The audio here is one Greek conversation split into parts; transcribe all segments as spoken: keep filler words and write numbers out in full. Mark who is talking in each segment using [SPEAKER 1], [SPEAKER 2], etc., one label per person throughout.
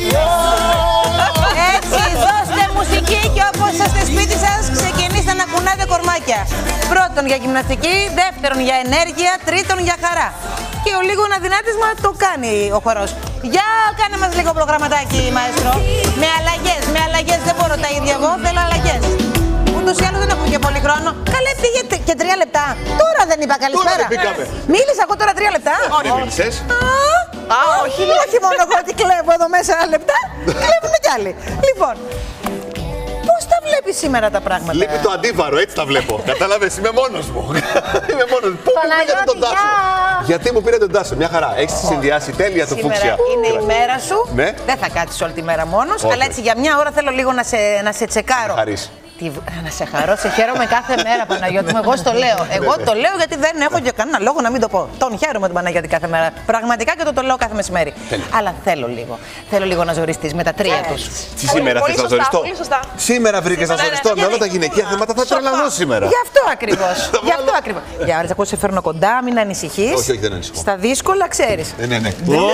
[SPEAKER 1] Έτσι, δώστε μουσική και όπως είσαστε σπίτι σας, ξεκινήστε να κουνάτε κορμάκια. Πρώτον για γυμναστική, δεύτερον για ενέργεια, τρίτον για χαρά. Και ο λίγο αδυνάτισμα το κάνει ο χορός. Για κάνε μας λίγο προγραμματάκι, μαέστρο. Με αλλαγές, με αλλαγές. Δεν μπορώ τα ίδια εγώ, θέλω αλλαγές. Ούτως ή άλλως δεν έχουμε και πολύ χρόνο. Καλέ, πήγε και τρία λεπτά. Τώρα δεν είπα καλησπέρα. Μίλησα εγώ τώρα τρία λεπτά.
[SPEAKER 2] Όχι, μίλησες.
[SPEAKER 1] Α, όχι, όχι μόνο εγώ ότι κλέβω εδώ μέσα ένα λεπτά. Κλέβουν κι άλλοι. Λοιπόν, πώς τα βλέπεις σήμερα τα πράγματα?
[SPEAKER 2] Λείπει το αντίβαρο, έτσι τα βλέπω. Κατάλαβες, είμαι μόνος μου. Είμαι μόνος μου. Πού μου πήρατε τον Τάσο? Γιατί μου πήρε τον Τάσο, μια χαρά. Έχεις συνδυάσει τέλεια το φούξια.
[SPEAKER 1] Είναι η μέρα σου.
[SPEAKER 2] Ναι.
[SPEAKER 1] Δεν θα κάτσεις όλη τη μέρα μόνος. Αλλά έτσι για μια ώρα θέλω λίγο να σε, να σε τσεκάρω. Τι, να σε χαρώ, σε χαίρομαι κάθε μέρα, Παναγιώτη μου. Εγώ στο λέω. Εγώ το λέω γιατί δεν έχω και κανένα λόγο να μην το πω. Τον χαίρομαι τον Παναγιώτη κάθε μέρα. Πραγματικά και το, το λέω κάθε μεσημέρι. Τέλει. Αλλά θέλω λίγο. Θέλω λίγο να ζοριστείς με τα τρία τους.
[SPEAKER 2] Τι σήμερα θες να ζοριστώ? Σήμερα βρήκες να ζοριστώ. Με όλα τα γυναικεία θέματα θα τρελαθώ σήμερα.
[SPEAKER 1] Γι' αυτό ακριβώς. Γι' αυτό ακριβώς. Για να σε φέρνω κοντά, μην ανησυχείς.
[SPEAKER 2] Όχι, όχι, δεν ανησυχώ.
[SPEAKER 1] Στα δύσκολα ξέρεις.
[SPEAKER 2] Ναι, ναι, ναι.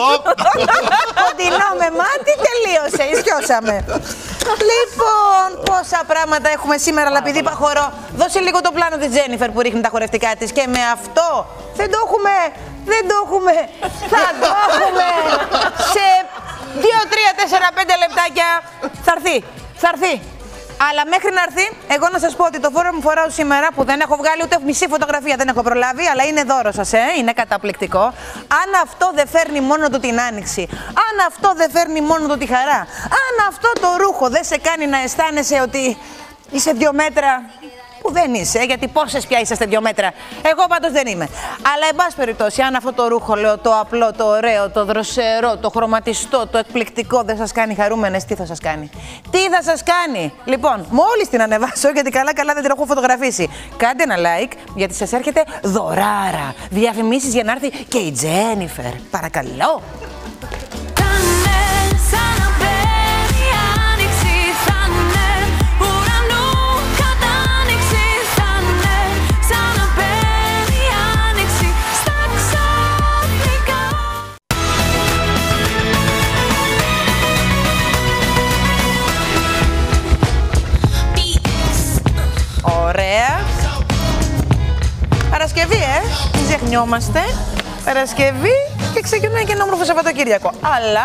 [SPEAKER 1] Κοντινό με μάτι, τελείωσε. Ισιώσαμε. Λοιπόν, πόσα πράγματα έχουμε σήμερα, αλλά επειδή είπα χορό, δώσε λίγο το πλάνο της Τζένιφερ που ρίχνει τα χορευτικά της και με αυτό δεν το έχουμε, δεν το έχουμε, θα το έχουμε σε δύο, τρία, τέσσερα, πέντε λεπτάκια, θα έρθει, θα έρθει. Αλλά μέχρι να έρθει, εγώ να σας πω ότι το φόρο μου φοράω σήμερα που δεν έχω βγάλει ούτε μισή φωτογραφία, δεν έχω προλάβει, αλλά είναι δώρο σας, ε? Είναι καταπληκτικό. Αν αυτό δεν φέρνει μόνο του την άνοιξη, αν αυτό δεν φέρνει μόνο του τη χαρά, αν αυτό το ρούχο δεν σε κάνει να αισθάνεσαι ότι είσαι δύο μέτρα, που δεν είσαι, γιατί πόσες πια είσαστε δύο μέτρα. Εγώ πάντως δεν είμαι. Αλλά εν πάση περιπτώσει, αν αυτό το ρούχο, λέω, το απλό, το ωραίο, το δροσερό, το χρωματιστό, το εκπληκτικό δεν σας κάνει χαρούμενες, τι θα σας κάνει? Τι θα σας κάνει? Λοιπόν, μόλις την ανεβάσω, γιατί καλά-καλά δεν την έχω φωτογραφίσει. Κάντε ένα like, γιατί σας έρχεται δωράρα. Διαφημίσεις για να έρθει και η Τζένιφερ. Παρακαλώ. Ωραία. Παρασκευή, ε! Μην ξεχνιόμαστε. Παρασκευή και ξεκινάει και ένα όμορφο Σαββατοκύριακο. Αλλά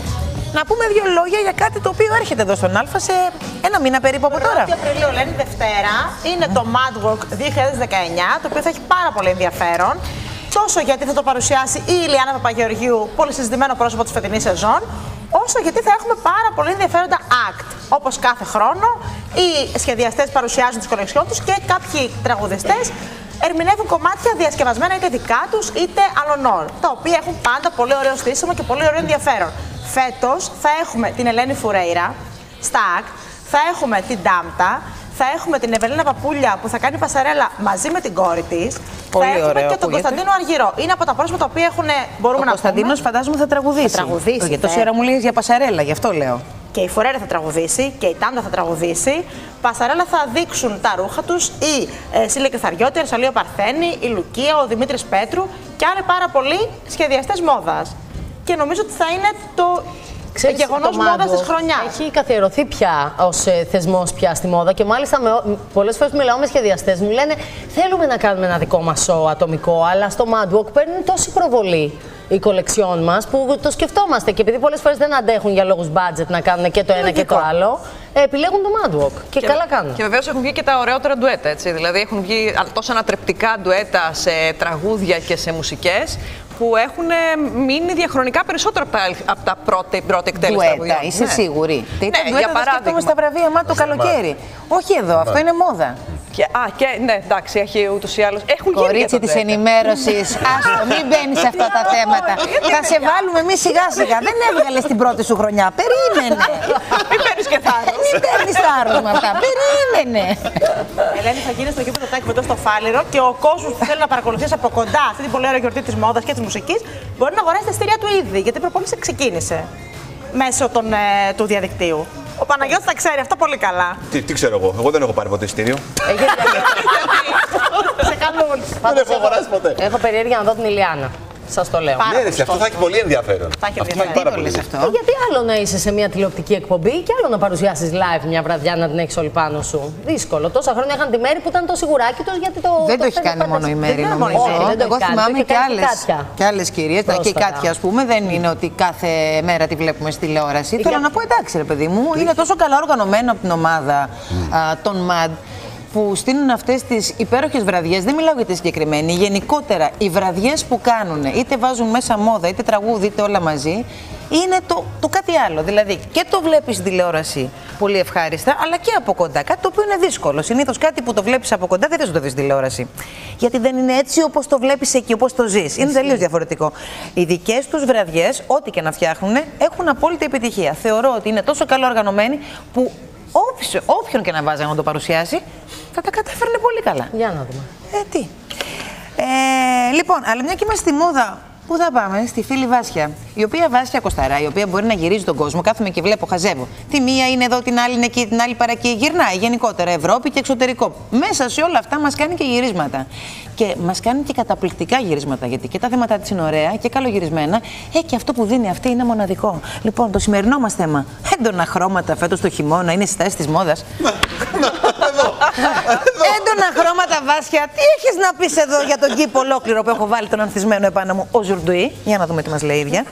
[SPEAKER 1] να πούμε δύο λόγια για κάτι το οποίο έρχεται εδώ στον Αλφα σε ένα μήνα περίπου από τώρα.
[SPEAKER 3] πρώτη Απριλίου, λένε Δευτέρα, είναι το Mad Walk δύο χιλιάδες δεκαεννιά, το οποίο θα έχει πάρα πολύ ενδιαφέρον. Τόσο γιατί θα το παρουσιάσει η Ηλιάνα Παπαγεωργίου, πολύ συζητημένο πρόσωπο της φετινής σεζόν, όσο γιατί θα έχουμε πάρα πολύ ενδιαφέροντα act. Όπως κάθε χρόνο, οι σχεδιαστές παρουσιάζουν τις κολεξιόν τους και κάποιοι τραγουδιστές ερμηνεύουν κομμάτια διασκευασμένα είτε δικά τους είτε αλλωνών, τα οποία έχουν πάντα πολύ ωραίο στήσιμο και πολύ ωραίο ενδιαφέρον. Φέτος θα έχουμε την Ελένη Φουρέιρα στα act, θα έχουμε την Ντάμπτα, θα έχουμε την Ευελίνα Παπούλια που θα κάνει πασαρέλα μαζί με την κόρη της.
[SPEAKER 1] Πολύ
[SPEAKER 3] θα έχουμε
[SPEAKER 1] ωραίο,
[SPEAKER 3] και τον Κωνσταντίνο Αργυρό. Είναι από τα πρόσωπα τα οποία έχουν, μπορούμε
[SPEAKER 1] ο
[SPEAKER 3] να
[SPEAKER 1] Κωνσταντίνος
[SPEAKER 3] πούμε.
[SPEAKER 1] φαντάζομαι θα τραγουδήσει.
[SPEAKER 3] Θα τραγουδήσει.
[SPEAKER 1] Γιατί τόση ώρα μου λέει για πασαρέλα, γι' αυτό λέω.
[SPEAKER 3] Και η Φορέρα θα τραγουδήσει και η Τάντα θα τραγουδήσει. Πασαρέλα θα δείξουν τα ρούχα τους η ε, Σίλια Κρυθαριώτη, η Αρσαλία Παρθένη, η Λουκία, ο Δημήτρης Πέτρου και άλλοι πάρα πολλοί σχεδιαστές μόδας. Και νομίζω ότι θα είναι το
[SPEAKER 4] Ξέρεις,
[SPEAKER 3] γεγονός μόδας της χρονιάς.
[SPEAKER 4] Έχει καθιερωθεί πια ως ε, θεσμός πια στη μόδα και μάλιστα με, πολλές φορές μιλάω με σχεδιαστές μου λένε θέλουμε να κάνουμε ένα δικό μας show ατομικό, αλλά στο Mad Walk παίρνουν τόση προβολή η κολεξιόν μας που το σκεφτόμαστε και επειδή πολλές φορές δεν αντέχουν για λόγους budget να κάνουν και το ένα και το άλλο, επιλέγουν το Mad Walk και, και καλά κάνουν.
[SPEAKER 5] Και βεβαίως έχουν βγει και τα ωραιότερα ντουέτα, έτσι. Δηλαδή έχουν βγει τόσο ανατρεπτικά ντουέτα σε τραγούδια και σε μουσικές που έχουν μείνει διαχρονικά περισσότερο από τα, από τα πρώτη, πρώτη εκτέλεση τραγουδιών.
[SPEAKER 1] Είσαι
[SPEAKER 5] ναι.
[SPEAKER 1] σίγουρη?
[SPEAKER 5] Ναι,
[SPEAKER 1] ναι,
[SPEAKER 5] για παράδειγμα.
[SPEAKER 1] Στα βραβεία μα το καλοκαίρι. Όχι εδώ, αυτό είναι μόδα.
[SPEAKER 5] Και, α, και ναι, εντάξει, έχει ούτως ή άλλως. Έχουν γίνει.
[SPEAKER 1] Κορίτσι της ενημέρωσης, άστο, μην μπαίνεις σε αυτά τα θέματα. Θα σε βάλουμε εμείς σιγά σιγά. Δεν έβγαλες την πρώτη σου χρονιά. Περίμενε.
[SPEAKER 5] Μην παίρνεις και θάρρος.
[SPEAKER 1] Μην παίρνεις θάρρος με αυτά. Περίμενε.
[SPEAKER 3] Ελένη, θα γίνει στο γήπεδο Τάκη εδώ στο Φάληρο και ο κόσμος που θέλει να παρακολουθήσει από κοντά αυτή την πολύ ωραία γιορτή της μόδας και της μουσικής μπορεί να αγοράσει τα εισιτήρια του ήδη. Γιατί η προπόνηση ξεκίνησε μέσω των, ε, του διαδικτύου. Ο Παναγιώτης τα ξέρει αυτά πολύ καλά.
[SPEAKER 2] Τι, τι ξέρω εγώ, εγώ δεν έχω πάρει ποτέ εισιτήριο.
[SPEAKER 3] Σε καλούν.
[SPEAKER 2] Δεν έχω αγοράσει ποτέ.
[SPEAKER 4] Έχω περιέργεια να δω την Ηλιάνα. Σας το λέω.
[SPEAKER 2] Ναι, ρε, αυτό θα έχει πολύ ενδιαφέρον.
[SPEAKER 3] Θα έχει
[SPEAKER 2] αυτό θα έχει πάρα πολύ ενδιαφέρον.
[SPEAKER 4] Ε, γιατί άλλο να είσαι σε μια τηλεοπτική εκπομπή και άλλο να παρουσιάσεις live μια βραδιά να την έχεις όλη πάνω σου. Δύσκολο. Τόσα χρόνια είχαν τη Μέρη που ήταν το σιγουράκι τους γιατί το.
[SPEAKER 1] Δεν το έχει κάνει μόνο η Μέρη, νομίζω. Εγώ θυμάμαι και άλλες κυρίες. Και η Κάτια, ας πούμε, δεν είναι ότι κάθε μέρα τη βλέπουμε στη τηλεόραση. Θέλω να πω, εντάξει, ρε παιδί μου, είναι τόσο καλά οργανωμένο από την ομάδα των ΜΑΔ που στείλουν αυτές τις υπέροχες βραδιές. Δεν μιλάω για τη συγκεκριμένη. Γενικότερα, οι βραδιές που κάνουν, είτε βάζουν μέσα μόδα, είτε τραγούδι, είτε όλα μαζί, είναι το, το κάτι άλλο. Δηλαδή, και το βλέπεις στην τηλεόραση πολύ ευχάριστα, αλλά και από κοντά. Κάτι το οποίο είναι δύσκολο. Συνήθως κάτι που το βλέπεις από κοντά δεν θες να το δεις στην τηλεόραση. Γιατί δεν είναι έτσι όπως το βλέπεις εκεί, όπως το ζεις. Είναι τελείως διαφορετικό. Οι δικές τους βραδιές, ό,τι και να φτιάχνουν, έχουν απόλυτη επιτυχία. Θεωρώ ότι είναι τόσο καλό οργανωμένοι που όποιον και να βάζει να το παρουσιάσει, θα τα καταφέρνε πολύ καλά.
[SPEAKER 4] Για να δούμε.
[SPEAKER 1] Ε, τι. Ε, λοιπόν, αλλά μια και είμαστε στη μόδα, πού θα πάμε? Στη φίλη Βάσια. Η οποία Βάσια Κοσταρά, η οποία μπορεί να γυρίζει τον κόσμο. Κάθομαι και βλέπω, χαζεύω. Τη μία είναι εδώ, την άλλη είναι εκεί, την άλλη παρά εκεί. Γυρνάει γενικότερα Ευρώπη και εξωτερικό. Μέσα σε όλα αυτά μας κάνει και γυρίσματα. Και μας κάνει και καταπληκτικά γυρίσματα. Γιατί και τα θέματα της είναι ωραία και καλογυρισμένα. Ε, και αυτό που δίνει αυτή είναι μοναδικό. Λοιπόν, το σημερινό μας θέμα. Έντονα χρώματα φέτος το χειμώνα είναι στις της μόδας. Έντονα χρώματα, Βάσια. Τι έχεις να πεις εδώ για τον κήπο ολόκληρο που έχω βάλει τον ανθισμένο επάνω μου, ο Ζουρντουή? Για να δούμε τι μας λέει η ίδια.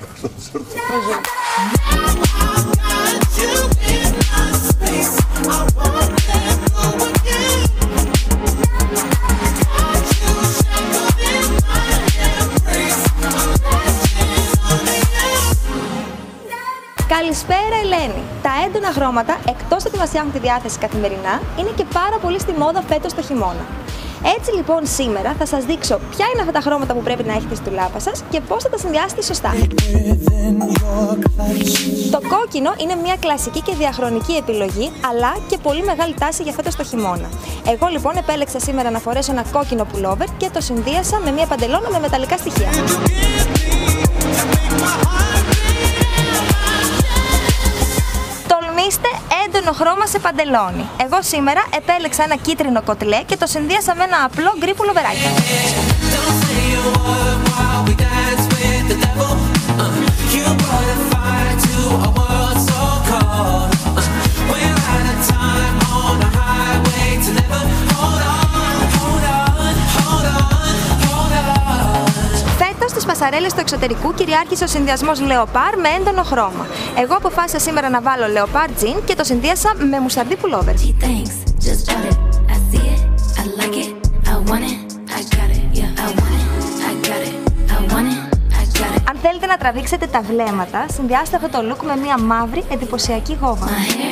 [SPEAKER 6] Καλησπέρα Ελένη. Τα έντονα χρώματα, εκτός ότι μας φτιάχνουν τη διάθεση καθημερινά, είναι και πάρα πολύ στη μόδα φέτος το χειμώνα. Έτσι λοιπόν σήμερα θα σας δείξω ποια είναι αυτά τα χρώματα που πρέπει να έχετε στη τουλάπα σας και πώς θα τα συνδυάσετε σωστά. Το κόκκινο είναι μια κλασική και διαχρονική επιλογή, αλλά και πολύ μεγάλη τάση για φέτος το χειμώνα. Εγώ λοιπόν επέλεξα σήμερα να φορέσω ένα κόκκινο πουλόβερ και το συνδύασα με μια παντελόνα με μεταλλικά στοιχεία. Τολμήστε έντονο χρώμα σε παντελόνι. Εγώ σήμερα επέλεξα ένα κίτρινο κοτλέ και το συνδύασα με ένα απλό γκρι πουλοβεράκι. Στις πασαρέλες του εξωτερικού κυριάρχησε ο συνδυασμός λεοπάρ με έντονο χρώμα. Εγώ αποφάσισα σήμερα να βάλω λεοπάρ τζιν και το συνδύασα με μουσαρδί πουλόβερ. Αν θέλετε να τραβήξετε τα βλέμματα, συνδυάστε αυτό το look με μια μαύρη εντυπωσιακή γόβα.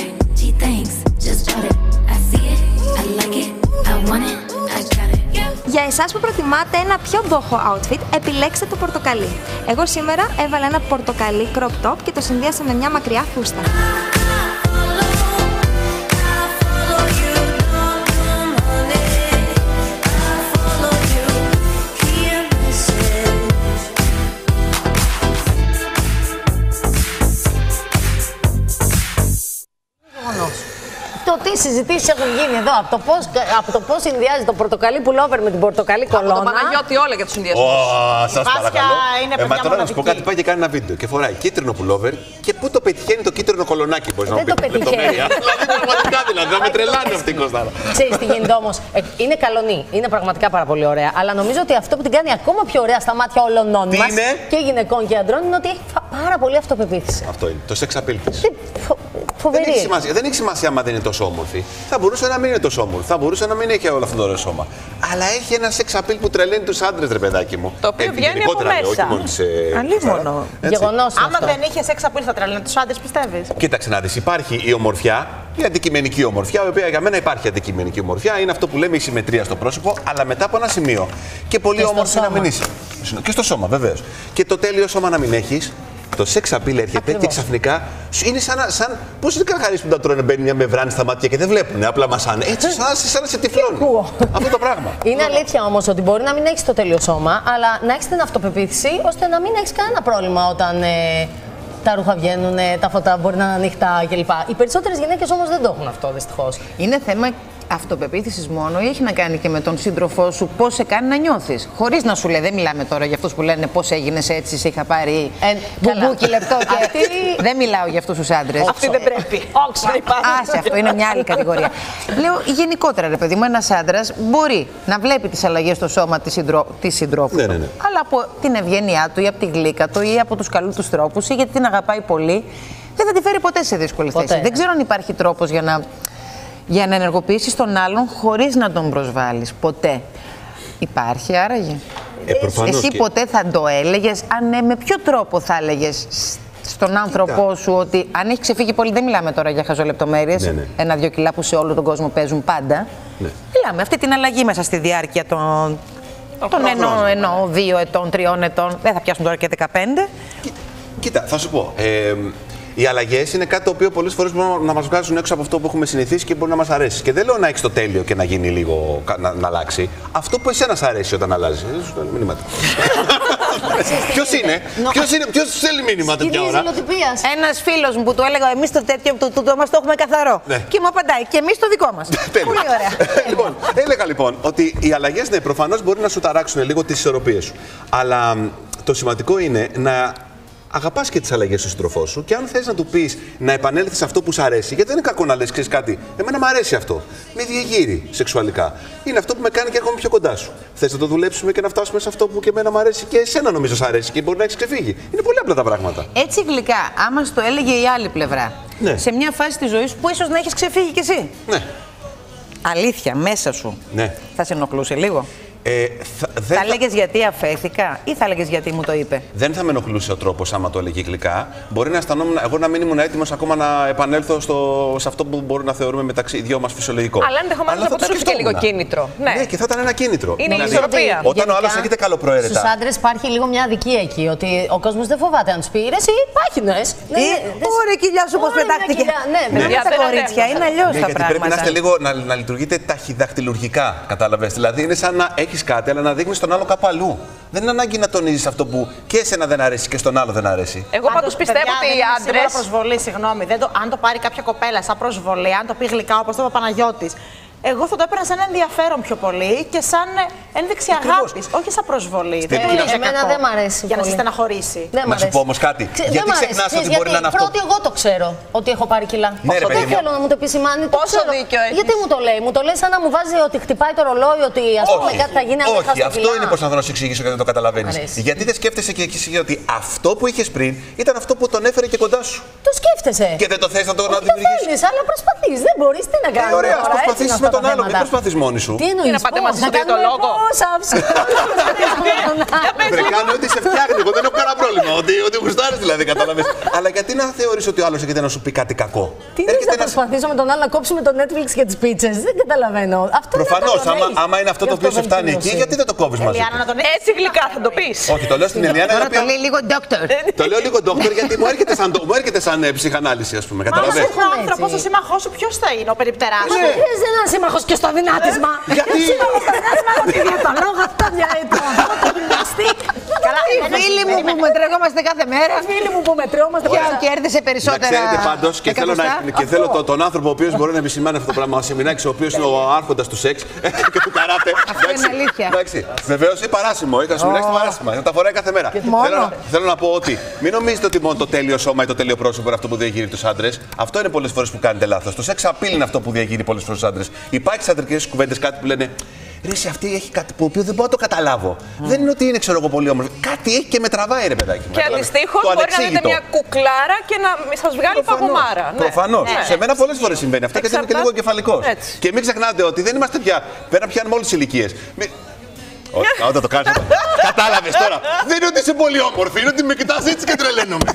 [SPEAKER 6] Για εσάς που προτιμάτε ένα πιο μπόχο outfit, επιλέξτε το πορτοκαλί. Εγώ σήμερα έβαλα ένα πορτοκαλί crop top και το συνδύασα με μια μακριά φούστα.
[SPEAKER 4] Το τι συζητήσεις έχουν γίνει εδώ, από το πώς, από το πώς συνδυάζει το πορτοκαλί πουλόβερ με την πορτοκαλί κολόνα.
[SPEAKER 5] Από τον Παναγιώτη όλα για τους συνδυασμούς.
[SPEAKER 2] Ω, σας παρακαλώ. Ε, μα τώρα να σου πω κάτι, πάει και κάνει ένα βίντεο και φοράει κίτρινο πουλόβερ και πού το πετυχαίνει το κίτρινο κολονάκι, μπορείς να μου
[SPEAKER 4] πεις. Δεν το πετυχαίνει.
[SPEAKER 2] Δηλαδή πραγματικά δηλαδή, να με τρελάνει αυτή η Κωνσταντίνα.
[SPEAKER 4] Ξέρεις τι γίνεται όμως, ε, είναι καλονή, είναι πραγματικά πάρα πολύ ωραία, αλλά νομίζω ότι αυτό που την κάνει ακόμα πιο ωραία στα μάτια όλων μας και γυναικών και αντρών είναι ότι έχει πάρα πολύ αυτοπεποίθηση.
[SPEAKER 2] Αυτό είναι, το σεξ appeal της.
[SPEAKER 4] Φοβερή.
[SPEAKER 2] Δεν έχει σημασία, δεν έχει σημασία άμα δεν είναι τόσο όμορφη. Θα μπορούσε να μην είναι τόσο όμορφη. Θα μπορούσε να μην έχει όλο αυτό το ωραίο σώμα. Αλλά έχει ένα σεξ appeal που τρελαίνει τους άντρες, ρε παιδάκι μου.
[SPEAKER 5] Το οποίο ε, βγαίνει από μέσα.
[SPEAKER 2] Όχι μόνο σε.
[SPEAKER 1] Αλίμονο.
[SPEAKER 4] Γεγονός.
[SPEAKER 3] Άμα δεν είχε σεξ appeal θα τρελαίνει τους άντρες, πιστεύεις?
[SPEAKER 2] Κοίταξε να δεις, υπάρχει η ομορφιά, η αντικειμενική ομορφιά, η οποία για μένα υπάρχει αντικειμενική ομορφιά. Είναι αυτό που λέμε η συμμετρία στο πρόσωπο, αλλά μετά από ένα σημείο. Και πολύ όμορφη να μην είσαι. Και στο σώμα, βεβαίως. Και το τέλειο σώμα να μην έχεις. Το σεξ appeal έρχεται Ακριβώς. Και ξαφνικά είναι σαν, σαν πώς είναι καρχαρίες που τα τρώνε, μπαίνει μια μεμβράνη στα μάτια και δεν βλέπουν, απλά μασάνε. Έτσι, σαν, σαν να σε τυφλώνει. Αυτό το πράγμα.
[SPEAKER 4] Είναι αλήθεια όμως ότι μπορεί να μην έχεις το τέλειο σώμα, αλλά να έχεις την αυτοπεποίθηση ώστε να μην έχεις κανένα πρόβλημα όταν ε, τα ρούχα βγαίνουν, τα φώτα μπορεί να είναι ανοιχτά κλπ. Οι περισσότερες γυναίκες όμως δεν το έχουν αυτό, δυστυχώς.
[SPEAKER 1] Είναι θέμα αυτοπεποίθησης μόνο ή έχει να κάνει και με τον σύντροφό σου πώς σε κάνει να νιώθεις? Χωρίς να σου λέει, δεν μιλάμε τώρα για αυτούς που λένε πώς έγινες έτσι, σε είχα πάρει ε, μπουμπούκι λεπτό και αυτή... Δεν μιλάω για αυτούς τους άντρες.
[SPEAKER 5] Αυτή δεν πρέπει. Όξο υπάρχει.
[SPEAKER 1] Άσε, αυτό είναι μια άλλη κατηγορία. Λέω γενικότερα, ρε παιδί μου, ένας άντρας μπορεί να βλέπει τις αλλαγές στο σώμα της, συντρό... της συντρόφου
[SPEAKER 2] ναι, ναι, ναι.
[SPEAKER 1] αλλά από την ευγένειά του ή από τη γλύκα του ή από τους καλούς τους τρόπους ή γιατί την αγαπάει πολύ, δεν θα τη φέρει ποτέ σε δύσκολη θέση.
[SPEAKER 4] Ποτέ.
[SPEAKER 1] Δεν ξέρω αν υπάρχει τρόπος για να, για να ενεργοποιήσεις τον άλλον χωρίς να τον προσβάλλεις. Ποτέ. Υπάρχει άραγε?
[SPEAKER 2] Ε,
[SPEAKER 1] Εσύ
[SPEAKER 2] και...
[SPEAKER 1] ποτέ θα το έλεγες? Αν ναι, με ποιο τρόπο θα έλεγες στον άνθρωπό σου ότι αν έχει ξεφύγει πολύ, δεν μιλάμε τώρα για χαζολεπτομέρειες, ναι, ναι. ένα-δυο κιλά που σε όλο τον κόσμο παίζουν πάντα. Ναι. Μιλάμε αυτή την αλλαγή μέσα στη διάρκεια των, των ενό, ενό, δύο ετών, τριών ετών. Δεν θα πιάσουν τώρα και δεκαπέντε.
[SPEAKER 2] Κοίτα, θα σου πω. Ε, οι αλλαγές είναι κάτι το οποίο πολλές φορές μπορούν να μας βγάζουν έξω από αυτό που έχουμε συνηθίσει και μπορεί να μας αρέσει. Και δεν λέω να έχεις το τέλειο και να γίνει λίγο, να, να αλλάξει. Αυτό που εσένα σ' αρέσει όταν αλλάζει. Μήνυματα. Ποιος είναι, ποιος είναι, ποιος στέλνει μήνυμα τέτοια ώρα?
[SPEAKER 1] Ένας φίλος μου που του έλεγα εμείς το τέτοιο του το, το, μας το έχουμε καθαρό. Ναι. Και μου απαντάει και εμείς το δικό μας. Πολύ ωραία.
[SPEAKER 2] Λοιπόν, έλεγα λοιπόν ότι οι αλλαγές, ναι, προφανώς μπορεί να σου ταράξουν λίγο τις ισορροπίες σου. Αλλά το σημαντικό είναι να αγαπάς και τις αλλαγές του σύντροφό σου και αν θες να του πεις να επανέλθει σε αυτό που σου αρέσει, γιατί δεν είναι κακό να λες, ξέρεις κάτι, εμένα μου αρέσει αυτό. Με διεγείρει σεξουαλικά. Είναι αυτό που με κάνει και έρχομαι πιο κοντά σου. Θες να το δουλέψουμε και να φτάσουμε σε αυτό που και εμένα μου αρέσει και εσένα νομίζω σ' αρέσει και μπορεί να έχεις ξεφύγει. Είναι πολύ απλά τα πράγματα.
[SPEAKER 1] Έτσι γλυκά, άμα στο έλεγε η άλλη πλευρά, ναι. σε μια φάση της ζωής που ίσως να έχεις ξεφύγει κι εσύ. Ναι. Αλήθεια, μέσα σου. Ναι. Θα σε ενοχλούσε λίγο?
[SPEAKER 2] Ε, θα θα
[SPEAKER 1] έλεγες γιατί αφέθηκα ή θα έλεγες γιατί μου το είπε?
[SPEAKER 2] Δεν θα με ενοχλούσε ο τρόπος άμα το έλεγε γλυκά. Μπορεί να αισθανόμουν, εγώ να μην ήμουν έτοιμος ακόμα να επανέλθω στο, σε αυτό που μπορούμε να θεωρούμε μεταξύ δυο μας φυσιολογικό.
[SPEAKER 5] Αλλά ενδεχομένως να αποτελούσε και λίγο κίνητρο. Ναι.
[SPEAKER 2] ναι, και θα ήταν ένα κίνητρο.
[SPEAKER 5] Είναι
[SPEAKER 2] δηλαδή,
[SPEAKER 5] η ισορροπία.
[SPEAKER 2] Όταν ο άλλος έχετε καλοπροαίρετα.
[SPEAKER 4] Στους άντρες υπάρχει λίγο μια αδικία εκεί. Ότι ο κόσμος δεν φοβάται αν σου πει ρε, εσύ πάχινες.
[SPEAKER 1] Ωραία, κοιλιά σου πώς πετάχτηκε. Ναι, δεν τα κορίτσια, είναι αλλιώς τα πράγματα.
[SPEAKER 2] Πρέπει να είστε λίγο να λειτουργείτε ταχυδακτηλουργικά, κατάλαβες. Δηλαδή είναι σαν να έχεις κάτι, αλλά να δείχνεις τον άλλο κάπου αλλού. Δεν είναι ανάγκη να τονίζεις αυτό που και εσένα δεν αρέσει και στον άλλο δεν αρέσει.
[SPEAKER 5] Εγώ πάντως πιστεύω
[SPEAKER 3] παιδιά,
[SPEAKER 5] ότι οι άντρες.
[SPEAKER 3] Είναι προσβολή, συγγνώμη. Δεν το, αν το πάρει κάποια κοπέλα σαν προσβολή, αν το πει γλυκά όπως το είπε ο Παναγιώτης, εγώ θα το έπαιρνα σαν ενδιαφέρον πιο πολύ και σαν ένδειξη αγάπης, όχι σαν προσβολή.
[SPEAKER 2] Δεν
[SPEAKER 3] είναι
[SPEAKER 4] εμένα δεν μ' αρέσει.
[SPEAKER 3] Για να σε στεναχωρήσει.
[SPEAKER 2] Να σου πω όμως κάτι.
[SPEAKER 4] Ξε,
[SPEAKER 2] γιατί ξεχνάς ότι μπορεί να είναι αυτό?
[SPEAKER 4] Πρώτη εγώ το ξέρω ότι έχω πάρει κιλά.
[SPEAKER 2] Ναι, ρε,
[SPEAKER 4] δεν θέλω να μου το επισημάνει. Το
[SPEAKER 5] πόσο
[SPEAKER 4] ξέρω.
[SPEAKER 5] δίκιο έχεις?
[SPEAKER 4] Γιατί μου το λέει? Μου το λέει σαν να μου βάζει ότι χτυπάει το ρολόι, ότι ας πούμε κάτι θα γίνει αν δεν χάσω
[SPEAKER 2] Όχι, αυτό είναι προσπαθώ να σου εξηγήσω και δεν το καταλαβαίνεις. Γιατί δεν σκέφτεσαι και εσύ ότι αυτό που είχες πριν ήταν αυτό που τον έφερε και κοντά σου?
[SPEAKER 4] Το σκέφτεσαι.
[SPEAKER 2] Και δεν το θες να το δημιουργήσεις?
[SPEAKER 4] Δεν θέλεις, αλλά προσπαθείς. Δεν μπορείς. Τι να κάνεις?
[SPEAKER 2] Ωραία, ας προσπαθήσεις με τον άλλο. Μην προσπαθείς μόνη σου.
[SPEAKER 4] Τι εννοείς?
[SPEAKER 5] Να πάτε μαζί στο τρίτο λόγο.
[SPEAKER 2] Βρε, κάνω ό,τι σε φτιάχνει. Εγώ δεν έχω κανένα πρόβλημα. Ότι, ότι γουστάρεις δηλαδή, κατάλαβες. Αλλά γιατί να θεωρείς ότι ο άλλος έρχεται να σου πει κάτι κακό?
[SPEAKER 4] Τι είναι να προσπαθήσω με τον άλλο να κόψουμε το Netflix και τις πίτσες? Δεν καταλαβαίνω.
[SPEAKER 2] Προφανώς, άμα, άμα είναι αυτό το οποίο σε φτάνει εκεί, γιατί δεν το κόβεις μαζί?
[SPEAKER 5] Έτσι γλυκά θα το πεις.
[SPEAKER 2] Όχι, το λέω στην Ελιάνα.
[SPEAKER 1] Τώρα το λέει λίγο doctor.
[SPEAKER 2] Το λέω λίγο doctor γιατί μου έρχεται σαν, μου έρχεται σαν ε, ψυχανάλυση, ας πούμε. Καταλαβαίνεις.
[SPEAKER 3] Αν ο άνθρωπος ο σύμμαχός σου ποιος θα είναι, ο περιπτεράς σου?
[SPEAKER 4] Δεν είναι ένα σύμμαχος και στο δυνάτισμα.
[SPEAKER 2] Γιατί?
[SPEAKER 4] Το λόγο αυτό διαετών. Το γυμναστή.
[SPEAKER 1] Καλά, οι φίλοι μου που μετρεγόμαστε κάθε μέρα.
[SPEAKER 4] Φίλοι μου που μετριόμαστε.
[SPEAKER 1] Ποιο κέρδισε περισσότερα?
[SPEAKER 2] Να ξέρετε πάντως και θέλω, να, και θέλω το, τον άνθρωπο ο οποίος μπορεί να επισημάνει αυτό το πράγμα, ο Σεμινάκης, ο οποίος είναι ο άρχοντας του σεξ και του καράτε.
[SPEAKER 1] Αυτό είναι αλήθεια.
[SPEAKER 2] Εντάξει, βεβαίως είναι παράσημο. Είχα Σεμινάκη το παράσημα. Τα φοράει κάθε μέρα. Θέλω, θέλω να πω ότι μην νομίζετε ότι μόνο το τέλειο σώμα ή το τέλειο πρόσωπο είναι αυτό που διαγείρει τους άντρες. Αυτό είναι πολλές φορές που κάνετε λάθος. Το σεξ απειλ είναι αυτό που διαγείρει πολλές φορές τους άντρες. Υπάρχει σε αντρικές κουβέντες κάτι που λένε ρε, σε αυτή έχει κάτι που δεν μπορώ να το καταλάβω. Mm. Δεν είναι ότι είναι, ξέρω εγώ, πολύ όμορφη. Κάτι έχει και με τραβάει, ρε παιδάκι.
[SPEAKER 5] Και αντιστοίχως μπορεί να δείτε μια κουκλάρα και να σας βγάλει παγωμάρα.
[SPEAKER 2] Προφανώς. Ναι. Σε μένα πολλές φορές συμβαίνει αυτό και δεν είμαι και λίγο κεφαλικός. Και μην ξεχνάτε ότι δεν είμαστε πια. Πέρα πιάνουμε όλες τις ηλικίες. Μη... Όταν το κάνεις. Κατάλαβες τώρα. Δεν είναι ότι είσαι πολύ όμορφη, είναι ότι με κοιτάς έτσι και τρελαίνομαι.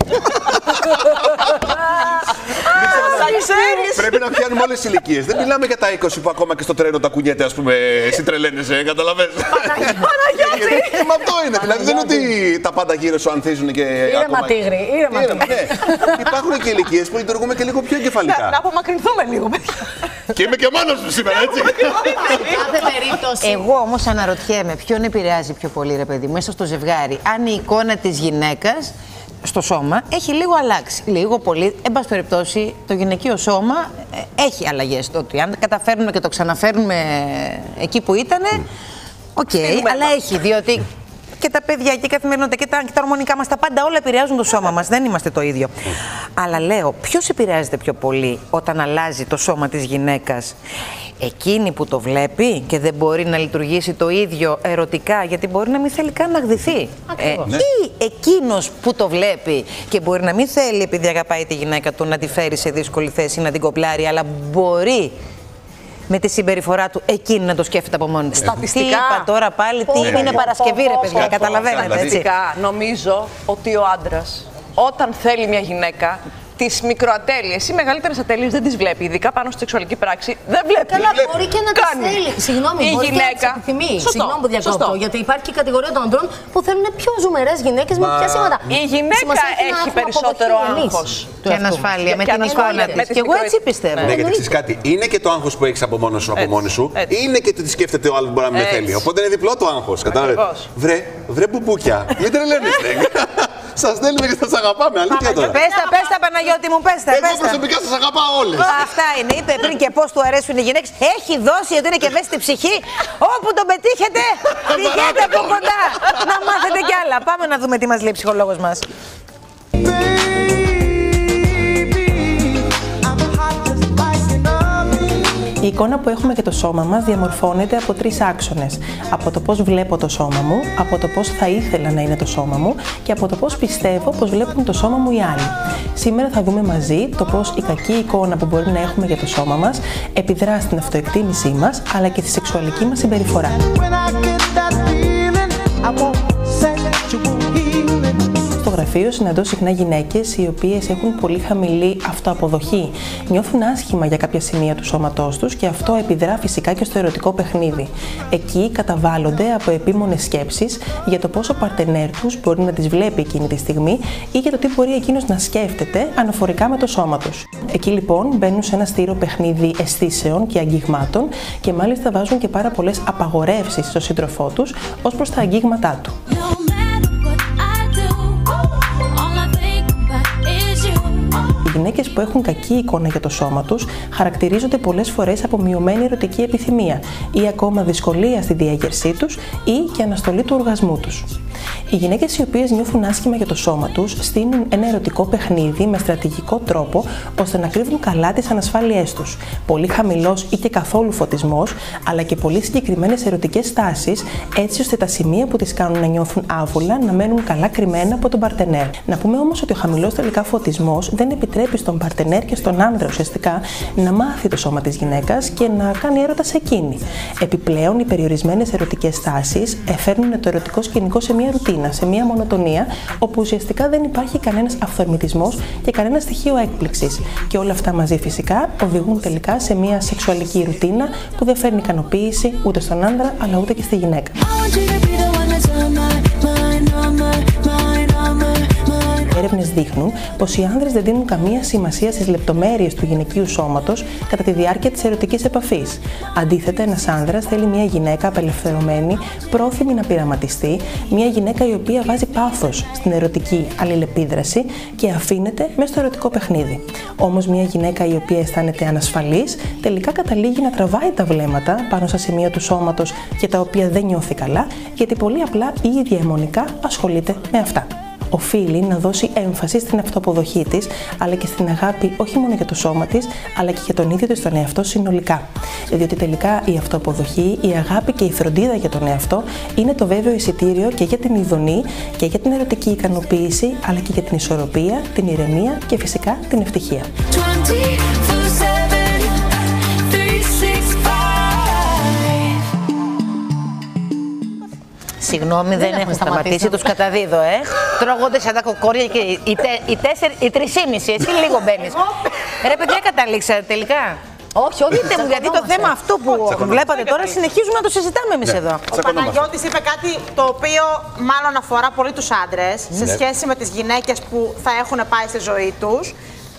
[SPEAKER 2] Πρέπει να πιάνουμε όλες τις ηλικίες. Δεν μιλάμε για τα είκοσι που ακόμα και στο τρένο τα κουνιέται, ας πούμε, εσύ τρελαίνεσαι, καταλαβαίνεις. Παναγιώτη! Μα αυτό είναι. Δηλαδή δεν είναι ότι τα πάντα γύρω σου ανθίζουν και.
[SPEAKER 4] Ήρεμα τίγρη, ήρεμα τίγρη.
[SPEAKER 2] Υπάρχουν και ηλικίες που λειτουργούμε και λίγο πιο εγκεφαλικά.
[SPEAKER 5] Να απομακρυνθούμε λίγο, παιδιά.
[SPEAKER 2] Και είμαι και μόνος μου σήμερα, έτσι.
[SPEAKER 4] Κάθε περίπτωση.
[SPEAKER 1] Εγώ όμως αναρωτιέμαι ποιον επηρεάζει πιο πολύ, ρε παιδί, μέσα στο ζευγάρι. Αν η εικόνα της γυναίκας στο σώμα έχει λίγο αλλάξει. Λίγο πολύ. Εν πάση περιπτώσει, το γυναικείο σώμα ε, έχει αλλαγές. Το ότι αν καταφέρνουμε και το ξαναφέρνουμε εκεί που ήταν, οκ, okay, αλλά έχει, διότι και τα παιδιά και η καθημερινότητα και τα, και τα ορμονικά μας, τα πάντα όλα επηρεάζουν το σώμα μας. Δεν είμαστε το ίδιο. Αλλά λέω, ποιος επηρεάζεται πιο πολύ όταν αλλάζει το σώμα της γυναίκας? Εκείνη που το βλέπει και δεν μπορεί να λειτουργήσει το ίδιο ερωτικά, γιατί μπορεί να μην θέλει καν να γδυθεί. Ε, ναι. Ή εκείνος που το βλέπει και μπορεί να μην θέλει, επειδή αγαπάει τη γυναίκα του, να τη φέρει σε δύσκολη θέση, να την κομπλάρει, αλλά μπορεί με τη συμπεριφορά του εκείνη να το σκέφτεται από μόνη της.
[SPEAKER 5] Στατιστικά.
[SPEAKER 1] Τι είπα τώρα πάλι, τι είναι Παρασκευή, ρε παιδιά, καταλαβαίνετε, έτσι.
[SPEAKER 5] Στατιστικά νομίζω ότι ο άντρας, όταν θέλει μια γυναίκα, τις μικροατέλειες ή μεγαλύτερες ατέλειες δεν τις βλέπει. Ειδικά πάνω στη σεξουαλική πράξη δεν βλέπει.
[SPEAKER 4] Καλά,
[SPEAKER 5] βλέπει.
[SPEAKER 4] μπορεί και να τις θέλει. Συγγνώμη,
[SPEAKER 5] η
[SPEAKER 4] μπορεί
[SPEAKER 5] γυναίκα.
[SPEAKER 4] Και να τις επιθυμεί.
[SPEAKER 5] Σωστό.
[SPEAKER 4] Συγγνώμη που διακόπτω.
[SPEAKER 5] Σωστό.
[SPEAKER 4] Γιατί υπάρχει και η κατηγορία των ανδρών που θέλουν πιο ζουμερές γυναίκες με ποια σήματα.
[SPEAKER 5] Η γυναίκα έχει περισσότερο άγχος.
[SPEAKER 1] Και ανασφάλεια με την εικόνα της. Και εγώ έτσι πιστεύω.
[SPEAKER 2] Ναι, γιατί ξέρεις κάτι, είναι και το άγχος που έχεις από μόνος σου, από μόνη σου, είναι και το τι σκέφτεται ο άλλος που μπορεί να μην θέλει. Οπότε είναι διπλό το άγχος. Κατάλαβες. Βρε, βρε μπουμπούκια, μην τρελαίνεστε. Σας θέλουμε και σας αγαπάμε, αλήθεια τώρα.
[SPEAKER 1] Πες τα, πες τα, Παναγιώτη μου, πες τα.
[SPEAKER 2] Εγώ προσωπικά σας αγαπάω όλες.
[SPEAKER 1] Αυτά είναι, είπε πριν και πώς του αρέσουν οι γυναίκες. Έχει δώσει ότι είναι και μέσα στη ψυχή. Όπου τον πετύχετε, πηγαίνετε από κοντά. Να μάθετε κι άλλα. Πάμε να δούμε τι μας λέει ο ψυχολόγος μας.
[SPEAKER 7] Η εικόνα που έχουμε για το σώμα μας διαμορφώνεται από τρεις άξονες. Από το πώς βλέπω το σώμα μου, από το πώς θα ήθελα να είναι το σώμα μου και από το πώς πιστεύω πως βλέπουν το σώμα μου οι άλλοι. Σήμερα θα δούμε μαζί το πώς η κακή εικόνα που μπορεί να έχουμε για το σώμα μας επιδρά στην αυτοεκτίμησή μας αλλά και στη σεξουαλική μας συμπεριφορά. Στο γραφείο συναντώ συχνά γυναίκες οι οποίες έχουν πολύ χαμηλή αυτοαποδοχή. Νιώθουν άσχημα για κάποια σημεία του σώματός τους και αυτό επιδρά φυσικά και στο ερωτικό παιχνίδι. Εκεί καταβάλλονται από επίμονες σκέψεις για το πώς ο παρτενέρ τους μπορεί να τις βλέπει εκείνη τη στιγμή ή για το τι μπορεί εκείνος να σκέφτεται αναφορικά με το σώμα τους. Εκεί λοιπόν μπαίνουν σε ένα στήρο παιχνίδι αισθήσεων και αγγίγματων και μάλιστα βάζουν και πάρα πολλές απαγορεύσεις στον σύντροφό τους ως προς τα αγγίγματά του. Οι γυναίκες που έχουν κακή εικόνα για το σώμα τους χαρακτηρίζονται πολλές φορές από μειωμένη ερωτική επιθυμία ή ακόμα δυσκολία στη διέγερσή τους ή και αναστολή του οργασμού τους. Οι γυναίκες οι οποίες νιώθουν άσχημα για το σώμα τους στείνουν ένα ερωτικό παιχνίδι με στρατηγικό τρόπο ώστε να κρύβουν καλά τις ανασφάλειές τους. Πολύ χαμηλός ή και καθόλου φωτισμός, αλλά και πολύ συγκεκριμένες ερωτικές στάσεις, έτσι ώστε τα σημεία που τις κάνουν να νιώθουν άβολα να μένουν καλά κρυμμένα από τον παρτενέρ. Να πούμε όμως ότι ο χαμηλός τελικά φωτισμός δεν επιτρέπει στον παρτενέρ και στον άνδρα ουσιαστικά να μάθει το σώμα της γυναίκας και να κάνει έρωτα σε εκείνη. Επιπλέον, οι περιορισμένες ερωτικές στάσεις φέρνουν το ερωτικό σκηνικό σε μια ρουτίνα, σε μια μονοτονία, όπου ουσιαστικά δεν υπάρχει κανένας αυθορμητισμός και κανένα στοιχείο έκπληξης. Και όλα αυτά μαζί φυσικά οδηγούν τελικά σε μια σεξουαλική ρουτίνα που δεν φέρνει ικανοποίηση ούτε στον άνδρα αλλά ούτε και στη γυναίκα. Έρευνες δείχνουν πως οι άνδρες δεν δίνουν καμία σημασία στις λεπτομέρειες του γυναικείου σώματος κατά τη διάρκεια της ερωτικής επαφής. Αντίθετα, ένας άνδρας θέλει μια γυναίκα απελευθερωμένη, πρόθυμη να πειραματιστεί, μια γυναίκα η οποία βάζει πάθος στην ερωτική αλληλεπίδραση και αφήνεται μέσα στο ερωτικό παιχνίδι. Όμως, μια γυναίκα η οποία αισθάνεται ανασφαλής τελικά καταλήγει να τραβάει τα βλέμματα πάνω στα σημεία του σώματος για τα οποία δεν νιώθει καλά, γιατί πολύ απλά η ίδια αιμονικά ασχολείται με αυτά. Οφείλει να δώσει έμφαση στην αυτοαποδοχή της, αλλά και στην αγάπη όχι μόνο για το σώμα της, αλλά και για τον ίδιο της τον εαυτό συνολικά. Διότι τελικά η αυτοαποδοχή, η αγάπη και η φροντίδα για τον εαυτό είναι το βέβαιο εισιτήριο και για την ειδονή και για την ερωτική ικανοποίηση, αλλά και για την ισορροπία, την ηρεμία και φυσικά την ευτυχία.
[SPEAKER 1] Συγγνώμη, δεν, δεν έχουν σταματήσει, τους καταδίδω, ε. Τρώγονται σαν τα κοκόρια και οι, τε, οι, τέσσερι, οι τρεισήμισι, εσύ λίγο μπαίνεις. Ρε παιδιά, καταλήξατε τελικά.
[SPEAKER 4] Όχι, όχι,
[SPEAKER 1] Πείτε μου, γιατί το θέμα αυτό που βλέπατε τώρα συνεχίζουμε να το συζητάμε εμείς ναι. εδώ.
[SPEAKER 3] Ο Παναγιώτης είπε κάτι το οποίο μάλλον αφορά πολύ τους άντρες, ναι. σε σχέση με τις γυναίκες που θα έχουν πάει στη ζωή τους.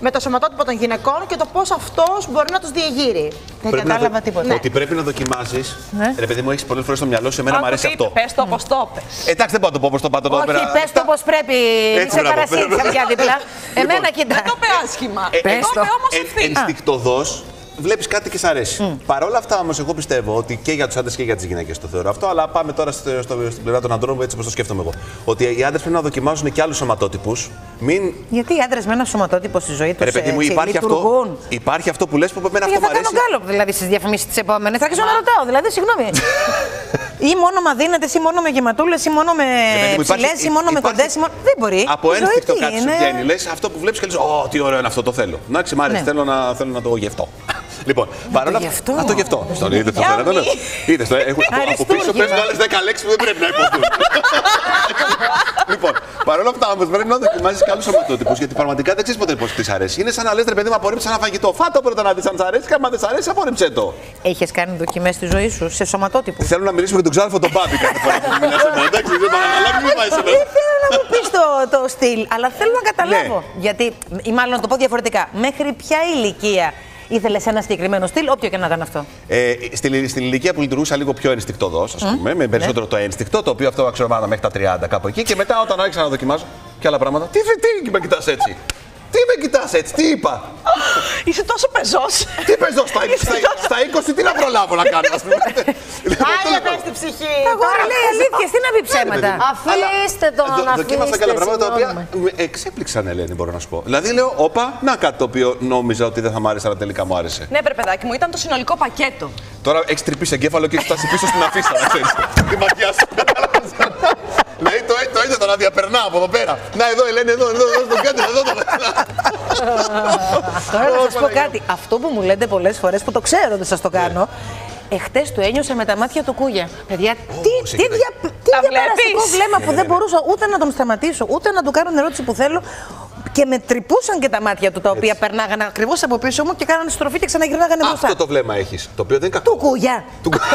[SPEAKER 3] με το σωματότυπο των γυναικών και το πώς αυτός μπορεί να τους διεγείρει.
[SPEAKER 1] Δεν
[SPEAKER 2] Πρέπει
[SPEAKER 1] κατάλαβα
[SPEAKER 2] να...
[SPEAKER 1] τίποτα.
[SPEAKER 2] Ναι. Ότι πρέπει να δοκιμάζεις. Ναι. Ρε παιδί μου, έχεις πολλές φορές στο μυαλό σου, εμένα μου αρέσει αυτό.
[SPEAKER 5] Πες το όπως το πες.
[SPEAKER 2] Εντάξει, δεν πάω το πω όπως το πάω τώρα.
[SPEAKER 1] Όχι, πες το όπως πρέπει. Είσαι παρασύρει καμιά δίπλα. Εμένα κοιτά.
[SPEAKER 5] Δεν το πει άσχημα.
[SPEAKER 2] Ε,
[SPEAKER 5] Πες το όμως ευθύνη.
[SPEAKER 2] Ενστικτωδώς βλέπεις κάτι και σ' αρέσει. Mm. Παρ' όλα αυτά όμως, εγώ πιστεύω ότι και για τους άντρες και για τις γυναίκες το θεωρώ αυτό. Αλλά πάμε τώρα στο, στο, στην πλευρά των αντρών, έτσι όπως το σκέφτομαι εγώ. Ότι οι άντρες πρέπει να δοκιμάζουν και άλλους σωματότυπους. Μην...
[SPEAKER 1] Γιατί οι άντρες με ένα σωματότυπο στη ζωή τους
[SPEAKER 2] ε, μου, υπάρχει, αυτό, υπάρχει αυτό που λες που με αυτό
[SPEAKER 1] μου αρέσει.
[SPEAKER 2] Θα
[SPEAKER 1] κάνω γκάλωπ δηλαδή στις διαφημίσεις τις επόμενες. Θα αρχίσω να ρωτάω. Δηλαδή, συγγνώμη. Ή μόνο με αδύνατες, ή μόνο με γεματούλες, ή μόνο με ψηλές, ή μόνο με κοντές. Δεν μπορεί.
[SPEAKER 2] Από ένστικτο κάτι σου βγαίνει. Λες αυτό που βλέπεις και λες, Ω, τι ωραίο είναι αυτό, το θέλω. Να μ' αρέσει, θέλω να το γευτώ. Λοιπόν, παρόλα αυτά. Α, το γευτώ. Στον είδε το φαίνεται, λέω. Είδε το, από πίσω παίζουν άλλες δέκα λέξεις που δεν πρέπει να υποθούν. Λοιπόν, παρόλα αυτά όμως πρέπει να δοκιμάζεις και άλλους σωματότυπους, γιατί πραγματικά δεν ξέρεις ποτέ πώς της αρέσει. Είναι σαν να λες, ρε παιδί μου, απορρίψε ένα φαγητό. Φάτο πρώτα να δεις αν της αρέσει, και άμα δεν της αρέσει, απορρίψε το.
[SPEAKER 1] Έχεις κάνει δοκιμές στη ζωή σου σε σωματότυπους?
[SPEAKER 2] Θέλω να μιλήσουμε για τον ξάδερφο τον Μπάμπη κάθε φορά που μιλάς σε μένα. Εντάξει, δεν παρακαλάμε, μην πάει σε μένα.
[SPEAKER 1] Θέλω να μου πεις το στυλ, αλλά θέλω να καταλάβω. Γιατί, ή μάλλον να το πω διαφορετικά, μέχρι ποια ηλικία ήθελες ένα συγκεκριμένο στυλ, όποιο και να ήταν αυτό?
[SPEAKER 2] Ε, στην, στην ηλικία που λειτουργούσα λίγο πιο ενστικτωδώς, ας πούμε, mm. με περισσότερο ναι. το ένστικτο, το οποίο αυτό αξιωμάτα μέχρι τα τριάντα κάπου εκεί. Και μετά όταν άρχισα να δοκιμάζω και άλλα πράγματα. Τι, τι με κοιτάς έτσι? Τι με κοιτάς έτσι, τι είπα?
[SPEAKER 5] Είσαι τόσο πεζός.
[SPEAKER 2] Τι πεζός, στα, στα, στα είκοσι τι να προλάβω να κάνω, ας πούμε.
[SPEAKER 3] Πάλι πες στην ψυχή.
[SPEAKER 1] Αγόρι λέει αλήθειες, τι να πει ψέματα.
[SPEAKER 4] Αφήστε τον, αφήστε.
[SPEAKER 2] Δοκίμασα και άλλα πράγματα τα οποία με εξέπληξαν, Ελένη, μπορώ να σου πω. Δηλαδή λέω, όπα, να κάτι το οποίο νόμιζα ότι δεν θα μ' άρεσε, αλλά τελικά μου άρεσε.
[SPEAKER 5] Ναι, βρε παιδάκι μου, ήταν το συνολικό πακέτο.
[SPEAKER 2] Τώρα έχεις τρυπήσει εγκέφαλο και έχεις φτάσει πίσω στην αφίσα, να ξέρεις. Τη ματιά σου. Δηλαδή το, το είδε το να διαπερνά από εδώ πέρα. Να εδώ, Ελένη, εδώ, εδώ, εδώ, στο κέντρο, εδώ.
[SPEAKER 1] Τώρα να σας πω κάτι. Αυτό που μου λέτε πολλές φορές, που το ξέρω ότι σας το κάνω, εχθές του ένιωσα με τα μάτια του Κούγια. Παιδιά, τι, τι, δια, τι διαπεραστικό βλέμμα που δεν μπορούσα ούτε να τον σταματήσω, ούτε να του κάνω την ερώτηση που θέλω. Και με τρυπούσαν και τα μάτια του, τα οποία έτσι περνάγαν ακριβώς από πίσω μου και κάνανε στροφή και ξαναγυρνάγανε μπροστά.
[SPEAKER 2] Αυτό το βλέμμα έχεις, το οποίο δεν είναι κακό.
[SPEAKER 1] Του Κούγια.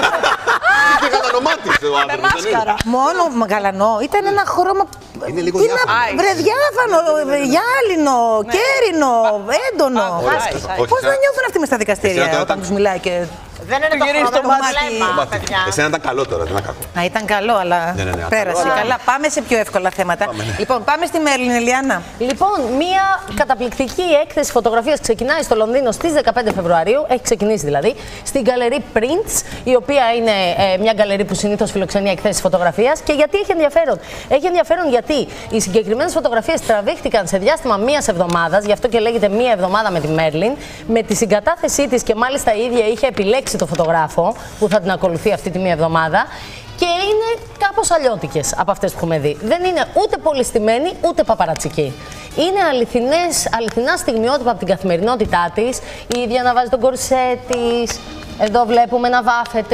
[SPEAKER 2] Είχε γαλανομάτης ο άνθρωπος.
[SPEAKER 1] Μόνο γαλανό. Ήταν ένα χρώμα.
[SPEAKER 2] Είναι λίγο διάφανο.
[SPEAKER 1] Βρε, διάφανο, γυάλινο, κέρινο, έντονο. Πώς να νιώθουν αυτοί μες στα δικαστήρια όταν τους μιλάει και.
[SPEAKER 3] Δεν είναι το γυρίζει το μάτι.
[SPEAKER 2] Εσένα ήταν καλό τώρα, δεν ήταν κακό.
[SPEAKER 1] Α, ήταν καλό, αλλά ναι, ναι, ναι, πέρασε. Καλά. καλά, πάμε σε πιο εύκολα θέματα. Πάμε, ναι. Λοιπόν, πάμε στη Μέρλιν, Ελιάνα.
[SPEAKER 4] Λοιπόν, μία καταπληκτική έκθεση φωτογραφίας ξεκινάει στο Λονδίνο στις δεκαπέντε Φεβρουαρίου. Έχει ξεκινήσει δηλαδή. Στην γκαλερί Prints, η οποία είναι ε, μια γκαλερί που συνήθως φιλοξενεί εκθέσεις φωτογραφίας. Και γιατί έχει ενδιαφέρον? Έχει ενδιαφέρον γιατί οι συγκεκριμένες φωτογραφίες τραβήχτηκαν σε διάστημα μίας εβδομάδας, γι' αυτό και λέγεται μία εβδομάδα με τη Μέρλιν. Με τη συγκατάθεσή της και μάλιστα η ίδια είχε επιλέξει το φωτογράφο που θα την ακολουθεί αυτή τη μία εβδομάδα και είναι κάπως αλλιώτικες από αυτές που έχουμε δει. Δεν είναι ούτε πολύ στημένη ούτε παπαρατσική. Είναι αληθινές, αληθινά στιγμιότυπα από την καθημερινότητά της. Η ίδια να βάζει τον κορσέ της. Εδώ βλέπουμε να βάφεται.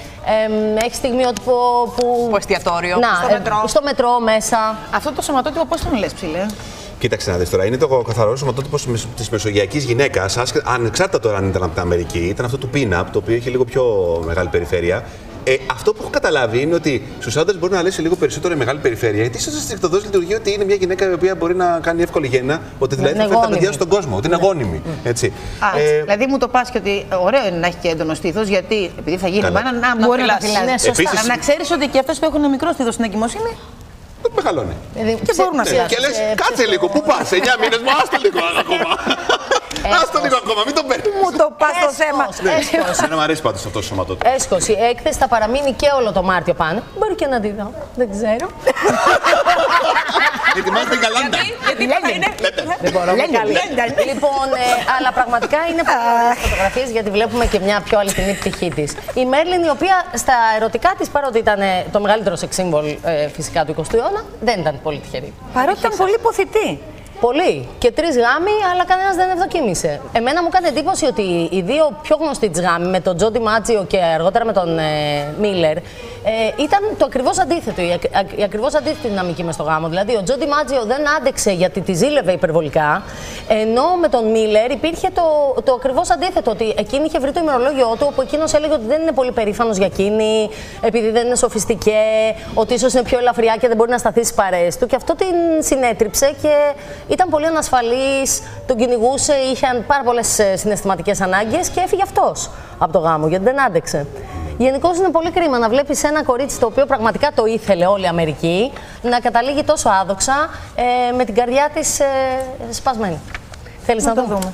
[SPEAKER 4] Ε, έχει στιγμιότυπο που.
[SPEAKER 5] Στο εστιατόριο.
[SPEAKER 4] Να,
[SPEAKER 5] στο,
[SPEAKER 4] ε,
[SPEAKER 5] μετρό.
[SPEAKER 4] στο μετρό μέσα.
[SPEAKER 1] Αυτό το σωματότυπο πώς τον λες, ψηλέ?
[SPEAKER 2] Κοίταξε να δεις τώρα, είναι το καθαρό σωματότυπο της μεσογειακής γυναίκας. Ανεξάρτητα τώρα αν ήταν από την Αμερική, ήταν αυτό του pin-up, το οποίο είχε λίγο πιο μεγάλη περιφέρεια. Ε, αυτό που έχω καταλάβει είναι ότι στους άντρες μπορεί να λες λίγο περισσότερο μεγάλη περιφέρεια. Γιατί ίσως στικτοδός λειτουργεί ότι είναι μια γυναίκα η οποία μπορεί να κάνει εύκολη γέννα, ότι δηλαδή θα φέρει τα παιδιά στον κόσμο, ότι είναι αγώνιμη. Έτσι.
[SPEAKER 1] Α, ε, δηλαδή μου το πας και ότι ωραίο είναι να έχει και έντονο στήθος, γιατί επειδή θα γίνει μάνα, να μπορεί να φυλάσει. Ναι, σωστά. Επίσης, να ξέρεις ότι και αυτές που έχουν μικρό στήθος στην εγκυμοσύνη.
[SPEAKER 2] Δεν μεγαλώνει.
[SPEAKER 1] Και μπορούν να φυλάσουν.
[SPEAKER 2] Και λες, κάτσε λίγο, πού πας, εννιά μήνες, μα άστο λίγο ακόμα. Άστο λίγο ακόμα, μην το παίρνει.
[SPEAKER 1] Μου το πας το θέμα.
[SPEAKER 2] Εμένα μου αρέσει πάντως αυτό το σωματότυπο.
[SPEAKER 4] Έσχος, η έκθεση θα παραμείνει και όλο το Μάρτιο πάνω. Μπορεί και να τη δω, δεν ξέρω.
[SPEAKER 2] Ετοιμάζεται η καλάντα.
[SPEAKER 5] Γιατί θα είναι.
[SPEAKER 4] Δεν μπορώ να Λοιπόν, αλλά πραγματικά είναι πολλές φωτογραφίες γιατί βλέπουμε και μια πιο αληθινή πτυχή της. Η Μέρλιν, η οποία στα ερωτικά της, παρότι ήταν το μεγαλύτερο σεξ σύμβολ φυσικά του εικοστού αιώνα, δεν ήταν πολύ τυχερή.
[SPEAKER 1] Παρότι ήταν πολύ υποθητή.
[SPEAKER 4] Πολύ. Και τρεις γάμοι, αλλά κανένας δεν ευδοκίμησε. Εμένα μου κάνει εντύπωση ότι οι δύο πιο γνωστοί της γάμοι, με τον Τζόντι Μάτζιο και αργότερα με τον ε, Μίλλερ, Ε, ήταν το ακριβώς αντίθετο, η, ακ, η ακριβώς αντίθετη δυναμική μες στο γάμο. Δηλαδή, ο Τζο Ντιμάτζιο δεν άντεξε γιατί τη ζήλευε υπερβολικά, ενώ με τον Μίλερ υπήρχε το, το ακριβώς αντίθετο. Ότι εκείνη είχε βρει το ημερολόγιο του, όπου εκείνος έλεγε ότι δεν είναι πολύ περήφανος για εκείνη, επειδή δεν είναι σοφιστικέ, ότι ίσως είναι πιο ελαφριά και δεν μπορεί να σταθεί στις παρέες του. Και αυτό την συνέτριψε και ήταν πολύ ανασφαλής, τον κυνηγούσε, είχε πάρα πολλές συναισθηματικές ανάγκες και έφυγε αυτός από το γάμο, γιατί δεν άντεξε. Γενικώς είναι πολύ κρίμα να βλέπεις ένα κορίτσι το οποίο πραγματικά το ήθελε όλη η Αμερική να καταλήγει τόσο άδοξα ε, με την καρδιά της ε, σπασμένη. Θέλεις να, να το δούμε?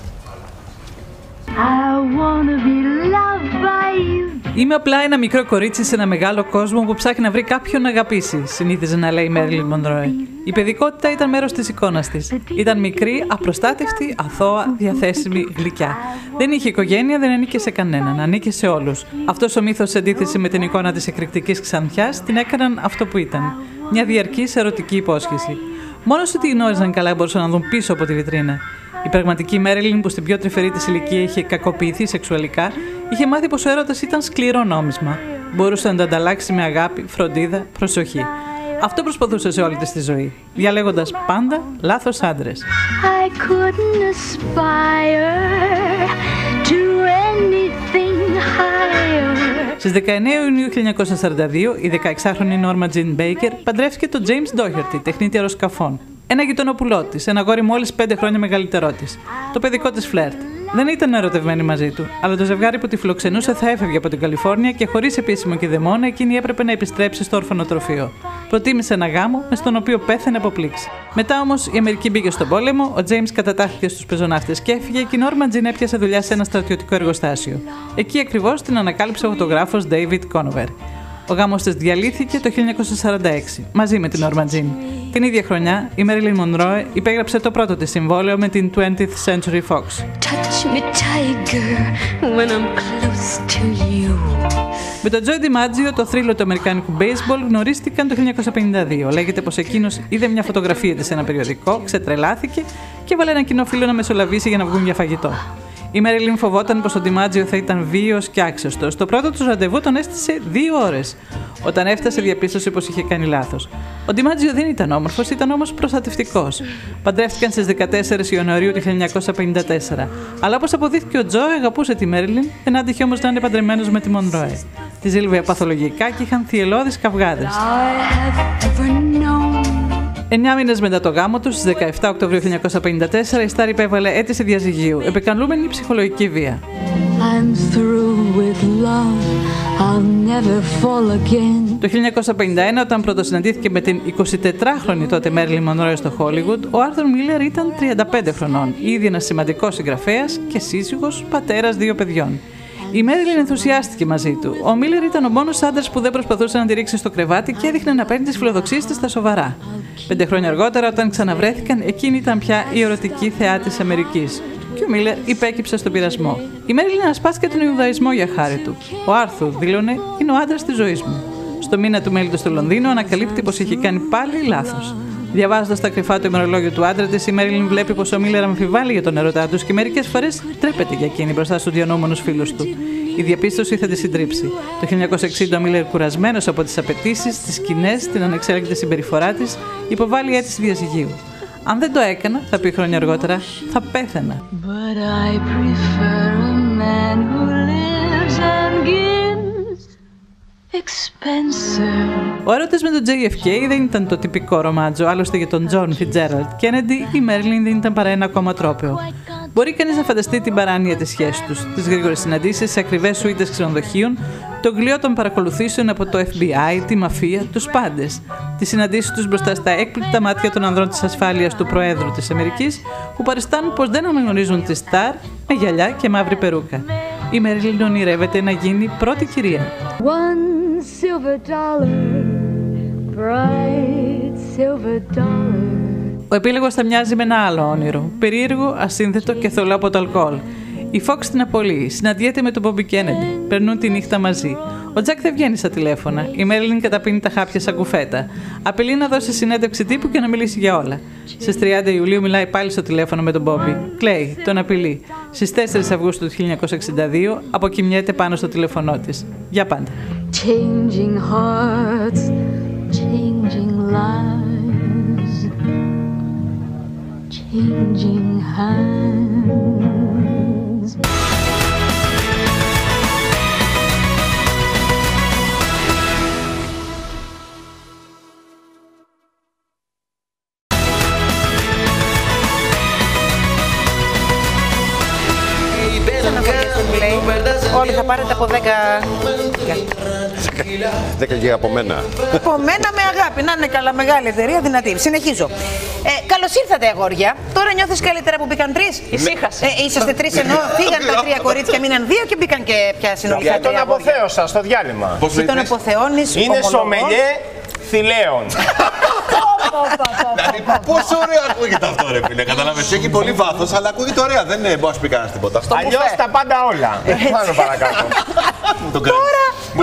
[SPEAKER 8] Είμαι απλά ένα μικρό κορίτσι σε ένα μεγάλο κόσμο που ψάχνει να βρει κάποιον να αγαπήσει, συνήθιζε να λέει η Μέριλιν Μονρόε. Η παιδικότητα ήταν μέρος της εικόνας της. Ήταν μικρή, απροστάτευτη, αθώα, διαθέσιμη, γλυκιά. Δεν είχε οικογένεια, δεν ανήκε σε κανέναν, ανήκε σε όλους. Αυτός ο μύθος, σε αντίθεση με την εικόνα της εκρηκτικής ξανθιάς, την έκαναν αυτό που ήταν. Μια διαρκής ερωτική υπόσχεση. Μόνο όσοι τη γνώριζαν καλά μπορούσαν να δουν πίσω από τη βιτρίνα. Η πραγματική Μέριλιν, που στην πιο τρυφερή της ηλικία είχε κακοποιηθεί σεξουαλικά, είχε μάθει πως ο έρωτας ήταν σκληρό νόμισμα. Μπορούσε να το ανταλλάξει με αγάπη, φροντίδα, προσοχή. Αυτό προσπαθούσε σε όλη της τη ζωή, διαλέγοντας πάντα λάθος άντρες. Στις δεκαεννέα Ιουνίου χίλια εννιακόσια σαράντα δύο, η δεκαεξάχρονη Νόρμα Τζιν Μπέικερ παντρεύτηκε τον James Doherty, τεχνίτη αεροσκαφών. Ένα γειτονοπουλό της, ένα αγόρι μόλις πέντε χρόνια μεγαλύτερό της. Το παιδικό της φλερτ. Δεν ήταν ερωτευμένη μαζί του, αλλά το ζευγάρι που τη φιλοξενούσε θα έφευγε από την Καλιφόρνια και χωρίς επίσημο κηδεμόνα εκείνη έπρεπε να επιστρέψει στο ορφανοτροφείο. Προτίμησε ένα γάμο με στον οποίο πέθανε από πλήξη. Μετά όμως η Αμερική μπήκε στον πόλεμο, ο James κατατάχθηκε στους πεζοναύτες και έφυγε και η Νόρμα Τζιν έπιασε δουλειά σε ένα στρατιωτικό εργοστάσιο. Εκεί ακριβώς την ανακάλυψε ο φωτογράφος David Conover. Ο γάμος της διαλύθηκε το χίλια εννιακόσια σαράντα έξι, μαζί με την Νόρμα Τζιν. Την ίδια χρονιά, η Μέριλιν Μονρόε υπέγραψε το πρώτο της συμβόλαιο με την twentieth Century Fox. Me, tiger, when I'm close to you. Με τον Τζο Ντιμάτζιο, το θρύλο του αμερικάνικου baseball, γνωρίστηκαν το χίλια εννιακόσια πενήντα δύο. Λέγεται πως εκείνος είδε μια φωτογραφία της σε ένα περιοδικό, ξετρελάθηκε και έβαλε ένα κοινό φίλο να μεσολαβήσει για να βγουν για φαγητό. Η Μέριλιν φοβόταν πως ο Ντιμάτζιο θα ήταν βίαιος και άξεστος. Το πρώτο του ραντεβού τον έστησε δύο ώρες. Όταν έφτασε, διαπίστωσε πως είχε κάνει λάθος. Ο Ντιμάτζιο δεν ήταν όμορφος, ήταν όμως προστατευτικός. Παντρεύτηκαν στις δεκατέσσερις Ιανουαρίου του χίλια εννιακόσια πενήντα τέσσερα. Αλλά όπως αποδείχθηκε, ο Τζο αγαπούσε τη Μέριλιν, δεν άντυχε όμως να είναι παντρεμένος με τη Μονρόε. Τη ζήλευε παθολογικά και είχαν θυελλώδεις καυγάδες. Εννιά μήνες μετά το γάμο του, στις δεκαεπτά Οκτωβρίου χίλια εννιακόσια πενήντα τέσσερα, η Στάρ υπέβαλε αίτηση διαζυγίου, επικαλούμενη ψυχολογική βία. Το χίλια εννιακόσια πενήντα ένα, όταν πρωτοσυναντήθηκε με την εικοσιτετράχρονη τότε Μέριλιν Μονρόε στο Χόλιγουντ, ο Άρθουρ Μίλερ ήταν τριάντα πέντε χρονών, ήδη ένας σημαντικός συγγραφέας και σύζυγος, πατέρας δύο παιδιών. Η Μέριλιν ενθουσιάστηκε μαζί του. Ο Μίλερ ήταν ο μόνος άντρας που δεν προσπαθούσε να τη ρίξει στο κρεβάτι και έδειχνε να παίρνει τις φιλοδοξίες της στα σοβαρά. Πέντε χρόνια αργότερα, όταν ξαναβρέθηκαν, εκείνη ήταν πια η ερωτική θεά της Αμερικής. Και ο Μίλερ υπέκυψε στον πειρασμό. Η Μέριλιν ασπάστηκε τον Ιουδαϊσμό για χάρη του. Ο Άρθουρ δήλωνε: «Είναι ο άντρας της ζωής μου». Στο μήνα του μέλητος στο Λονδίνο, ανακαλύπτει πως είχε κάνει πάλι λάθος. Διαβάζοντας τα κρυφά του ημερολόγιο του άντρα της, η Μέριλιν βλέπει πως ο Μίλερ αμφιβάλλει για τον ερωτά τους και μερικές φορές τρέπεται για εκείνη μπροστά στους διανοούμενους φίλους του. Η διαπίστωση θα τη συντρίψει. Το χίλια εννιακόσια εξήντα, ο Μίλερ, κουρασμένος από τις απαιτήσεις, τις σκηνές, την ανεξέλεγκτη συμπεριφορά της, υποβάλλει αίτηση διαζυγίου. Αν δεν το έκανα, θα πει χρόνια αργότερα, θα πέθαινα. Ο έρωτας με τον τζέι εφ κέι δεν ήταν το τυπικό ρομάτζο, άλλωστε για τον Τζον Φιτζέραλντ Κέννεντι η Μέριλιν δεν ήταν παρά ένα ακόμα τρόπαιο. Μπορεί κανείς να φανταστεί την παράνοια της σχέσης τους, τις γρήγορες συναντήσεις σε ακριβές σουίτες ξενοδοχείων, το γλυό των παρακολουθήσεων από το εφ μπι άι, τη μαφία, τους πάντες. Τις συναντήσεις τους μπροστά στα έκπληκτα μάτια των ανδρών της ασφάλειας του Προέδρου της Αμερικής, που παριστάνουν πως δεν αναγνωρίζουν τη Σταρ με γυαλιά και μαύρη περούκα. Η Μέριλιν ονειρεύεται να γίνει πρώτη κυρία. One silver dollar, bright silver dollar. Ο επίλογος θα μοιάζει με ένα άλλο όνειρο, περίεργο, ασύνθετο και θολό από το αλκοόλ. Η Fox την απολύει, συναντιέται με τον Bobby Kennedy, περνούν τη νύχτα μαζί. Ο Τζακ δεν βγαίνει στα τηλέφωνα, η Μέριλιν καταπίνει τα χάπια σαν κουφέτα. Απειλεί να δώσει συνέντευξη τύπου και να μιλήσει για όλα. Στις τριάντα Ιουλίου μιλάει πάλι στο τηλέφωνο με τον Μπόμπι. Κλαίει, τον απειλεί. Στις τέσσερις Αυγούστου του χίλια εννιακόσια εξήντα δύο αποκοιμιέται πάνω στο τηλέφωνό της. Για πάντα.
[SPEAKER 9] Changing hearts, changing lives, changing hands.
[SPEAKER 1] Όλοι θα πάρετε από δέκα.
[SPEAKER 10] δέκα και από μένα.
[SPEAKER 1] Από μένα με αγάπη. Να είναι καλά, μεγάλη εταιρεία, δυνατή. Συνεχίζω. Ε, καλώς ήρθατε, αγόρια. Τώρα νιώθεις καλύτερα που μπήκαν τρεις?
[SPEAKER 5] Ησύχασε.
[SPEAKER 1] Ε, είσαστε τρεις ενώ φύγαν τα τρία κορίτσια, μείναν δύο και μπήκαν και πια συνολικά
[SPEAKER 11] Για τον
[SPEAKER 1] τρία αγόρια.
[SPEAKER 11] αποθέωσα στο διάλειμμα.
[SPEAKER 1] Ή τον αποθεώνεις.
[SPEAKER 11] Είναι σομελιέ θηλαίων.
[SPEAKER 2] Δηλαδή, πόσο ωραίο ακούγεται αυτό, ρε φίλε. Καταλαβαίνεις, έχει πολύ βάθος, αλλά ακούγεται ωραία. Δεν μπορεί να σου πει κανένας τίποτα.
[SPEAKER 11] Αλλιώς τα πάντα όλα. Πάνω παρακάτω.
[SPEAKER 1] Τώρα,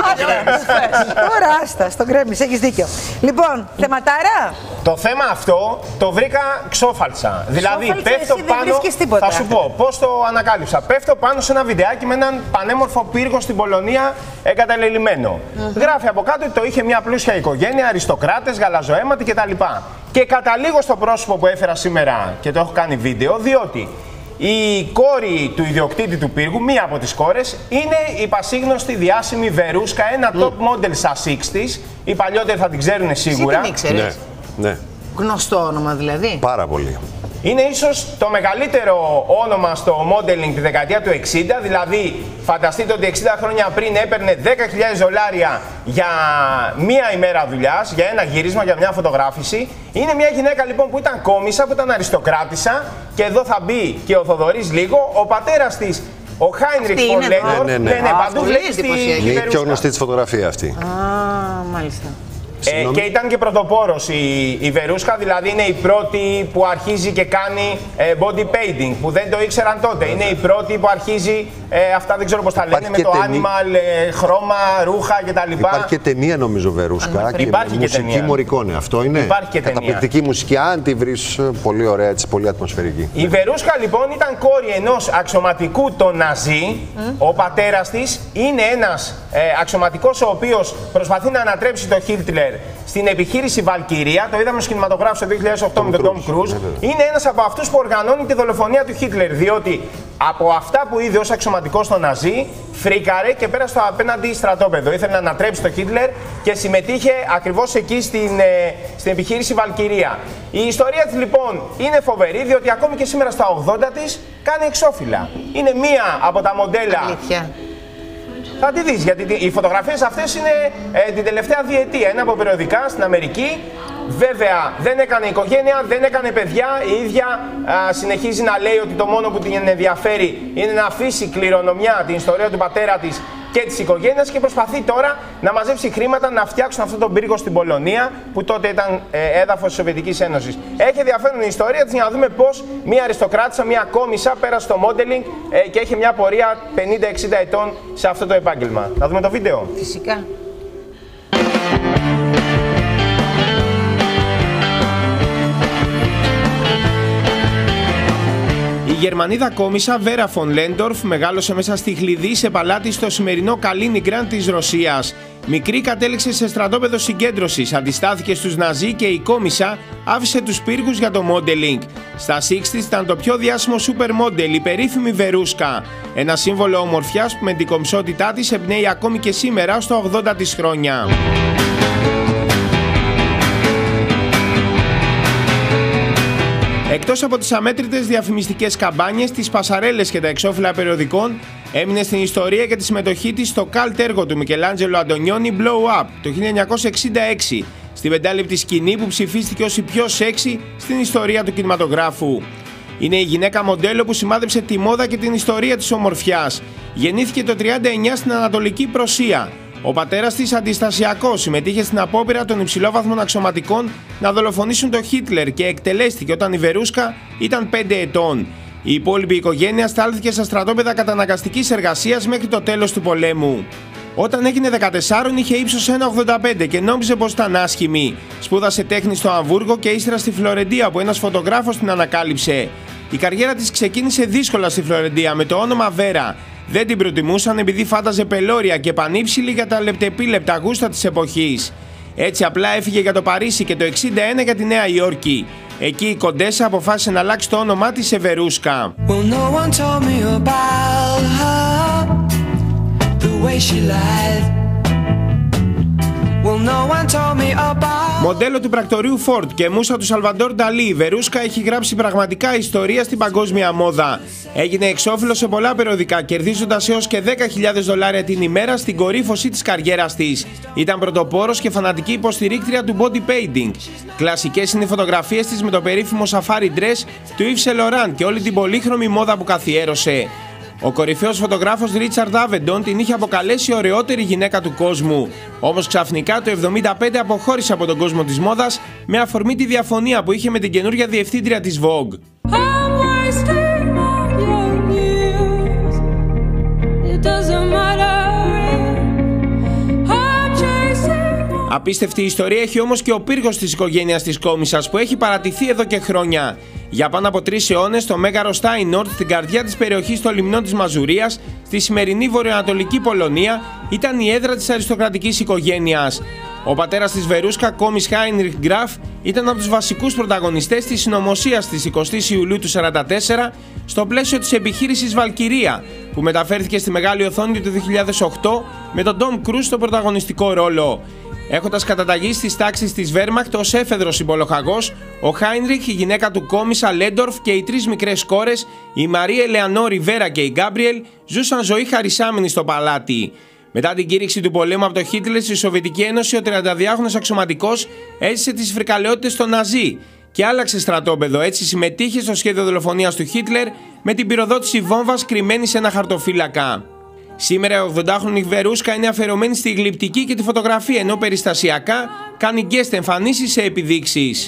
[SPEAKER 1] τώρα άστα, στον κρέμεις, έχεις δίκιο. Λοιπόν, θεματάρα.
[SPEAKER 11] Το θέμα αυτό το βρήκα ξόφαλτσα. Δηλαδή,
[SPEAKER 1] Ξόφαλτσα,
[SPEAKER 11] πέφτω
[SPEAKER 1] εσύ δεν
[SPEAKER 11] πάνω.
[SPEAKER 1] βρίσκεις τίποτα.
[SPEAKER 11] Θα σου πω πώς το ανακάλυψα. Πέφτω πάνω σε ένα βιντεάκι με έναν πανέμορφο πύργο στην Πολωνία εγκαταλελειμμένο. Mm-hmm. Γράφει από κάτω ότι το είχε μια πλούσια οικογένεια, αριστοκράτες, γαλαζοαίματοι κτλ. Και καταλήγω στο πρόσωπο που έφερα σήμερα και το έχω κάνει βίντεο, διότι η κόρη του ιδιοκτήτη του πύργου, μία από τις κόρες, είναι η πασίγνωστη διάσημη Βερούσκα, ένα mm. top model στα εξήντα. Οι παλιότεροι θα την ξέρουν σίγουρα.
[SPEAKER 1] Εσύ την ήξερες?
[SPEAKER 10] Ναι, ναι.
[SPEAKER 1] Γνωστό όνομα δηλαδή.
[SPEAKER 10] Πάρα πολύ.
[SPEAKER 11] Είναι ίσως το μεγαλύτερο όνομα στο modeling τη δεκαετία του εξήντα, δηλαδή φανταστείτε ότι εξήντα χρόνια πριν έπαιρνε δέκα χιλιάδες δολάρια για μία ημέρα δουλειάς, για ένα γύρισμα, για μια φωτογράφηση. Είναι μια γυναίκα λοιπόν που ήταν κόμισσα, που ήταν αριστοκράτισσα και εδώ θα μπει και ο Θοδωρής λίγο, ο πατέρας της, ο Χάινριχ φον Λέγκορφ.
[SPEAKER 10] Ναι, ναι, ναι.
[SPEAKER 11] Ναι, ναι, παντού βλέπεις τη
[SPEAKER 10] Είναι η πιο γνωστή της φωτογραφία αυτή.
[SPEAKER 1] Α, μάλιστα.
[SPEAKER 11] Ε, και ήταν και πρωτοπόρος η, η Βερούσκα, δηλαδή είναι η πρώτη που αρχίζει και κάνει ε, body painting, που δεν το ήξεραν τότε. Είναι η πρώτη που αρχίζει, ε, αυτά δεν ξέρω πώς τα λένε, με το ταινί... animal, ε, χρώμα, ρούχα κτλ.
[SPEAKER 10] Υπάρχει και ταινία νομίζω Βερούσκα και
[SPEAKER 11] υπάρχει
[SPEAKER 10] με
[SPEAKER 11] και
[SPEAKER 10] μουσική
[SPEAKER 11] ταινία.
[SPEAKER 10] Μωρικόνε. Αυτό είναι
[SPEAKER 11] υπάρχει και
[SPEAKER 10] καταπληκτική
[SPEAKER 11] ταινία.
[SPEAKER 10] μουσική, αν τη βρεις πολύ ωραία, έτσι, πολύ ατμοσφαιρική.
[SPEAKER 11] Η Βερούσκα λοιπόν ήταν κόρη ενός αξιωματικού των Ναζί. Mm. Ο πατέρας της είναι ένας ε, αξιωματικός ο οποίος προσπαθεί να ανατρέψει τον Χίτλερ στην επιχείρηση Βαλκυρία, το είδαμε στο κινηματογράφο το δύο χιλιάδες οκτώ με τον Τόμ Κρούζ. Είναι ένας από αυτούς που οργανώνει τη δολοφονία του Χίτλερ, διότι από αυτά που είδε ως αξιωματικός των Ναζί, φρίκαρε και πέρασε στο απέναντι στρατόπεδο. Ήθελε να ανατρέψει τον Χίτλερ και συμμετείχε ακριβώς εκεί στην, ε, στην επιχείρηση Βαλκυρία. Η ιστορία της λοιπόν είναι φοβερή, διότι ακόμη και σήμερα στα ογδόντα της κάνει εξώφυλλα. Είναι μία από τα μοντέλα.
[SPEAKER 1] Αλήθεια.
[SPEAKER 11] Θα τη δεις, γιατί οι φωτογραφίες αυτές είναι ε, την τελευταία διετία. Είναι από περιοδικά στην Αμερική. Βέβαια δεν έκανε οικογένεια, δεν έκανε παιδιά. Η ίδια α, συνεχίζει να λέει ότι το μόνο που την ενδιαφέρει είναι να αφήσει κληρονομιά την ιστορία του πατέρα της και της οικογένειας και προσπαθεί τώρα να μαζέψει χρήματα να φτιάξουν αυτόν τον πύργο στην Πολωνία που τότε ήταν ε, έδαφος της Σοβιετικής Ένωσης. Έχει ενδιαφέρον η ιστορία της για να δούμε πώς μια αριστοκράτησα, μια κόμισσα πέρασε στο modeling ε, και έχει μια πορεία πενήντα εξήντα ετών σε αυτό το επάγγελμα. Θα δούμε το βίντεο.
[SPEAKER 1] Φυσικά.
[SPEAKER 11] Η Γερμανίδα κόμισσα Βέρα Φον Λέγκορφ μεγάλωσε μέσα στη χλιδί σε παλάτι στο σημερινό Καλίνιγκραντ της Ρωσίας. Μικρή κατέληξε σε στρατόπεδο συγκέντρωσης, αντιστάθηκε στους Ναζί και η κόμισσα άφησε τους πύργους για το μόντελινγκ. Στα εξήντα ήταν το πιο διάσημο σούπερ μόντελ, η περίφημη Βερούσκα. Ένα σύμβολο ομορφιάς που με την κομψότητά της εμπνέει ακόμη και σήμερα στο ογδόντα της χρόνια. Εκτός από τις αμέτρητες διαφημιστικές καμπάνιες, τις πασαρέλες και τα εξώφυλλα περιοδικών, έμεινε στην ιστορία και τη συμμετοχή της στο καλτ έργο του Μικελάντζελο Αντωνιόνι Blow Up το χίλια εννιακόσια εξήντα έξι, στην πεντάλεπτη σκηνή που ψηφίστηκε ως η πιο σεξι στην ιστορία του κινηματογράφου. Είναι η γυναίκα μοντέλο που σημάδεψε τη μόδα και την ιστορία της ομορφιάς. Γεννήθηκε το τριάντα εννιά στην Ανατολική Πρωσία. Ο πατέρας της, αντιστασιακός, συμμετείχε στην απόπειρα των υψηλόβαθμων αξιωματικών να δολοφονήσουν τον Χίτλερ και εκτελέστηκε όταν η Βερούσκα ήταν πέντε ετών. Η υπόλοιπη οικογένεια στάλθηκε στα στρατόπεδα καταναγκαστικής εργασίας μέχρι το τέλος του πολέμου. Όταν έγινε δεκατέσσερα είχε ύψος ένα ογδόντα πέντε και νόμιζε πως ήταν άσχημη. Σπούδασε τέχνη στο Αμβούργο και ύστερα στη Φλωρεντία που ένας φωτογράφος την ανακάλυψε. Η καριέρα της ξεκίνησε δύσκολα στη Φλωρεντία με το όνομα Βέρα. Δεν την προτιμούσαν επειδή φάνταζε πελώρια και πανύψηλη για τα λεπτεπίλεπτα γούστα της εποχής. Έτσι απλά έφυγε για το Παρίσι και το εξήντα ένα για τη Νέα Υόρκη. Εκεί η κοντέσα αποφάσισε να αλλάξει το όνομά της σε Βερούσκα. Well, no Μοντέλο του πρακτορείου Ford και μούσα του Σαλβαντόρ Νταλί, η Βερούσκα έχει γράψει πραγματικά ιστορία στην παγκόσμια μόδα. Έγινε εξώφυλλο σε πολλά περιοδικά, κερδίζοντας έως και δέκα χιλιάδες δολάρια την ημέρα στην κορύφωση της καριέρας της. Ήταν πρωτοπόρος και φανατική υποστηρίκτρια του body painting. Κλασικές είναι οι φωτογραφίες της με το περίφημο safari dress του Yves Saint Laurent και όλη την πολύχρωμη μόδα που καθιέρωσε. Ο κορυφαίος φωτογράφος Ρίτσαρντ Άβεντον την είχε αποκαλέσει ωραιότερη γυναίκα του κόσμου. Όμως ξαφνικά το εβδομήντα πέντε αποχώρησε από τον κόσμο της μόδας με αφορμή τη διαφωνία που είχε με την καινούρια διευθύντρια της Vogue. Απίστευτη ιστορία έχει όμως και ο πύργος της οικογένειας της κόμισσας που έχει παρατηθεί εδώ και χρόνια. Για πάνω από τρεις αιώνες το μέγαρο Στάινορτ, στην καρδιά της περιοχής των λιμνών της Μαζουρίας, στη σημερινή βορειοανατολική Πολωνία, ήταν η έδρα της αριστοκρατικής οικογένειας. Ο πατέρας της Βερούσκα, κόμις Χάινριχ Γκραφ, ήταν από τους βασικούς πρωταγωνιστές της συνωμοσίας της εικοστής Ιουλίου του χίλια εννιακόσια σαράντα τέσσερα στο πλαίσιο της επιχείρησης Βαλκυρία, που μεταφέρθηκε στη μεγάλη οθόνη του δύο χιλιάδες οκτώ με τον Τόμ Κρούζ στον πρωταγωνιστικό ρόλο. Έχοντας καταταγεί στις τάξεις της Βέρμαχτ ως έφεδρος συμπολοχαγός, ο Χάινριχ, η γυναίκα του κόμισα Λέντορφ και οι τρεις μικρές κόρες, η Μαρία Ελεανόρ, η Βέρα και η Γκάμπριελ, ζούσαν ζωή χαρισάμενη στο παλάτι. Μετά την κήρυξη του πολέμου από το Χίτλερ στη Σοβιετική Ένωση, ο τριανταδυάχρονος αξιωματικός έζησε τις φρικαλαιότητες των Ναζί και άλλαξε στρατόπεδο. Έτσι συμμετείχε στο σχέδιο δολοφονίας του Χίτλερ με την πυροδότηση βόμβας κρυμμένη σε ένα χαρτοφύλακα. Σήμερα η ογδοντάχρονη Βερούσκα είναι αφιερωμένη στη γλυπτική και τη φωτογραφία, ενώ περιστασιακά κάνει guest εμφανίσεις σε επιδείξεις.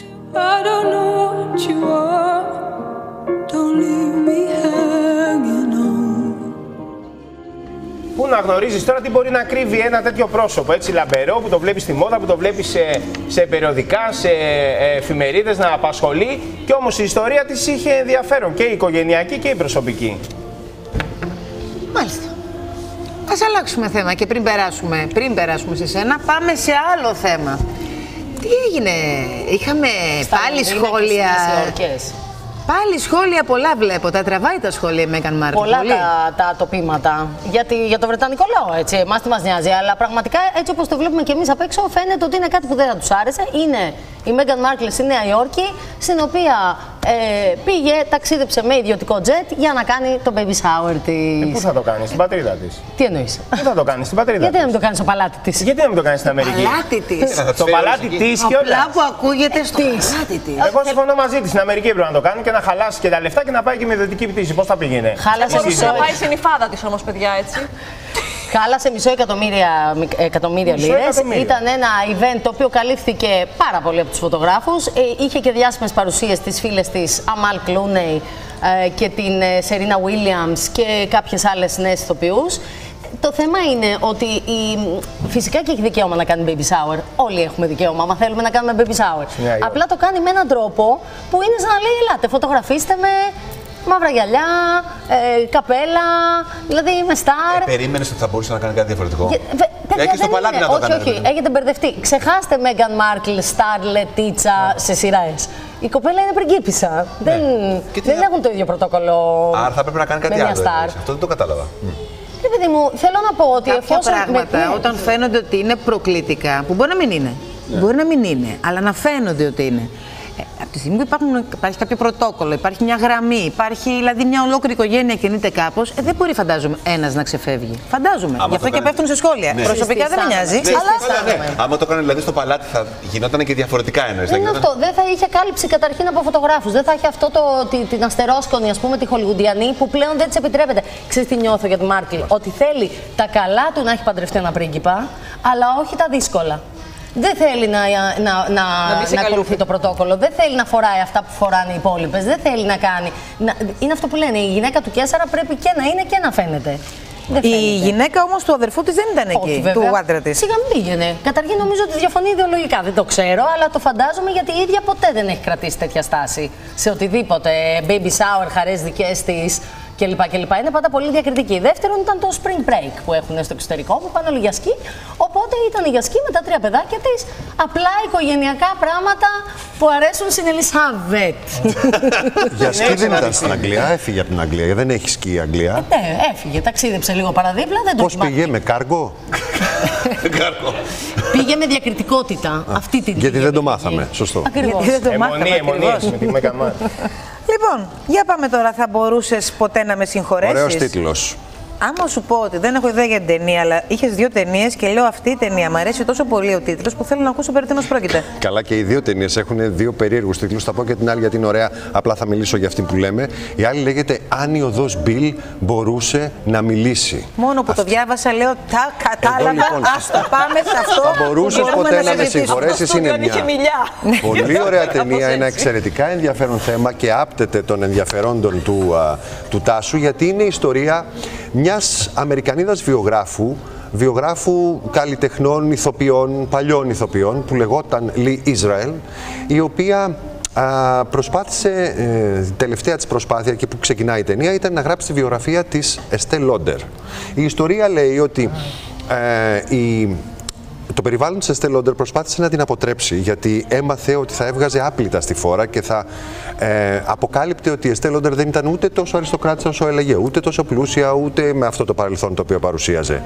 [SPEAKER 11] Πού να γνωρίζεις τώρα τι μπορεί να κρύβει ένα τέτοιο πρόσωπο, έτσι λαμπερό, που το βλέπεις στη μόδα, που το βλέπεις σε, σε περιοδικά, σε εφημερίδες να απασχολεί, και όμως η ιστορία της είχε ενδιαφέρον, και η οικογενειακή και η προσωπική.
[SPEAKER 1] Μάλιστα. Ας αλλάξουμε θέμα και πριν περάσουμε, πριν περάσουμε σε σένα, πάμε σε άλλο θέμα. Τι έγινε, είχαμε Στα πάλι σχόλια. Πάλι σχόλια πολλά βλέπω. Τα τραβάει τα σχόλια η Μέγαν Μάρκελ.
[SPEAKER 4] Πολλά τα, τα τοπήματα. Γιατί, για το βρετανικό λαό, έτσι. Εμάς τι μας νοιάζει. Αλλά πραγματικά, έτσι όπως το βλέπουμε και εμείς απ' έξω, φαίνεται ότι είναι κάτι που δεν θα τους άρεσε. Είναι η Μέγαν Μάρκελ στη Νέα Υόρκη, στην οποία ε, πήγε, ταξίδεψε με ιδιωτικό τζετ για να κάνει το baby shower της.
[SPEAKER 11] Ε, πού θα το κάνει, στην πατρίδα της?
[SPEAKER 4] Τι εννοείς?
[SPEAKER 11] Πού θα το κάνει, στην πατρίδα
[SPEAKER 4] Γιατί
[SPEAKER 11] της?
[SPEAKER 4] να μην το κάνει στο παλάτι της?
[SPEAKER 11] Γιατί να μην το κάνει στην Αμερική?
[SPEAKER 1] Παλάτι της.
[SPEAKER 11] Το παλάτι της και όλα.
[SPEAKER 1] Απλά που ακούγεται στο παλάτι της.
[SPEAKER 11] Εγώ συμφωνώ μαζί της. Στην Αμερική πρέπει να το κάνει και να χαλάσει και τα λεφτά και να πάει και με ιδιωτική πτήση. Πώς θα πήγαινε?
[SPEAKER 4] Χάλασε
[SPEAKER 5] μισό. Να πάει στην υφάδα της όμως, παιδιά, έτσι.
[SPEAKER 4] Χάλασε μισό εκατομμύρια, εκατομμύρια λίρες. Ήταν ένα event το οποίο καλύφθηκε πάρα πολύ από τους φωτογράφους. Ε, είχε και διάσημες παρουσίες της φίλες της Αμάλ Κλούνεϊ ε, και την ε, Σερίνα Βίλιαμς και κάποιες άλλες νέες ηθοποιούς. Το θέμα είναι ότι η... φυσικά και έχει δικαίωμα να κάνει baby shower. Όλοι έχουμε δικαίωμα, άμα θέλουμε να κάνουμε baby shower. Yeah, Απλά το κάνει με έναν τρόπο που είναι σαν να λέει: ελάτε, φωτογραφίστε με. Μαύρα γυαλιά, ε, καπέλα, δηλαδή με στάρ.
[SPEAKER 2] Ε, περίμενες ότι θα μπορούσε να κάνει κάτι διαφορετικό?
[SPEAKER 4] Και, βε, παιδιά,
[SPEAKER 2] στο παλάτι να το
[SPEAKER 4] όχι,
[SPEAKER 2] κάνει.
[SPEAKER 4] όχι, έχετε μπερδευτεί. Ξεχάστε Μέγαν Μάρκελ, στάρ, λετίτσα σε σειρές. Η κοπέλα είναι πριγκίπισσα. Ναι. Δεν, δεν έχουν το ίδιο πρωτόκολλο.
[SPEAKER 2] Άρα θα πρέπει να κάνει κάτι άλλο. Αυτό δεν το κατάλαβα.
[SPEAKER 1] Και παιδί μου, θέλω να πω ότι κάποια εφόσον πράγματα, με... όταν φαίνονται ότι είναι προκλητικά, που μπορεί να μην είναι, ναι. μπορεί να μην είναι, αλλά να φαίνονται ότι είναι. Ε, από τη στιγμή που υπάρχουν, υπάρχει κάποιο πρωτόκολλο, υπάρχει μια γραμμή, υπάρχει δηλαδή μια ολόκληρη οικογένεια κινείται κάπως, ε, δεν μπορεί, φαντάζομαι, ένας να ξεφεύγει. Φαντάζομαι. Άμα Γι' αυτό και κάνει... πέφτουν σε σχόλια. Ναι. Προσωπικά δεν με νοιάζει.
[SPEAKER 2] Ναι, αλλά... ναι. Άμα το έκανε δηλαδή στο παλάτι, θα γινόταν και διαφορετικά εννοείς.
[SPEAKER 4] Δεν είναι αυτό. Δεν θα είχε κάλυψη καταρχήν από φωτογράφους. Δεν θα είχε αυτό το, τη, την αστερόσκονη, ας πούμε, τη χολιγουντιανή που πλέον δεν της επιτρέπεται. Ξέρεις τι νιώθω για τη Μάρκελ? Ότι θέλει τα καλά του να έχει παντρευτεί ένα πρίγκιπα, αλλά όχι τα δύσκολα. Δεν θέλει να, να, να, να, να ακολουθεί το πρωτόκολλο, δεν θέλει να φοράει αυτά που φοράνε οι υπόλοιπες, δεν θέλει να κάνει. Να, είναι αυτό που λένε, η γυναίκα του Κέσσαρα πρέπει και να είναι και να φαίνεται.
[SPEAKER 1] Η γυναίκα όμως του αδερφού της δεν ήταν εκεί,
[SPEAKER 4] Όχι, βέβαια.
[SPEAKER 1] του άντρα της.
[SPEAKER 4] Σιγά μην πήγαινε. Καταρχήν νομίζω ότι διαφωνεί ιδεολογικά. Δεν το ξέρω, αλλά το φαντάζομαι γιατί η ίδια ποτέ δεν έχει κρατήσει τέτοια στάση σε οτιδήποτε. Baby shower, χαρές δικές της κλπ. κλπ. Είναι πάντα πολύ διακριτική. Δεύτερον, ήταν το spring break που έχουν στο εξωτερικό που πάνε όλοι για σκι. Οπότε ήταν για σκι με τα τρία παιδάκια της. Απλά οικογενειακά πράγματα που αρέσουν στην Ελισάβετ.
[SPEAKER 10] Για σκι δεν ήταν στην Αγγλία, έφυγε από την Αγγλία. Δεν έχει σκι η Αγγλία.
[SPEAKER 4] Ε, ναι, έφυγε, ταξίδεψε λίγο παραδίπλα. Δεν
[SPEAKER 10] Πώς πήγε, με κάργο?
[SPEAKER 4] Πήγε με διακριτικότητα. Αυτή την
[SPEAKER 10] Γιατί δεν το μάθαμε. Σωστό.
[SPEAKER 4] Ακριβώς.
[SPEAKER 1] Γιατί δεν το μάθαμε
[SPEAKER 11] Αιμονή,
[SPEAKER 1] ακριβώς.
[SPEAKER 11] με τη Μεγαμάρ.
[SPEAKER 1] Λοιπόν, για πάμε τώρα. Θα μπορούσες ποτέ να με συγχωρέσεις?
[SPEAKER 10] Ωραίος τίτλος.
[SPEAKER 1] Άμα σου πω ότι δεν έχω ιδέα για την ταινία, αλλά είχες δύο ταινίες και λέω αυτή η ταινία μου αρέσει τόσο πολύ ο τίτλος που θέλω να ακούσω περί τίνος πρόκειται.
[SPEAKER 10] Καλά, και οι δύο ταινίες έχουν δύο περίεργους τίτλους. Θα πω και την άλλη γιατί είναι ωραία. Απλά θα μιλήσω για αυτή που λέμε. Η άλλη λέγεται «Αν η οδός Μπιλ μπορούσε να μιλήσει».
[SPEAKER 1] Μόνο που
[SPEAKER 10] αυτή...
[SPEAKER 1] το διάβασα, λέω τα κατάλαβα.
[SPEAKER 10] λοιπόν,
[SPEAKER 1] Ας το πάμε σε αυτό.
[SPEAKER 10] Θα μπορούσες ποτέ να με συγχωρέσεις. Είναι μια πολύ ωραία ταινία, ένα εξαιρετικά ενδιαφέρον θέμα και άπτεται των ενδιαφερόντων του, α, του Τάσου, γιατί είναι η ιστορία μιας Αμερικανίδας βιογράφου, βιογράφου καλλιτεχνών, ηθοποιών, παλιών ηθοποιών, που λεγόταν Λι Ισραήλ, η οποία α, προσπάθησε, ε, η τελευταία της προσπάθεια και που ξεκινάει η ταινία ήταν να γράψει τη βιογραφία της Εστέ Λόντερ. Η ιστορία λέει ότι ε, η το περιβάλλον της Εστέ Λόντερ προσπάθησε να την αποτρέψει, γιατί έμαθε ότι θα έβγαζε άπλυτα στη φόρα και θα ε, αποκάλυπτε ότι η Εστέ Λόντερ δεν ήταν ούτε τόσο αριστοκράτησα όσο έλεγε, ούτε τόσο πλούσια, ούτε με αυτό το παρελθόν το οποίο παρουσίαζε.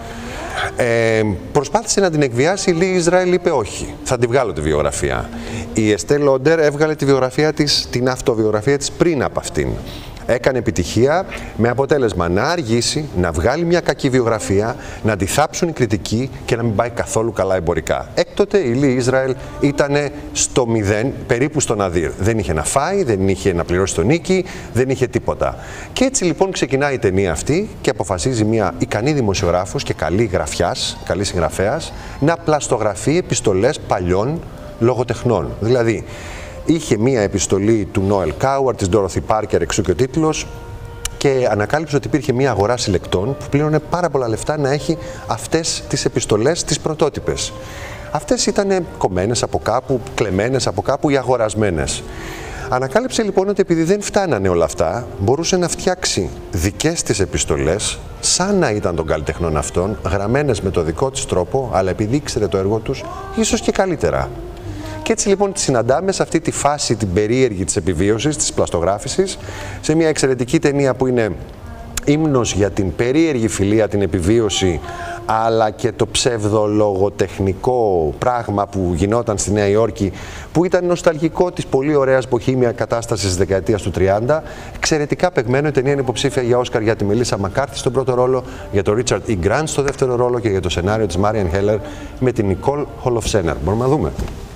[SPEAKER 10] Ε, προσπάθησε να την εκβιάσει, η Λι Ισραήλ είπε όχι, θα τη βγάλω τη βιογραφία. Η Εστέ Λόντερ έβγαλε τη βιογραφία της, την αυτοβιογραφία της πριν από αυτήν. Έκανε επιτυχία με αποτέλεσμα να αργήσει, να βγάλει μια κακή βιογραφία, να τη θάψουν οι κριτικοί και να μην πάει καθόλου καλά εμπορικά. Έκτοτε η Λι Ισραήλ ήταν στο μηδέν, περίπου στο ναδύρ. Δεν είχε να φάει, δεν είχε να πληρώσει τον νίκη, δεν είχε τίποτα. Και έτσι λοιπόν ξεκινάει η ταινία αυτή και αποφασίζει μια ικανή δημοσιογράφος και καλή γραφιάς, καλή συγγραφέας, να πλαστογραφεί επιστολές παλιών λογοτεχνών. Δηλαδή, είχε μία επιστολή του Νόελ Κάουαρ, της Ντόροθι Πάρκερ, εξού και ο τίτλος, και ανακάλυψε ότι υπήρχε μία αγορά συλλεκτών που πλήρωνε πάρα πολλά λεφτά να έχει αυτές τις επιστολές, τις πρωτότυπες. Αυτές ήταν κομμένες από κάπου, κλεμμένες από κάπου ή αγορασμένες. Ανακάλυψε λοιπόν ότι επειδή δεν φτάνανε όλα αυτά, μπορούσε να φτιάξει δικές της επιστολές, σαν να ήταν των καλλιτεχνών αυτών, γραμμένες με το δικό της τρόπο, αλλά επειδή ήξερε το έργο τους, ίσως και καλύτερα. Και έτσι λοιπόν τη συναντάμε σε αυτή τη φάση την περίεργη της επιβίωσης, της πλαστογράφησης, σε μια εξαιρετική ταινία που είναι ύμνος για την περίεργη φιλία, την επιβίωση, αλλά και το ψευδολογοτεχνικό πράγμα που γινόταν στη Νέα Υόρκη, που ήταν νοσταλγικό της πολύ ωραίας μποχήμια κατάστασης της δεκαετίας του τριάντα. Εξαιρετικά παιγμένο, η ταινία είναι υποψήφια για Όσκαρ για τη Μελίσσα Μακάρθι στον πρώτο ρόλο, για τον Ρίτσαρντ Ι. Γκραντ στο δεύτερο ρόλο και για το σενάριο της Μάριαν Χέλλερ με την Νικόλ Χολοφσένερ. Μπορούμε να δούμε.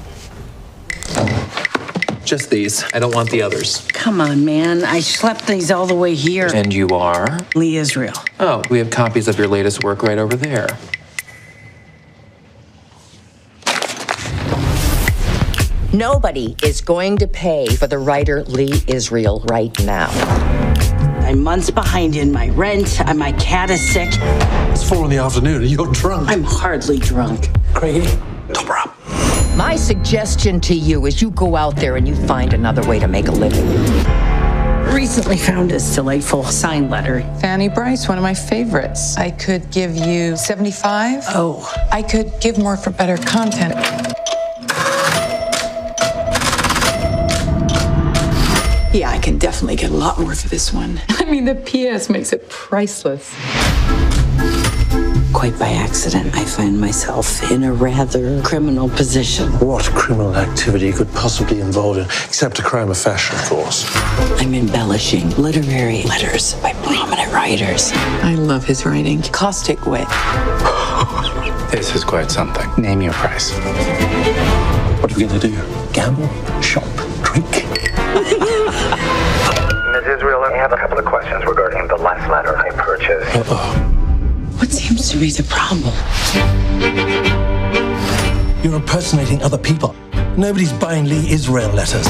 [SPEAKER 12] Just these. I don't want the others.
[SPEAKER 13] Come on, man. I schlepped these all the way here.
[SPEAKER 12] And you are?
[SPEAKER 13] Lee Israel.
[SPEAKER 12] Oh, we have copies of your latest work right over there.
[SPEAKER 14] Nobody is going to pay for the writer Lee Israel right now.
[SPEAKER 13] I'm months behind in my rent, and my cat is sick.
[SPEAKER 12] It's four in the afternoon and you're drunk.
[SPEAKER 13] I'm hardly drunk.
[SPEAKER 12] Craigie, don't her up.
[SPEAKER 14] My suggestion to you is you go out there and you find another way to make a living.
[SPEAKER 13] Recently found this delightful sign letter.
[SPEAKER 15] Fanny Bryce, one of my favorites. I could give you seventy-five.
[SPEAKER 13] Oh.
[SPEAKER 15] I could give more for better content. Yeah, I can definitely get a lot more for this one. I mean, the P S makes it priceless.
[SPEAKER 13] Quite by accident, I find myself in a rather criminal position.
[SPEAKER 12] What criminal activity could possibly involve it, except a crime of fashion, of course?
[SPEAKER 13] I'm embellishing literary letters by prominent writers.
[SPEAKER 15] I love his writing. Caustic wit.
[SPEAKER 12] This is quite something. Name your price. What are we going to do? Gamble? Shop? Drink?
[SPEAKER 16] Miz Israel, I have a couple of questions regarding the last letter I purchased.
[SPEAKER 12] Uh-oh.
[SPEAKER 13] What seems to be the problem?
[SPEAKER 17] You're impersonating other people. Nobody's buying Lee Israel letters.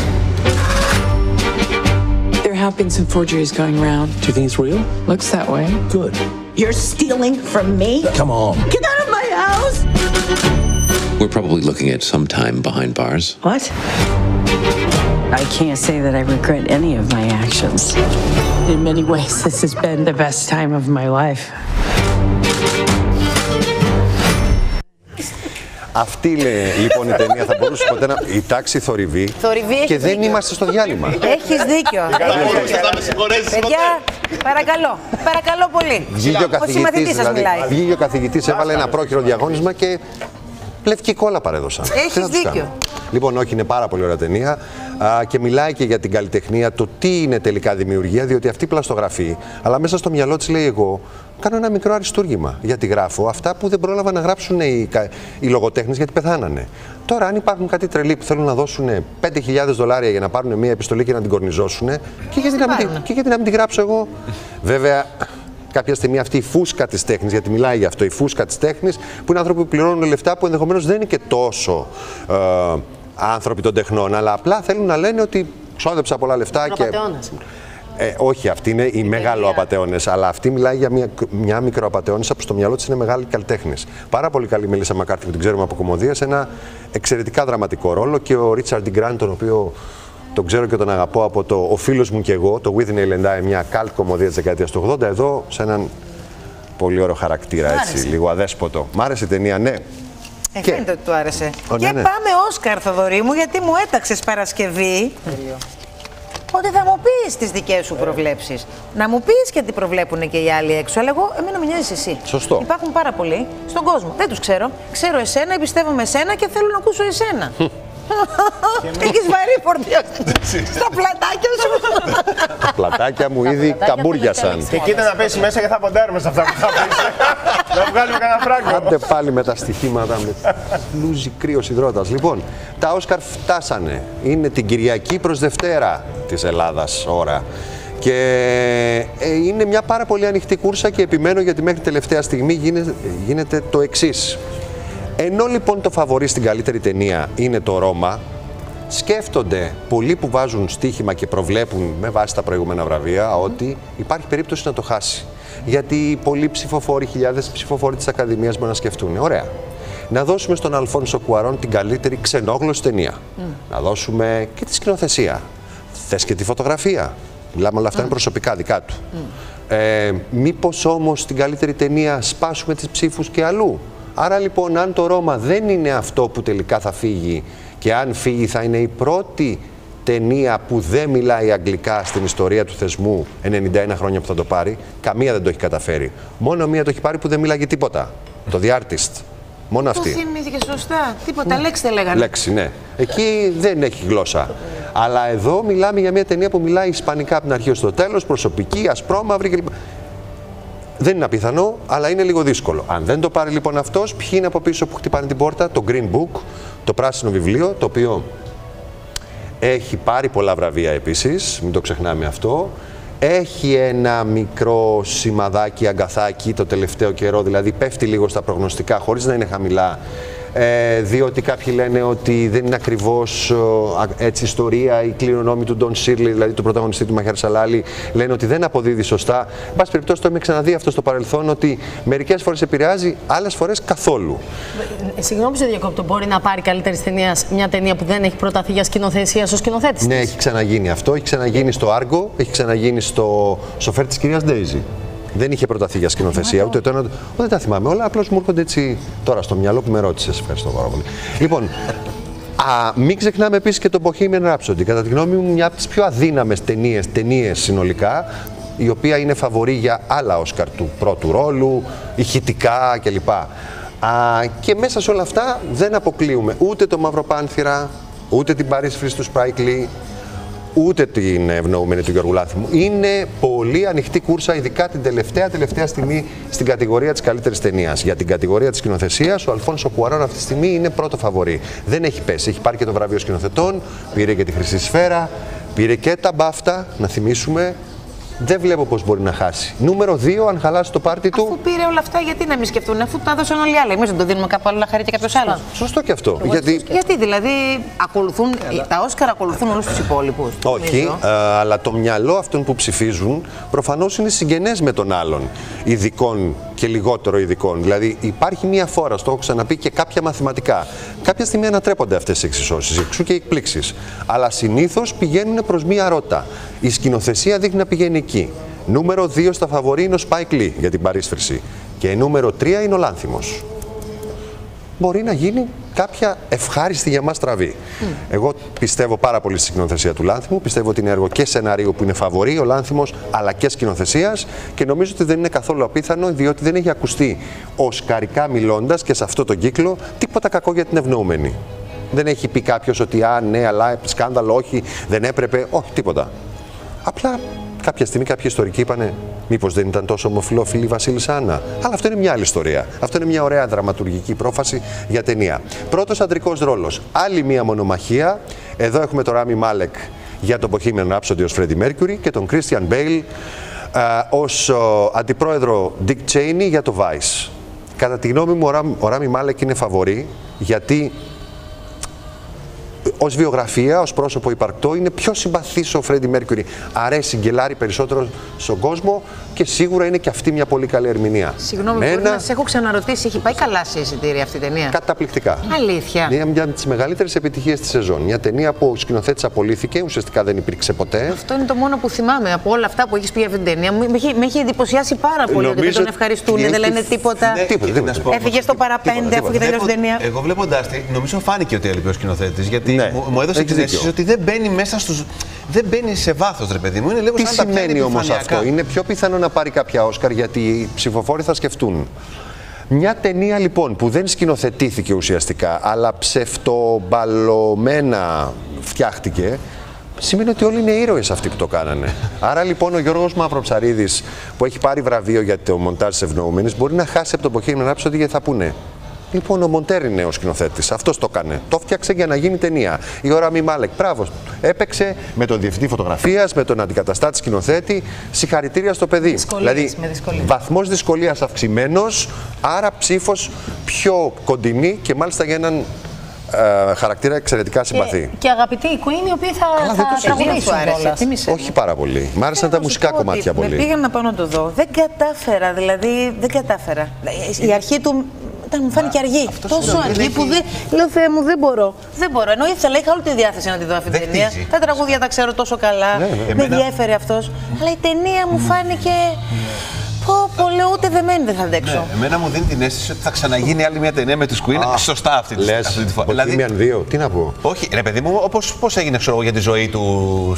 [SPEAKER 15] There have been some forgeries going around.
[SPEAKER 12] Do you think it's real?
[SPEAKER 15] Looks that way.
[SPEAKER 17] Good.
[SPEAKER 13] You're stealing from me?
[SPEAKER 17] Come on.
[SPEAKER 13] Get out of my house!
[SPEAKER 18] We're probably looking at some time behind bars.
[SPEAKER 13] What? I can't say that I regret any of my actions. In many ways, this has been the best time of my life.
[SPEAKER 10] Αυτή λοιπόν η ταινία θα μπορούσε ποτέ να. Η τάξη θορυβεί.
[SPEAKER 1] Θορυβεί,
[SPEAKER 10] και δεν δίκιο. Είμαστε στο διάλειμμα.
[SPEAKER 1] Έχεις δίκιο. Παιδιά, παρακαλώ. Παρακαλώ πολύ.
[SPEAKER 10] Βγήκε ο καθηγητής, δηλαδή, βγήκε ο καθηγητής, έβαλε ένα πρόχειρο διαγώνισμα και λευκή κόλλα παρέδωσαν.
[SPEAKER 1] Έχεις δίκιο.
[SPEAKER 10] Λοιπόν, όχι, είναι πάρα πολύ ωραία ταινία α, και μιλάει και για την καλλιτεχνία, το τι είναι τελικά δημιουργία, διότι αυτή πλαστογραφεί, αλλά μέσα στο μυαλό της λέει: εγώ κάνω ένα μικρό αριστούργημα γιατί γράφω αυτά που δεν πρόλαβαν να γράψουν οι, οι λογοτέχνες γιατί πεθάνανε. Τώρα, αν υπάρχουν κάτι τρελοί που θέλουν να δώσουν πέντε χιλιάδες δολάρια για να πάρουν μια επιστολή και να την κορνιζώσουν, και γιατί να, να μην την γράψω εγώ. Βέβαια, κάποια στιγμή αυτή η φούσκα της τέχνης, γιατί μιλάει γι' αυτό, η φούσκα της τέχνης, που είναι άνθρωποι που πληρώνουν λεφτά που ενδεχομένως δεν είναι και τόσο ε, άνθρωποι των τεχνών, αλλά απλά θέλουν να λένε ότι ξόδεψα πολλά λεφτά και. Ε, όχι, αυτοί είναι οι μεγαλοαπατεώνες, αλλά αυτή μιλάει για μια, μια μικροαπατεώνισσα που στο μυαλό της είναι μεγάλη καλλιτέχνης. Πάρα πολύ καλή Μελίσσα Μακάρθι που την ξέρουμε από κομμωδία, σε ένα εξαιρετικά δραματικό ρόλο, και ο Ρίτσαρντ Γκραντ, τον οποίο τον ξέρω και τον αγαπώ από το «Ο φίλος μου και εγώ», το With Nail and I, μια cult κομμωδία της δεκαετίας του ογδόντα, εδώ σε έναν πολύ ωραίο χαρακτήρα, έτσι, λίγο αδέσποτο. Μ' άρεσε η ταινία, ναι.
[SPEAKER 1] Ε, και... φαίνεται ότι του άρεσε.
[SPEAKER 10] Ο,
[SPEAKER 1] και
[SPEAKER 10] ναι, ναι.
[SPEAKER 1] πάμε Όσκαρ, Θοδωρή μου, γιατί μου έταξες Παρασκευή ότι θα μου πεις τις δικές σου προβλέψεις. Να μου πεις και τι προβλέπουν και οι άλλοι έξω, αλλά εγώ, εμένα με νοιάζεις εσύ.
[SPEAKER 10] Σωστό.
[SPEAKER 1] Υπάρχουν πάρα πολλοί στον κόσμο. Δεν τους ξέρω. Ξέρω εσένα, εμπιστεύομαι εσένα και θέλω να ακούσω εσένα. Έχεις βαρύ φορτίο στα πλατάκια σου.
[SPEAKER 10] Τα πλατάκια μου ήδη καμπούριασαν.
[SPEAKER 11] Και κοίτα να πέσει μέσα και θα ποντάρουμε σε αυτά που θα πεις. Να βγάλουμε κανένα φράγκο.
[SPEAKER 10] Άντε πάλι με τα στοιχήματα, με λούζι κρύος υδρότας. Λοιπόν, τα Όσκαρ φτάσανε. Είναι την Κυριακή προς Δευτέρα της Ελλάδας ώρα. Και ε, είναι μια πάρα πολύ ανοιχτή κούρσα και επιμένω γιατί μέχρι τελευταία στιγμή γίνεται, γίνεται το εξής. Ενώ λοιπόν το φαβορί στην καλύτερη ταινία είναι το Ρώμα, σκέφτονται πολλοί που βάζουν στοίχημα και προβλέπουν με βάση τα προηγούμενα βραβεία ότι υπάρχει περίπτωση να το χάσει. Γιατί πολλοί ψηφοφόροι, χιλιάδες ψηφοφόροι της Ακαδημίας μπορούν να σκεφτούν. Ωραία. Να δώσουμε στον Αλφόνσο Κουαρόν την καλύτερη ξενόγλωση ταινία. Mm. Να δώσουμε και τη σκηνοθεσία. Θες και τη φωτογραφία. Μιλάμε, όλα αυτά mm. είναι προσωπικά δικά του. Mm. Ε, μήπως όμως την καλύτερη ταινία σπάσουμε τις ψήφους και αλλού. Άρα λοιπόν, αν το Ρώμα δεν είναι αυτό που τελικά θα φύγει, και αν φύγει θα είναι η πρώτη ταινία που δεν μιλάει αγγλικά στην ιστορία του θεσμού, ενενήντα ένα χρόνια που θα το πάρει, καμία δεν το έχει καταφέρει. Μόνο μία το έχει πάρει που δεν μιλάγε τίποτα. Το The Artist. Μόνο αυτή.
[SPEAKER 1] Το θυμήθηκε σωστά. Τίποτα, λέξη δεν λέγανε.
[SPEAKER 10] Λέξη, ναι. Εκεί δεν έχει γλώσσα. Αλλά εδώ μιλάμε για μια ταινία που μιλάει ισπανικά από την αρχή ως το τέλος, προσωπική, ασπρόμαυρη κλπ. Δεν είναι απίθανο, αλλά είναι λίγο δύσκολο. Αν δεν το πάρει λοιπόν αυτός, ποιοι είναι από πίσω που χτυπάνε την πόρτα? Το Green Book, το πράσινο βιβλίο, το οποίο έχει πάρει πολλά βραβεία επίσης, μην το ξεχνάμε αυτό. Έχει ένα μικρό σημαδάκι, αγκαθάκι το τελευταίο καιρό, δηλαδή πέφτει λίγο στα προγνωστικά χωρίς να είναι χαμηλά. Ε, διότι κάποιοι λένε ότι δεν είναι ακριβώς έτσι ιστορία, η κληρονόμοι του Ντον Σίρλι, δηλαδή του πρωταγωνιστή του Μαχέρ Σαλάλη, λένε ότι δεν αποδίδει σωστά. Εν πάση περιπτώσει, το έχουμε ξαναδεί αυτό στο παρελθόν, ότι μερικές φορές επηρεάζει, άλλες φορές καθόλου.
[SPEAKER 4] Ε, συγγνώμη, σε διακόπτω, μπορεί να πάρει καλύτερη ταινία μια ταινία που δεν έχει προταθεί για σκηνοθεσία στο σκηνοθέτη?
[SPEAKER 10] Ναι, έχει ξαναγίνει αυτό. Έχει ξαναγίνει στο Άργο, έχει ξαναγίνει στο σοφέρ της κυρίας Ντέιζι. Δεν είχε προταθεί για σκηνοθεσία, ούτε το ένα. Δεν τα θυμάμαι όλα, απλώς μου έρχονται έτσι τώρα στο μυαλό που με ρώτησες. Ευχαριστώ πάρα πολύ. Λοιπόν, α, μην ξεχνάμε επίσης και το Bohemian Rhapsody. Κατά τη γνώμη μου, μια από τις πιο αδύναμες ταινίες, ταινίες συνολικά, η οποία είναι φαβορή για άλλα Όσκαρ του πρώτου ρόλου, ηχητικά κλπ. Α, και μέσα σε όλα αυτά δεν αποκλείουμε ούτε το Μαυροπάνθυρα, ούτε την Paris Freeze του Spike Lee, ούτε την ευνοούμενη του Γιώργου Λάνθιμου. Είναι πολύ ανοιχτή κούρσα, ειδικά την τελευταία τελευταία στιγμή στην κατηγορία της καλύτερης ταινίας. Για την κατηγορία της σκηνοθεσίας, ο Αλφόνσο Κουαρόν αυτή τη στιγμή είναι πρώτο φαβορί. Δεν έχει πέσει. Έχει πάρει και το βραβείο σκηνοθετών, πήρε και τη Χρυσή Σφαίρα, πήρε και τα μπάφτα, να θυμίσουμε. Δεν βλέπω πώς μπορεί να χάσει. Νούμερο δύο, αν χαλάσει το πάρτι του.
[SPEAKER 1] Αφού πήρε όλα αυτά, γιατί να μην σκεφτούν, αφού τα έδωσαν όλοι οι άλλοι. Εμείς δεν το δίνουμε κάπου άλλο να χαρεί και κάποιο άλλο.
[SPEAKER 10] Σωστό και αυτό. Γιατί...
[SPEAKER 1] γιατί δηλαδή ακολουθούν, τα Όσκαρ ακολουθούν όλους τους υπόλοιπους.
[SPEAKER 10] Όχι, α, αλλά το μυαλό αυτών που ψηφίζουν προφανώς είναι συγγενές με τον άλλον. Ειδικών και λιγότερο ειδικών. Δηλαδή υπάρχει μία φόρα, το έχω ξαναπεί, και κάποια μαθηματικά. Κάποια στιγμή ανατρέπονται αυτές οι εξισώσεις, εξού και οι εκπλήξεις. Αλλά συνήθως πηγαίνουν προς μία ρότα. Η σκηνοθεσία δείχνει να πηγαίνει εκεί. Νούμερο δύο στα φαβορί είναι ο Spike Lee για την παρίσφρηση. Και νούμερο τρία είναι ο Λάνθιμος. Μπορεί να γίνει κάποια ευχάριστη για μας τραβή. Mm. Εγώ πιστεύω πάρα πολύ στη σκηνοθεσία του Λάνθιμου. Πιστεύω ότι είναι έργο και σενάριο που είναι φαβορί ο Λάνθιμος, αλλά και σκηνοθεσίας. Και νομίζω ότι δεν είναι καθόλου απίθανο, διότι δεν έχει ακουστεί οσκαρικά μιλώντας και σε αυτό τον κύκλο τίποτα κακό για την ευνοούμενη. Δεν έχει πει κάποιος ότι α, ναι, αλλά σκάνδαλο, όχι, δεν έπρεπε. Όχι, τίποτα. Απλά κάποια στιγμή κάποιοι ιστορικοί είπανε, μήπως δεν ήταν τόσο ομοφυλόφιλη η Βασίλισσα Άννα. Αλλά αυτό είναι μια άλλη ιστορία. Αυτό είναι μια ωραία δραματουργική πρόφαση για ταινία. Πρώτος αντρικός ρόλος. Άλλη μια μονομαχία. Εδώ έχουμε τον Ράμι Μάλεκ για τον Bohemian Rhapsody ως Freddie Mercury και τον Christian Bale α, ως ο, αντιπρόεδρο Dick Cheney για το Vice. Κατά τη γνώμη μου, ο Ράμι Μάλεκ είναι φαβορί, γιατί ως βιογραφία, ως πρόσωπο υπαρκτό, είναι πιο συμπαθής ο Φρέντι Μέρκιουρι. Αρέσει, γκελάρει περισσότερο στον κόσμο και σίγουρα είναι και αυτή μια πολύ καλή ερμηνεία.
[SPEAKER 1] Συγγνώμη, Μένα... να σε έχω ξαναρωτήσει, έχει πάει καλά σε εισιτήρια αυτή η ταινία?
[SPEAKER 10] Καταπληκτικά.
[SPEAKER 1] Αλήθεια.
[SPEAKER 10] Είναι μια από τις μεγαλύτερες επιτυχίες της σεζόν. Μια ταινία που ο σκηνοθέτης απολύθηκε, ουσιαστικά δεν υπήρξε ποτέ.
[SPEAKER 1] Αυτό είναι το μόνο που θυμάμαι από όλα αυτά που έχεις πει για αυτή την ταινία. Με έχει, με έχει εντυπωσιάσει πάρα πολύ. Νομίζω ότι δεν τον ευχαριστούν, δεν λένε τίποτα.
[SPEAKER 2] Ναι, τίποτα, τίποτα.
[SPEAKER 1] Έφυγε στο παραπέντε αφού είχε τελειώσει την ταινία.
[SPEAKER 2] Εγώ βλέποντάς τη, νομίζω φάνηκε ότι έλειπε ο σκηνοθέτης. Γιατί ναι, μου έδωσε την αίσθηση ότι δεν μπαίνει μέσα στους. Δεν μπαίνει σε βάθος, ρε παιδί μου. Είναι λίγο
[SPEAKER 10] τι
[SPEAKER 2] σαν τα
[SPEAKER 10] σημαίνει όμως αυτό? Είναι πιο πιθανό να πάρει κάποια Όσκαρ, γιατί οι ψηφοφόροι θα σκεφτούν. Μια ταινία λοιπόν που δεν σκηνοθετήθηκε ουσιαστικά, αλλά ψευτομπαλωμένα φτιάχτηκε, σημαίνει ότι όλοι είναι ήρωες αυτοί που το κάνανε. Άρα λοιπόν ο Γιώργος Μαυροψαρίδης, που έχει πάρει βραβείο για το μοντάζ της ευνοούμενης, μπορεί να χάσει από το Bohemian Rhapsody γιατί θα πούνε. Λοιπόν, ο Μοντέρ είναι ο σκηνοθέτης. Αυτός το έκανε. Το φτιάξε για να γίνει ταινία. Η Ράμι Μάλεκ, μπράβο. Έπαιξε με τον διευθυντή φωτογραφίας, με τον αντικαταστάτη σκηνοθέτη. Συγχαρητήρια στο παιδί.
[SPEAKER 4] Δυσκολίες,
[SPEAKER 10] δηλαδή,
[SPEAKER 4] με δυσκολίες.
[SPEAKER 10] βαθμός δυσκολίας αυξημένος, άρα ψήφος πιο κοντινή και μάλιστα για έναν ε, χαρακτήρα εξαιρετικά συμπαθή.
[SPEAKER 4] Και, και αγαπητοί οι Queen, οι οποίοι θα, θα τραγουδήσουν.
[SPEAKER 10] Όχι πάρα πολύ. Μ' άρεσαν τα μουσικά κομμάτια πολύ.
[SPEAKER 1] Με πήγαν να πάω να το δω. Δεν κατάφερα, δηλαδή δεν κατάφερα. Η αρχή του. Μου φάνηκε αργή. Τόσο αργή που δεν. Λέω, Θεέ μου, δεν μπορώ. Δεν μπορώ. Ενώ ήθελα, είχα όλη τη διάθεση να τη δω αυτή την ταινία. Τα τραγούδια τα ξέρω τόσο καλά. Ναι, ναι. Με διέφερε αυτός. Αλλά η ταινία μου φάνηκε. Πω, πω, λέω, ούτε δεμένη δεν θα αντέξω.
[SPEAKER 2] Ναι, εμένα μου δίνει την αίσθηση ότι θα ξαναγίνει άλλη μια ταινία με τους Queen. Ah, σωστά αυτή,
[SPEAKER 10] λες,
[SPEAKER 2] αυτή τη φορά.
[SPEAKER 10] Δηλαδή, δύο, τι να πω.
[SPEAKER 2] Όχι, ρε παιδί μου, όπως πώς έγινε ξέρω, για τη ζωή του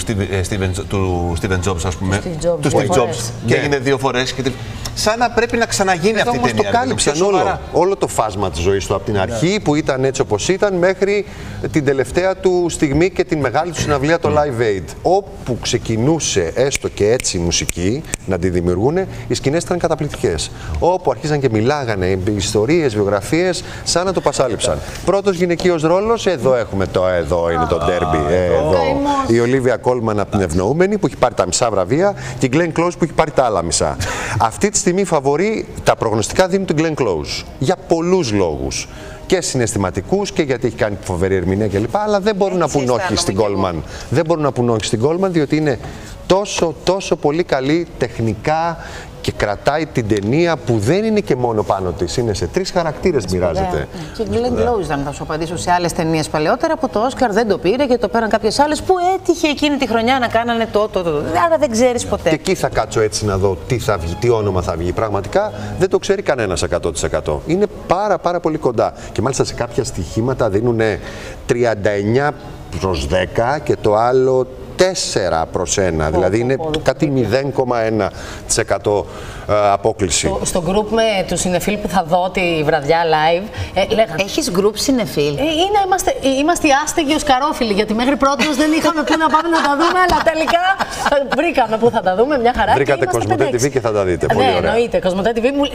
[SPEAKER 2] Steven Jobs, ας πούμε. Του Steve Jobs. Και έγινε δύο φορές. Σαν να πρέπει να ξαναγίνει αυτή η ταινία.
[SPEAKER 10] Το κάλυψαν όλο, όλο το φάσμα της ζωής του από την αρχή, yeah. που ήταν έτσι όπως ήταν, μέχρι την τελευταία του στιγμή και την μεγάλη του συναυλία, το Live Aid. Όπου ξεκινούσε έστω και έτσι η μουσική να τη δημιουργούν, οι σκηνές ήταν καταπληκτικές. Όπου αρχίζαν και μιλάγανε ιστορίες, βιογραφίες, σαν να το πασάλιψαν. Πρώτος γυναικείος ρόλος, εδώ έχουμε το, εδώ είναι το ντέρμπι. Εδώ. Η Ολίβια Κόλμαν από την Ευνοούμενη που έχει πάρει τα μισά βραβεία και η Glenn Close που έχει πάρει τα άλλα μισά. Αυτή τη στιγμή φαβορεί, τα προγνωστικά δίνουν την Glenn Close. Για πολλούς λόγους. Και συναισθηματικούς και γιατί έχει κάνει φοβερή ερμηνεία κλπ. Αλλά δεν μπορούν Έτσι να πούν όχι στην Κόλμαν. Δεν μπορούν να πούν όχι στην Κόλμαν διότι είναι τόσο, τόσο πολύ καλή τεχνικά και κρατάει την ταινία που δεν είναι και μόνο πάνω της. Είναι σε τρεις χαρακτήρες μοιράζεται.
[SPEAKER 1] Και η Glenn Close ήταν, θα σου απαντήσω, σε άλλες ταινίες παλαιότερα που το Όσκαρ δεν το πήρε και το πέραν κάποιες άλλες που έτυχε εκείνη τη χρονιά να κάνανε το, το, το, το. Άρα δεν ξέρεις ποτέ.
[SPEAKER 10] Και εκεί θα κάτσω έτσι να δω τι θα βγει, τι όνομα θα βγει. Πραγματικά δεν το ξέρει κανένας εκατό τοις εκατό. Είναι πάρα πάρα πολύ κοντά. Και μάλιστα σε κάποια στοιχήματα δίνουν τριάντα εννιά προς δέκα και το άλλο τέσσερα προς ένα, δηλαδή είναι κάτι μηδέν κόμμα ένα τοις εκατό απόκληση.
[SPEAKER 4] Στο, στο γκρουπ με του συνεφίλ που θα δω τη βραδιά live, ε, λέγανε.
[SPEAKER 1] Έχεις γκρουπ συνεφίλ?
[SPEAKER 4] Ε, είναι, είμαστε, είμαστε οι άστεγοι οσκαρόφιλοι, γιατί μέχρι πρώτος δεν είχαμε πού να πάμε να τα δούμε, αλλά τελικά βρήκαμε πού θα τα δούμε, μια χαρά.
[SPEAKER 10] Βρήκατε Κοσμοτέ τι βι και θα τα δείτε. Πολύ
[SPEAKER 4] ναι,
[SPEAKER 10] ωραία.
[SPEAKER 4] Εννοείται, Κοσμοτέ τι βι. Μου,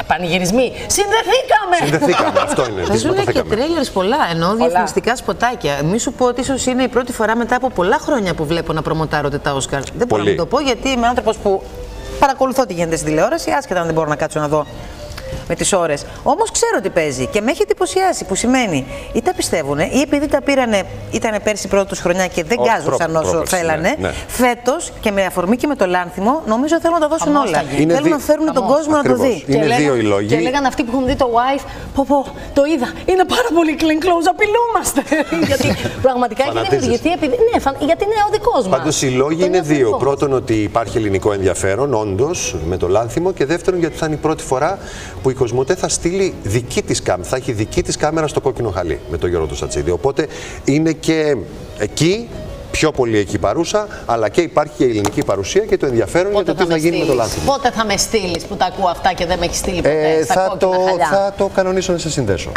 [SPEAKER 4] πανηγυρισμοί. Συνδεθήκαμε!
[SPEAKER 10] Συνδεθήκαμε, αυτό είναι.
[SPEAKER 1] Παίζουν και τρέιλερς πολλά, εννοώ διαφημιστικά σποτάκια. Μη σου πω ότι ίσως είναι η πρώτη φορά μετά από πολλά χρόνια που βλέπω να προμοτάρονται τα Όσκαρ. Δεν μπορώ να το πω γιατί είμαι άνθρωπος που παρακολουθώ τι γίνεται στην τηλεόραση, άσχετα αν δεν μπορώ να κάτσω να δω με τις ώρες. Όμως ξέρω τι παίζει και με έχει εντυπωσιάσει. Που σημαίνει ή τα πιστεύουνε ή επειδή τα πήρανε, ήταν πέρσι πρώτη τους χρονιά και δεν γκάζουσαν όσο πρόπερση, θέλανε. Ναι, ναι. Φέτος και με αφορμή και με το Λάνθιμο, νομίζω θέλουν να τα δώσουν όλα. Θέλουν δι... να φέρουν τον κόσμο ακριβώς να το δει.
[SPEAKER 10] Είναι
[SPEAKER 4] και
[SPEAKER 10] δύο
[SPEAKER 4] λέγαν,
[SPEAKER 10] οι λόγοι.
[SPEAKER 4] Και λέγαν αυτοί που έχουν δει το wife, πω πω, το είδα. Είναι πάρα πολύ clean close, απειλούμαστε. Γιατί πραγματικά έχει δημιουργηθεί επειδή. Ναι, γιατί είναι ο δικός μας.
[SPEAKER 10] Πάντως οι λόγοι είναι δύο. Πρώτον, ότι υπάρχει ελληνικό ενδιαφέρον, όντως, με το Λάνθιμο. Και δεύτερον, γιατί θα είναι η πρώτη φορά που η Κοσμοτέ θα στείλει δική της κάμερα, θα έχει δική της κάμερα στο κόκκινο χαλί με τον Γιώργο Τοστατσίδη. Οπότε είναι και εκεί, πιο πολύ εκεί παρούσα, αλλά και υπάρχει και η ελληνική παρουσία και το ενδιαφέρον για το τι θα γίνει με το Λάνθιμο.
[SPEAKER 4] Πότε θα με στείλεις που τα ακούω αυτά και δεν με έχει στείλει ποτέ ε, στα
[SPEAKER 10] θα
[SPEAKER 4] κόκκινα
[SPEAKER 10] το,
[SPEAKER 4] χαλιά.
[SPEAKER 10] Θα το κανονίσω να σε συνδέσω.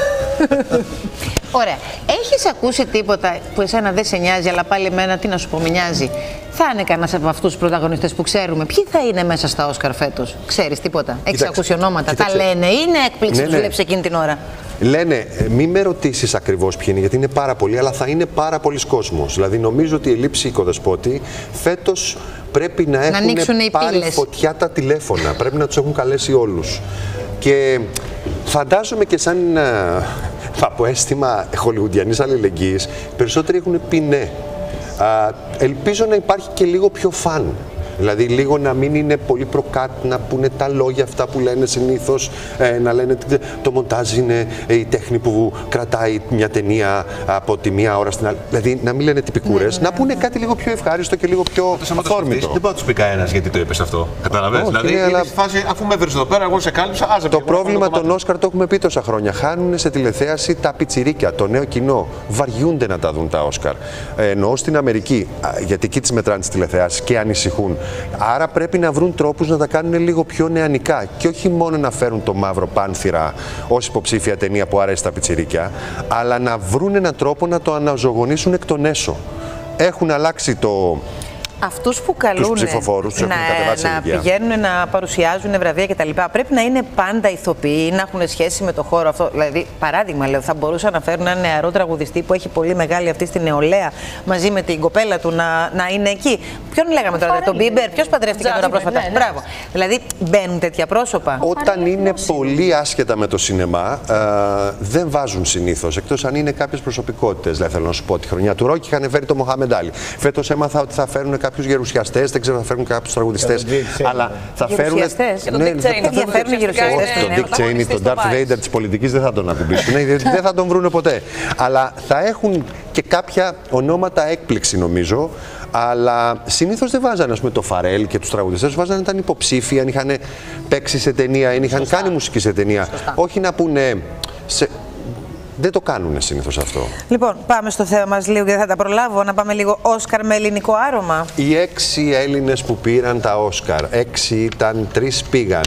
[SPEAKER 1] Ωραία. Έχεις ακούσει τίποτα που εσένα δεν σε νοιάζει, αλλά πάλι εμένα τι να σου πω, με νοιάζει? Θα είναι κανένας από αυτούς τους πρωταγωνιστές που ξέρουμε ποιοι θα είναι μέσα στα Όσκαρ φέτος? Ξέρεις τίποτα? Έχεις ακούσει ονόματα?
[SPEAKER 10] Κοίταξε.
[SPEAKER 1] Τα λένε, είναι έκπληξη
[SPEAKER 10] Ναι,
[SPEAKER 1] που
[SPEAKER 10] ναι.
[SPEAKER 1] βλέπεις εκείνη την ώρα?
[SPEAKER 10] Λένε, μη με ρωτήσεις ακριβώς ποιοι είναι, γιατί είναι πάρα πολλοί, αλλά θα είναι πάρα πολλοί κόσμος. Δηλαδή, νομίζω ότι η Ελλείψη Οικοδεσπότη φέτος πρέπει να, να έχουν πάρει φωτιά τα τηλέφωνα. Πρέπει να τους έχουν καλέσει όλους. Και φαντάζομαι και σαν uh, από αίσθημα χολιγουντιανής αλληλεγγύης, περισσότεροι έχουν πει ναι. Uh, ελπίζω να υπάρχει και λίγο πιο φαν. Δηλαδή λίγο να μην είναι πολύ προκάτ, να πούνε τα λόγια αυτά που λένε συνήθως, ε, να λένε το μοντάζ είναι η τέχνη που κρατάει μια ταινία από τη μία ώρα στην άλλη. Δηλαδή να μην λένε τυπικούρες, ναι, ναι, να πούνε κάτι λίγο πιο ευχάριστο και λίγο πιο αυθόρμητο.
[SPEAKER 2] Δεν μπορεί να του πει κανένας γιατί το είπες αυτό. Καταλαβαίνεις. Δηλαδή είναι αλλά... φάση, αφού με έβρες εδώ πέρα, εγώ σε κάλυψα. Άζε,
[SPEAKER 10] το πρόβλημα των Όσκαρ το έχουμε πει τόσα χρόνια. Χάνουν σε τηλεθέαση τα πιτσιρίκια, το νέο κοινό. Βαριούνται να τα δουν τα Όσκαρ. Ε, εννοώ στην Αμερική, γιατί εκεί τις μετράνε τις τηλεθέασεις και ανησυχούν. Άρα πρέπει να βρουν τρόπους να τα κάνουν λίγο πιο νεανικά και όχι μόνο να φέρουν το Μαύρο Πάνθυρα ως υποψήφια ταινία που αρέσει στα πιτσιρίκια, αλλά να βρουν έναν τρόπο να το αναζωογονήσουν εκ των έσω. Έχουν αλλάξει το...
[SPEAKER 1] Αυτούς που καλούν
[SPEAKER 10] ψηφοφόρους,
[SPEAKER 1] να, να πηγαίνουν να παρουσιάζουν βραβεία κτλ. Πρέπει να είναι πάντα ηθοποιοί, να έχουν σχέση με το χώρο αυτό. Δηλαδή, παράδειγμα, λέω, θα μπορούσαν να φέρουν έναν νεαρό τραγουδιστή που έχει πολύ μεγάλη αυτή στην νεολαία μαζί με την κοπέλα του να, να είναι εκεί. Ποιον λέγαμε τώρα, τον Μπίμπερ, ποιος παντρεύτηκε τώρα πρόσφατα? Ναι, ναι. Μπράβο. Δηλαδή, μπαίνουν τέτοια πρόσωπα.
[SPEAKER 10] Όταν είναι πολύ άσχετα με το σινεμά, ε, δεν βάζουν συνήθως, εκτός αν είναι κάποιες προσωπικότητες. Δηλαδή, θέλω να σου πω, τη χρονιά του Ρόκι είχαν φέρει το Μοχάμεντ Άλι. Φέτος έμαθα ότι θα φέρουν κάποιους γερουσιαστές, δεν ξέρω, θα φέρουν κάποιους τραγουδιστές. Αλλά θα φέρουν.
[SPEAKER 1] Τον Dick Cheney. Θα φέρουν γερουσιαστές.
[SPEAKER 10] Τον Dick Cheney, τον Darth Vader της πολιτικής δεν θα τον ακουμπήσουν. Δεν θα τον βρούνε ποτέ. Αλλά θα έχουν και κάποια ονόματα έκπληξη, νομίζω. Αλλά συνήθως δεν βάζανε, ας πούμε, το Φαρέλ και τους τραγουδιστές. Βάζανε, ήταν υποψήφοι, αν είχαν παίξει σε ταινία, αν είχαν κάνει μουσική σε ταινία. Όχι να πούνε. Σε... Δεν το κάνουν συνήθως αυτό.
[SPEAKER 1] Λοιπόν, πάμε στο θέμα μας λίγο και δεν θα τα προλάβω. Να πάμε λίγο Όσκαρ με ελληνικό άρωμα.
[SPEAKER 10] Οι έξι Έλληνες που πήραν τα Όσκαρ, έξι ήταν, τρεις πήγαν.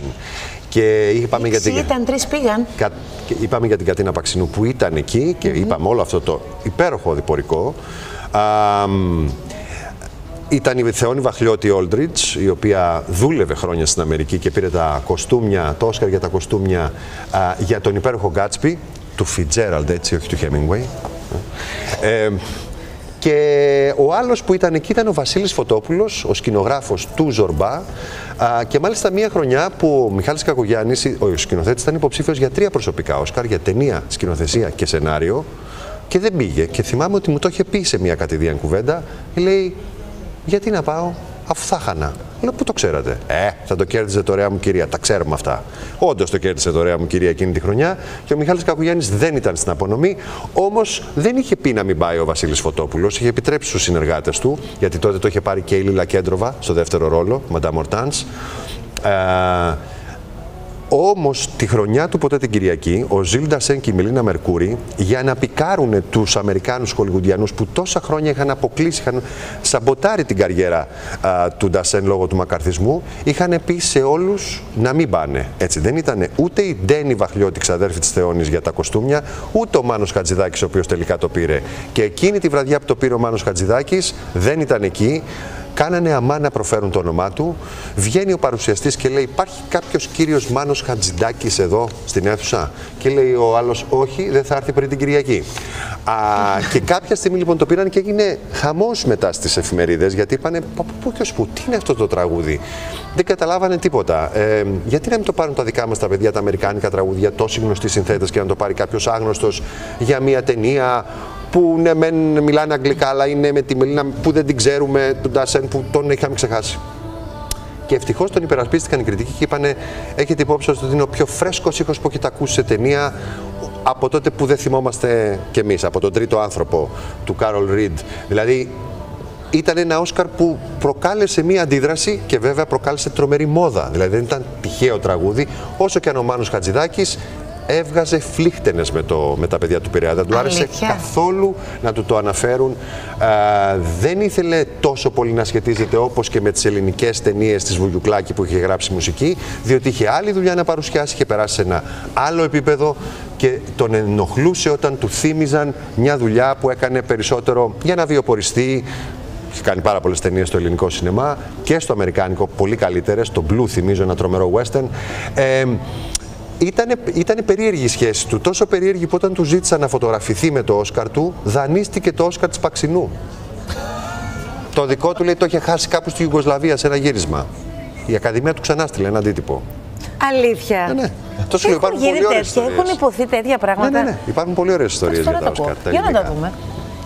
[SPEAKER 10] Και είπαμε
[SPEAKER 1] έξι
[SPEAKER 10] για την...
[SPEAKER 1] ήταν, τρεις πήγαν.
[SPEAKER 10] Κα... Είπαμε για την Κατίνα Παξινού που ήταν εκεί και mm-hmm. είπαμε όλο αυτό το υπέροχο διπορικό. Α, ήταν η Θεόνη Βαχλιώτη Όλτριτς, η οποία δούλευε χρόνια στην Αμερική και πήρε τα κοστούμια, το Όσκαρ για τα κοστούμια α, για τον υπέροχο Γκάτσπι, του Φιτζέραλντ, έτσι, όχι του Χέμινγκουέι. Ε, και ο άλλος που ήταν εκεί ήταν ο Βασίλης Φωτόπουλος, ο σκηνογράφος του Ζορμπά. Α, και μάλιστα μία χρονιά που ο Μιχάλης Κακογιάννης, ο σκηνοθέτης, ήταν υποψήφιος για τρία προσωπικά Όσκαρ, για ταινία, σκηνοθεσία και σενάριο. Και δεν πήγε. Και θυμάμαι ότι μου το είχε πει σε μία κατηδίαν κουβέντα. Και λέει, γιατί να πάω, αφού θα χάνα. Λέω, πού το ξέρατε? Ε, θα το κέρδιζε το ωραία μου κυρία. Τα ξέρουμε αυτά. Όντως το κέρδισε το ωραία μου κυρία εκείνη τη χρονιά. Και ο Μιχάλης Κακογιάννης δεν ήταν στην απονομή. Όμως δεν είχε πει να μην πάει ο Βασίλης Φωτόπουλος. Είχε επιτρέψει στους συνεργάτες του, γιατί τότε το είχε πάρει και η Λίλα Κέντροβα στο δεύτερο ρόλο, Μαντάμ Ορτάνς. Ε, Όμως τη χρονιά του ποτέ την Κυριακή, ο Ζιλ Ντασέν και η Μελίνα Μερκούρη, για να πικάρουν τους Αμερικάνους χολιγουντιανούς που τόσα χρόνια είχαν αποκλείσει, είχαν σαμποτάρει την καριέρα α, του Ντασέν λόγω του μακαρθισμού, είχαν πει σε όλους να μην πάνε. Έτσι, δεν ήταν ούτε η Ντένι Βαχλιώτη, ξαδέρφη της Θεόνης, για τα κοστούμια, ούτε ο Μάνος Χατζηδάκης, ο οποίος τελικά το πήρε. Και εκείνη τη βραδιά που το πήρε ο Μάνος Χατζηδάκης, δεν ήταν εκεί. Κάνανε αμά να προφέρουν το όνομά του. Βγαίνει ο παρουσιαστής και λέει: υπάρχει κάποιος κύριος Μάνος Χατζηδάκης εδώ στην αίθουσα? Και λέει ο άλλος: όχι, δεν θα έρθει πριν την Κυριακή. Α, και κάποια στιγμή λοιπόν το πήραν και έγινε χαμός μετά στις εφημερίδες, γιατί είπανε: πού και ως πού, τι είναι αυτό το τραγούδι? Δεν καταλάβανε τίποτα. Ε, γιατί να μην το πάρουν τα δικά μας τα παιδιά, τα αμερικάνικα τραγούδια, τόσοι γνωστοί συνθέτες, και να το πάρει κάποιος άγνωστος για μια ταινία που ναι, μεν μιλάνε αγγλικά, αλλά είναι με τη Μελίνα που δεν την ξέρουμε, τον Ντάσεν που τον είχαμε ξεχάσει. Και ευτυχώς τον υπερασπίστηκαν οι κριτικοί και είπανε: έχετε υπόψη σας ότι είναι ο πιο φρέσκος ήχος που έχετε ακούσει σε ταινία από τότε που δεν θυμόμαστε κι εμείς, από τον Τρίτο Άνθρωπο του Κάρολ Ριντ. Δηλαδή, ήταν ένα Όσκαρ που προκάλεσε μία αντίδραση και βέβαια προκάλεσε τρομερή μόδα. Δηλαδή, δεν ήταν τυχαίο τραγούδι, όσο και αν ο Μάνος Χατζηδάκης έβγαζε φλίχτενες με, το, με τα παιδιά του Πειραιά. Δεν του άρεσε καθόλου να του το αναφέρουν. Α, δεν ήθελε τόσο πολύ να σχετίζεται όπως και με τις ελληνικές ταινίες της Βουγιουκλάκη που είχε γράψει μουσική, διότι είχε άλλη δουλειά να παρουσιάσει, είχε περάσει σε ένα άλλο επίπεδο και τον ενοχλούσε όταν του θύμιζαν μια δουλειά που έκανε περισσότερο για να βιοποριστεί. Έχει κάνει πάρα πολλές ταινίες στο ελληνικό σινεμά και στο αμερικάνικο, πολύ καλύτερες. Το Blue, θυμίζω, ένα τρομερό western. Ε, Ήτανε, ήτανε περίεργη η σχέση του. Τόσο περίεργη που όταν του ζήτησαν να φωτογραφηθεί με το Όσκαρ του, δανείστηκε το Όσκαρ της Παξινού. Το δικό του, λέει, το είχε χάσει κάπου στη Ιουγκοσλαβία σε ένα γύρισμα. Η Ακαδημία του ξανά στείλε ένα αντίτυπο.
[SPEAKER 1] Αλήθεια.
[SPEAKER 10] Ναι, ναι. Τόσο λέω, υπάρχουν πολύ ωραίες ιστορίες.
[SPEAKER 1] Έχουν υποθεί τέτοια πράγματα.
[SPEAKER 10] Ναι, ναι, ναι. Υπάρχουν πολύ ωραίες ιστορίες για τα Όσκαρ.
[SPEAKER 1] Για να τα δούμε.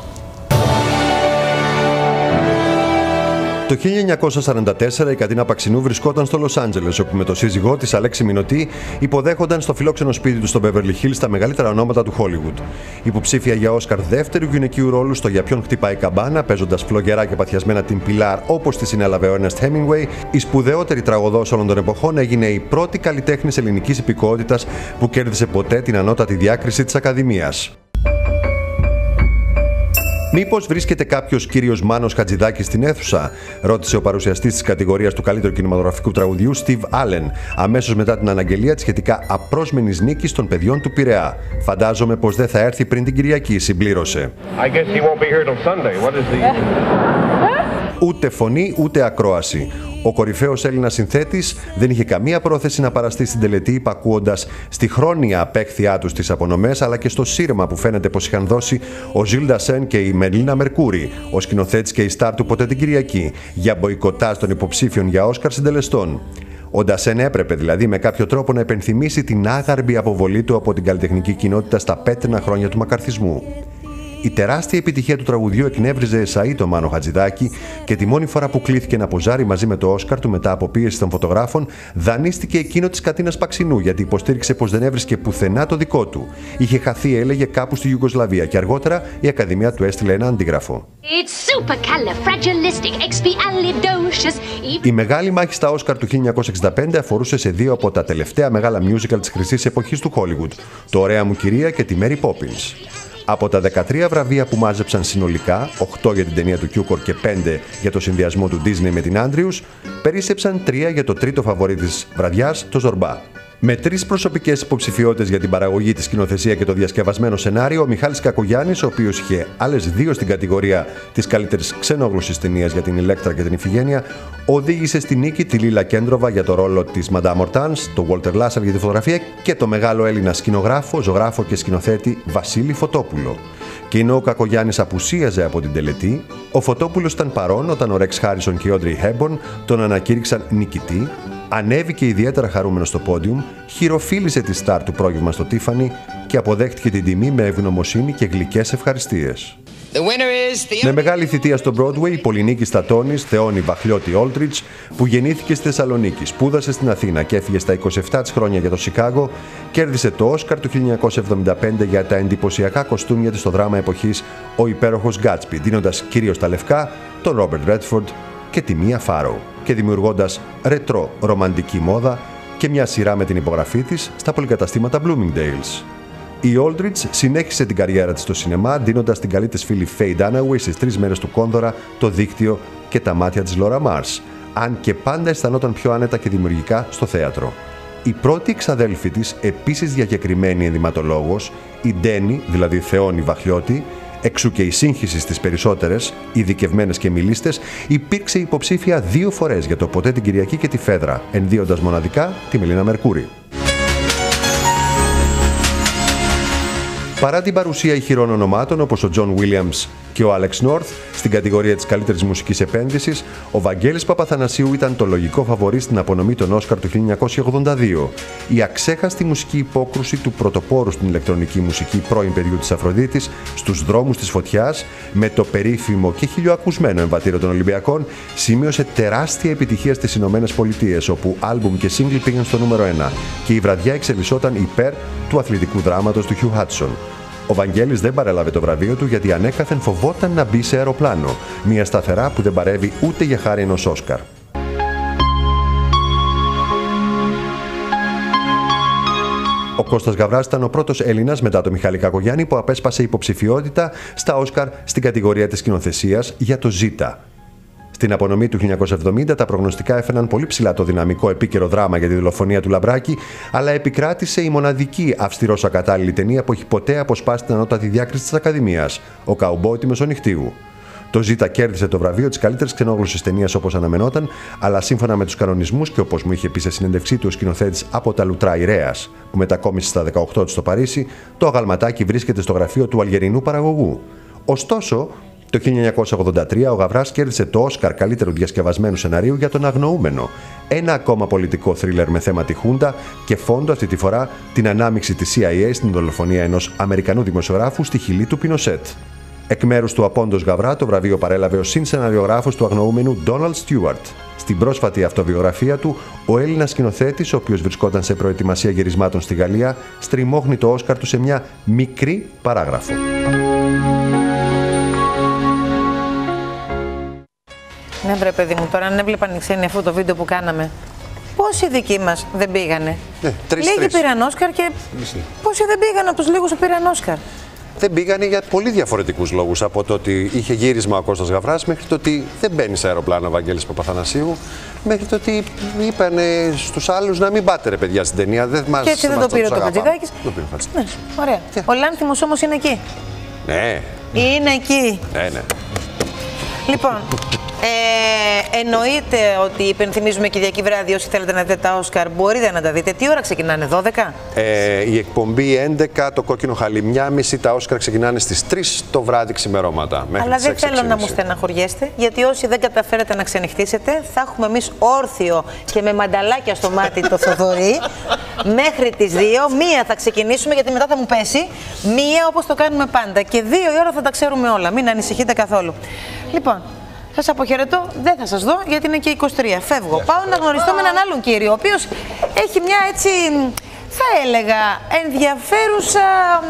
[SPEAKER 10] Το χίλια εννιακόσια σαράντα τέσσερα η Κατίνα Παξινού βρισκόταν στο Λος Άντζελες, όπου με το σύζυγό της, Αλέξη Μινωτή, υποδέχονταν στο φιλόξενο σπίτι του στο Beverly Hills τα μεγαλύτερα ονόματα του Hollywood. Υποψήφια για Όσκαρ δεύτερου γυναικείου ρόλου στο Για ποιον χτυπάει καμπάνα, παίζοντας φλογερά και παθιασμένα την Πιλάρ όπως τη συνέλαβε ο Έρνεστ Χέμινγκουεϊ, η σπουδαιότερη τραγωδός όλων των εποχών έγινε η πρώτη καλλιτέχνης ελληνικής υπηκότητας που κέρδισε ποτέ την ανώτατη διάκριση της Ακαδημίας. Μήπως βρίσκεται κάποιος κύριος Μάνος Χατζηδάκης στην αίθουσα? Ρώτησε ο παρουσιαστής της κατηγορίας του καλύτερου κινηματογραφικού τραγουδιού, Steve Allen, αμέσως μετά την αναγγελία της σχετικά απρόσμενης νίκης των παιδιών του Πειραιά. Φαντάζομαι πως δεν θα έρθει πριν την Κυριακή, συμπλήρωσε. Ούτε φωνή, ούτε ακρόαση. Ο κορυφαίος Έλληνας συνθέτης δεν είχε καμία πρόθεση να παραστεί στην τελετή, υπακούοντας στη χρόνια απέχθειά του στις απονομές, αλλά και στο σύρμα που φαίνεται πως είχαν δώσει ο Ζιλ Ντασέν και η Μελίνα Μερκούρη, ο σκηνοθέτης και η στάρ του Ποτέ την Κυριακή, για μποϊκοτάζ των υποψήφιων για Όσκαρ συντελεστών. Ο Ντασέν έπρεπε δηλαδή με κάποιο τρόπο να επενθυμίσει την άγαρμπη αποβολή του από την καλλιτεχνική κοινότητα στα πέτρινα χρόνια του μακαρθισμού. Η τεράστια επιτυχία του τραγουδιού εκνεύριζε εσαΐ το Μάνο Χατζηδάκη και τη μόνη φορά που κλήθηκε να ποζάρει μαζί με το Όσκαρ του μετά από πίεση των φωτογράφων, δανείστηκε εκείνο της Κατίνας Παξινού, γιατί υποστήριξε πως δεν έβρισκε πουθενά το δικό του. Είχε χαθεί, έλεγε, κάπου στη Ιουγκοσλαβία και αργότερα η Ακαδημία του έστειλε ένα αντίγραφο. Η μεγάλη μάχη στα Όσκαρ του χίλια εννιακόσια εξήντα πέντε αφορούσε σε δύο από τα τελευταία μεγάλα musical της χρυσής εποχής του Hollywood, το Ωραία μου κυρία και τη Mary Poppins. Από τα δεκατρία βραβεία που μάζεψαν συνολικά, οκτώ για την ταινία του Κιούκορ και πέντε για το συνδυασμό του Disney με την Andrews, περίσσεψαν τρία για το τρίτο φαβορί της βραδιάς, το Ζορμπά. Με τρεις προσωπικές υποψηφιότητες για την παραγωγή, τη σκηνοθεσία και το διασκευασμένο σενάριο, ο Μιχάλης Κακογιάννης, ο οποίος είχε άλλες δύο στην κατηγορία της καλύτερης ξενόγλωσσης ταινίας για την Ηλέκτρα και την Ιφηγένεια, οδήγησε στη νίκη τη Λίλα Κέντροβα για το ρόλο της Μαντάμ Ορτάνς, τον Walter Lassar για τη φωτογραφία και το μεγάλο Έλληνα σκηνογράφο, ζωγράφο και σκηνοθέτη Βασίλη Φωτόπουλο. Και ενώ ο Κακογιάννης απουσίαζε από την τελετή, ο Φωτόπουλος ήταν παρόν όταν ο Ρεξ Χάρισον και η Όντρι Χέμπορν τον ανακήρυξαν νικητή, ανέβηκε ιδιαίτερα χαρούμενο στο πόντιουμ, χειροφίλησε τη στάρ του πρόγευμα στο Τίφανι και αποδέχτηκε την τιμή με ευγνωμοσύνη και γλυκές ευχαριστίες. Με μεγάλη θητεία στο Broadway, η Πολυνίκη Στατώνης, Θεόνη Βαχλιώτη Όλτριτς, που γεννήθηκε στη Θεσσαλονίκη, σπούδασε στην Αθήνα και έφυγε στα είκοσι επτά της χρόνια για το Σικάγο, κέρδισε το Όσκαρ του χίλια εννιακόσια εβδομήντα πέντε για τα εντυπωσιακά κοστούμια της στο δράμα εποχής «Ο υπέροχος Γκάτσπι», δίνοντας κυρίως τα λευκά τον Ρόμπερτ Ρέτφορντ και τη Μία Φάρο και δημιουργώντας ρετρό ρομαντική μόδα και μια σειρά με την υπογραφή της στα πολυκαταστήματα Bloomingdale's. Η Όλτριτς συνέχισε την καριέρα της στο σινεμά, δίνοντας την καλή της φίλη Faye Dunaway στις τρεις μέρες του Κόνδωρα, το δίκτυο και τα μάτια της Λόρα Μάρς, αν και πάντα αισθανόταν πιο άνετα και δημιουργικά στο θέατρο. Η πρώτη ξαδέλφη της, επίσης διακεκριμένη ενδυματολόγος, η Ντένι, δηλαδή Θεόνη Βαχλιώτη, Εξού και η σύγχυση στις περισσότερες, ειδικευμένες και μιλίστες, υπήρξε υποψήφια δύο φορές για το Ποτέ την Κυριακή και τη Φέδρα, ενδύοντας μοναδικά τη Μελίνα Μερκούρη. Παρά την παρουσία ηχηρών ονομάτων όπως ο Τζον Βίλιαμς και ο Άλεξ Νόρθ στην κατηγορία της καλύτερης μουσικής επένδυσης, ο Βαγγέλης Παπαθανασίου ήταν το λογικό φαβορί στην απονομή των Όσκαρ του χίλια εννιακόσια ογδόντα δύο. Η αξέχαστη μουσική υπόκρουση του πρωτοπόρου στην ηλεκτρονική μουσική πρώην παιδιού της Αφροδίτης στους δρόμους της φωτιάς, με το περίφημο και χιλιοακουσμένο εμβατήριο των Ολυμπιακών, σημείωσε τεράστια επιτυχία στις Ηνωμένες Πολιτείες, όπου άλμπουμ και σύγκλι πήγαν στο νούμερο ένα και η βραδιά εξελισσόταν υπέρ του αθλητικού δράματος του Χιου Χάτσον. Ο Βαγγέλης δεν παρέλαβε το βραβείο του γιατί ανέκαθεν φοβόταν να μπει σε αεροπλάνο, μια σταθερά που δεν παρεύει ούτε για χάρη ενός Όσκαρ. Ο Κώστας Γαβράς ήταν ο πρώτος Έλληνας μετά τον Μιχάλη Κακογιάννη που απέσπασε υποψηφιότητα στα Όσκαρ στην κατηγορία της σκηνοθεσίας για το Ζήτα. Στην απονομή του χίλια εννιακόσια εβδομήντα τα προγνωστικά έφεραν πολύ ψηλά το δυναμικό επίκαιρο δράμα για τη δολοφονία του Λαμπράκη, αλλά επικράτησε η μοναδική αυστηρός ακατάλληλη ταινία που έχει ποτέ αποσπάσει την ανώτατη διάκριση της Ακαδημίας, ο Καουμπόι τη Μεσονυχτίου. Το Ζήτα κέρδισε το βραβείο της καλύτερης ξενόγλωσσης ταινίας όπως αναμενόταν, αλλά σύμφωνα με τους κανονισμούς και όπως μου είχε πει σε συνέντευξή του ο σκηνοθέτης από τα Λουτρά Ηρέας, που μετακόμισε στα δεκαοκτώ του στο Παρίσι, το αγαλματάκι βρίσκεται στο γραφείο του αλγερινού παραγωγού. Ωστόσο, το χίλια εννιακόσια ογδόντα τρία ο Γαβράς κέρδισε το Όσκαρ καλύτερου διασκευασμένου σεναρίου για τον Αγνοούμενο, ένα ακόμα πολιτικό θρίλερ με θέμα τη Χούντα και φόντο αυτή τη φορά την ανάμειξη της σι άι έι στην δολοφονία ενός Αμερικανού δημοσιογράφου στη χειλή του Πινοσέτ. Εκ μέρους του απόντος Γαβρά το βραβείο παρέλαβε ο συνσεναριογράφος του Αγνοούμενου Ντόναλντ Στιούαρτ. Στην πρόσφατη αυτοβιογραφία του, ο Έλληνας σκηνοθέτης, ο οποίος βρισκόταν σε προετοιμασία γυρισμάτων στη Γαλλία, στριμώχνει το Όσκαρ του σε μια μικρή παράγραφο.
[SPEAKER 1] Ναι, βρε παιδί μου, τώρα αν έβλεπαν οι ξένοι αυτό το βίντεο που κάναμε, πόσοι δικοί μας δεν πήγανε.
[SPEAKER 10] Ναι, τρεις,
[SPEAKER 1] λίγοι
[SPEAKER 10] τρεις.
[SPEAKER 1] πήραν Όσκαρ και πόσοι δεν πήγαν από τους λίγους που πήραν Όσκαρ.
[SPEAKER 10] Δεν πήγανε για πολύ διαφορετικούς λόγους. Από το ότι είχε γύρισμα ο Κώστας Γαβράς, μέχρι το ότι δεν μπαίνει σε αεροπλάνο ο Βαγγέλης Παπαθανασίου, μέχρι το ότι είπαν στους άλλους να μην πάτε ρε παιδιά στην ταινία. Δεν μας,
[SPEAKER 1] και έτσι δεν το πήρε το Χατζηδάκης.
[SPEAKER 10] Ναι,
[SPEAKER 1] ωραία. Και... Ο Λάνθιμος όμως είναι εκεί.
[SPEAKER 10] Ναι.
[SPEAKER 1] Είναι εκεί.
[SPEAKER 10] Ναι, ναι.
[SPEAKER 1] Λοιπόν, ε, εννοείται ότι υπενθυμίζουμε Κυριακή βράδυ όσοι θέλετε να δείτε τα Όσκαρ, μπορείτε να τα δείτε. Τι ώρα ξεκινάνε, δώδεκα?
[SPEAKER 10] Ε, η εκπομπή έντεκα, το κόκκινο χαλί μία και μισή, τα Όσκαρ ξεκινάνε στις τρεις το βράδυ ξημερώματα.
[SPEAKER 1] Αλλά δεν θέλω να μου στεναχωριέστε, γιατί όσοι δεν καταφέρετε να ξενυχτήσετε, θα έχουμε εμείς όρθιο και με μανταλάκια στο μάτι το Θοδωρή μέχρι τις δύο. Μία θα ξεκινήσουμε, γιατί μετά θα μου πέσει. Μία όπως το κάνουμε πάντα. Και δύο η ώρα θα τα ξέρουμε όλα. Μην ανησυχείτε καθόλου. Λοιπόν, σας αποχαιρετώ, δεν θα σας δω γιατί είναι και είκοσι τρία. Φεύγω. Πάω να γνωριστώ με έναν άλλον κύριο, ο οποίος έχει μια έτσι, θα έλεγα, ενδιαφέρουσα,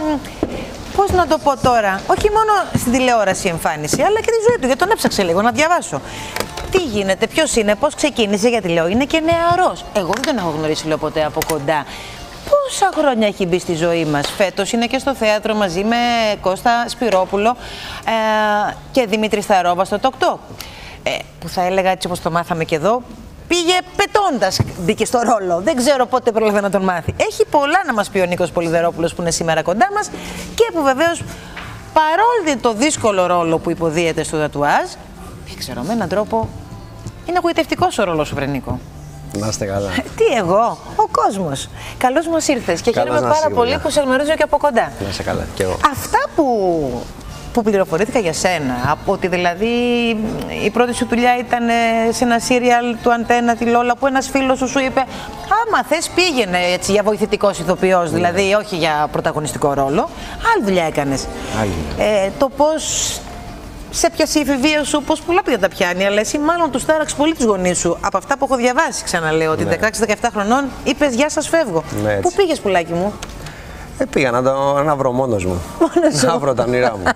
[SPEAKER 1] πώς να το πω τώρα, όχι μόνο στην τηλεόραση εμφάνιση, αλλά και τη ζωή του, γιατί τον έψαξε λίγο να διαβάσω. Τι γίνεται, ποιος είναι, πώς ξεκίνησε, γιατί λέω είναι και νεαρός. Εγώ δεν τον έχω γνωρίσει, λέω, ποτέ από κοντά. Πόσα χρόνια έχει μπει στη ζωή μας. Φέτος είναι και στο θέατρο μαζί με Κώστα Σπυρόπουλο ε, και Δημήτρη Σταρόβα στο Τοκ Τοκ. Ε, που θα έλεγα έτσι όπως το μάθαμε και εδώ, πήγε πετώντας, μπήκε στο ρόλο. Δεν ξέρω πότε πρόλαβε να τον μάθει. Έχει πολλά να μας πει ο Νίκος Πολυδερόπουλος που είναι σήμερα κοντά μας και που βεβαίως παρόλο το δύσκολο ρόλο που υποδίεται στο τατουάζ, δεν ξέρω, με έναν τρόπο είναι εγωιτευτικός ο ρόλος σου, βρε Νίκο.
[SPEAKER 19] Να είστε καλά.
[SPEAKER 1] Τι εγώ, ο κόσμος. Καλώς μας ήρθες και χαίρομαι πάρα σίγουρα. πολύ που σε γνωρίζω και από κοντά.
[SPEAKER 19] Να είστε καλά, και εγώ.
[SPEAKER 1] Αυτά που, που πληροφορήθηκα για σένα, από ότι δηλαδή η πρώτη σου δουλειά ήταν σε ένα σύριαλ του Αντένα, τη Λόλα, που ένας φίλος σου σου είπε άμα θες πήγαινε έτσι για βοηθητικός ηθοποιός, ναι. δηλαδή όχι για πρωταγωνιστικό ρόλο. Άλλη δουλειά έκανες. Άλλη. Ε, το πώς σε πιάσει η εφηβεία σου, πως πολλά παιδιά τα πιάνει, αλλά εσύ μάλλον τους τάραξε πολύ τους γονείς σου. Από αυτά που έχω διαβάσει, ξαναλέω, ότι ναι. δεκαέξι δεκαεπτά χρονών είπες γεια σας, φεύγω. Ναι, πού πήγες, πουλάκι μου?
[SPEAKER 19] Ε, πήγα να, το, να βρω μόνος μου.
[SPEAKER 1] Μόνος σου.
[SPEAKER 19] Να βρω τα όνειρά μου.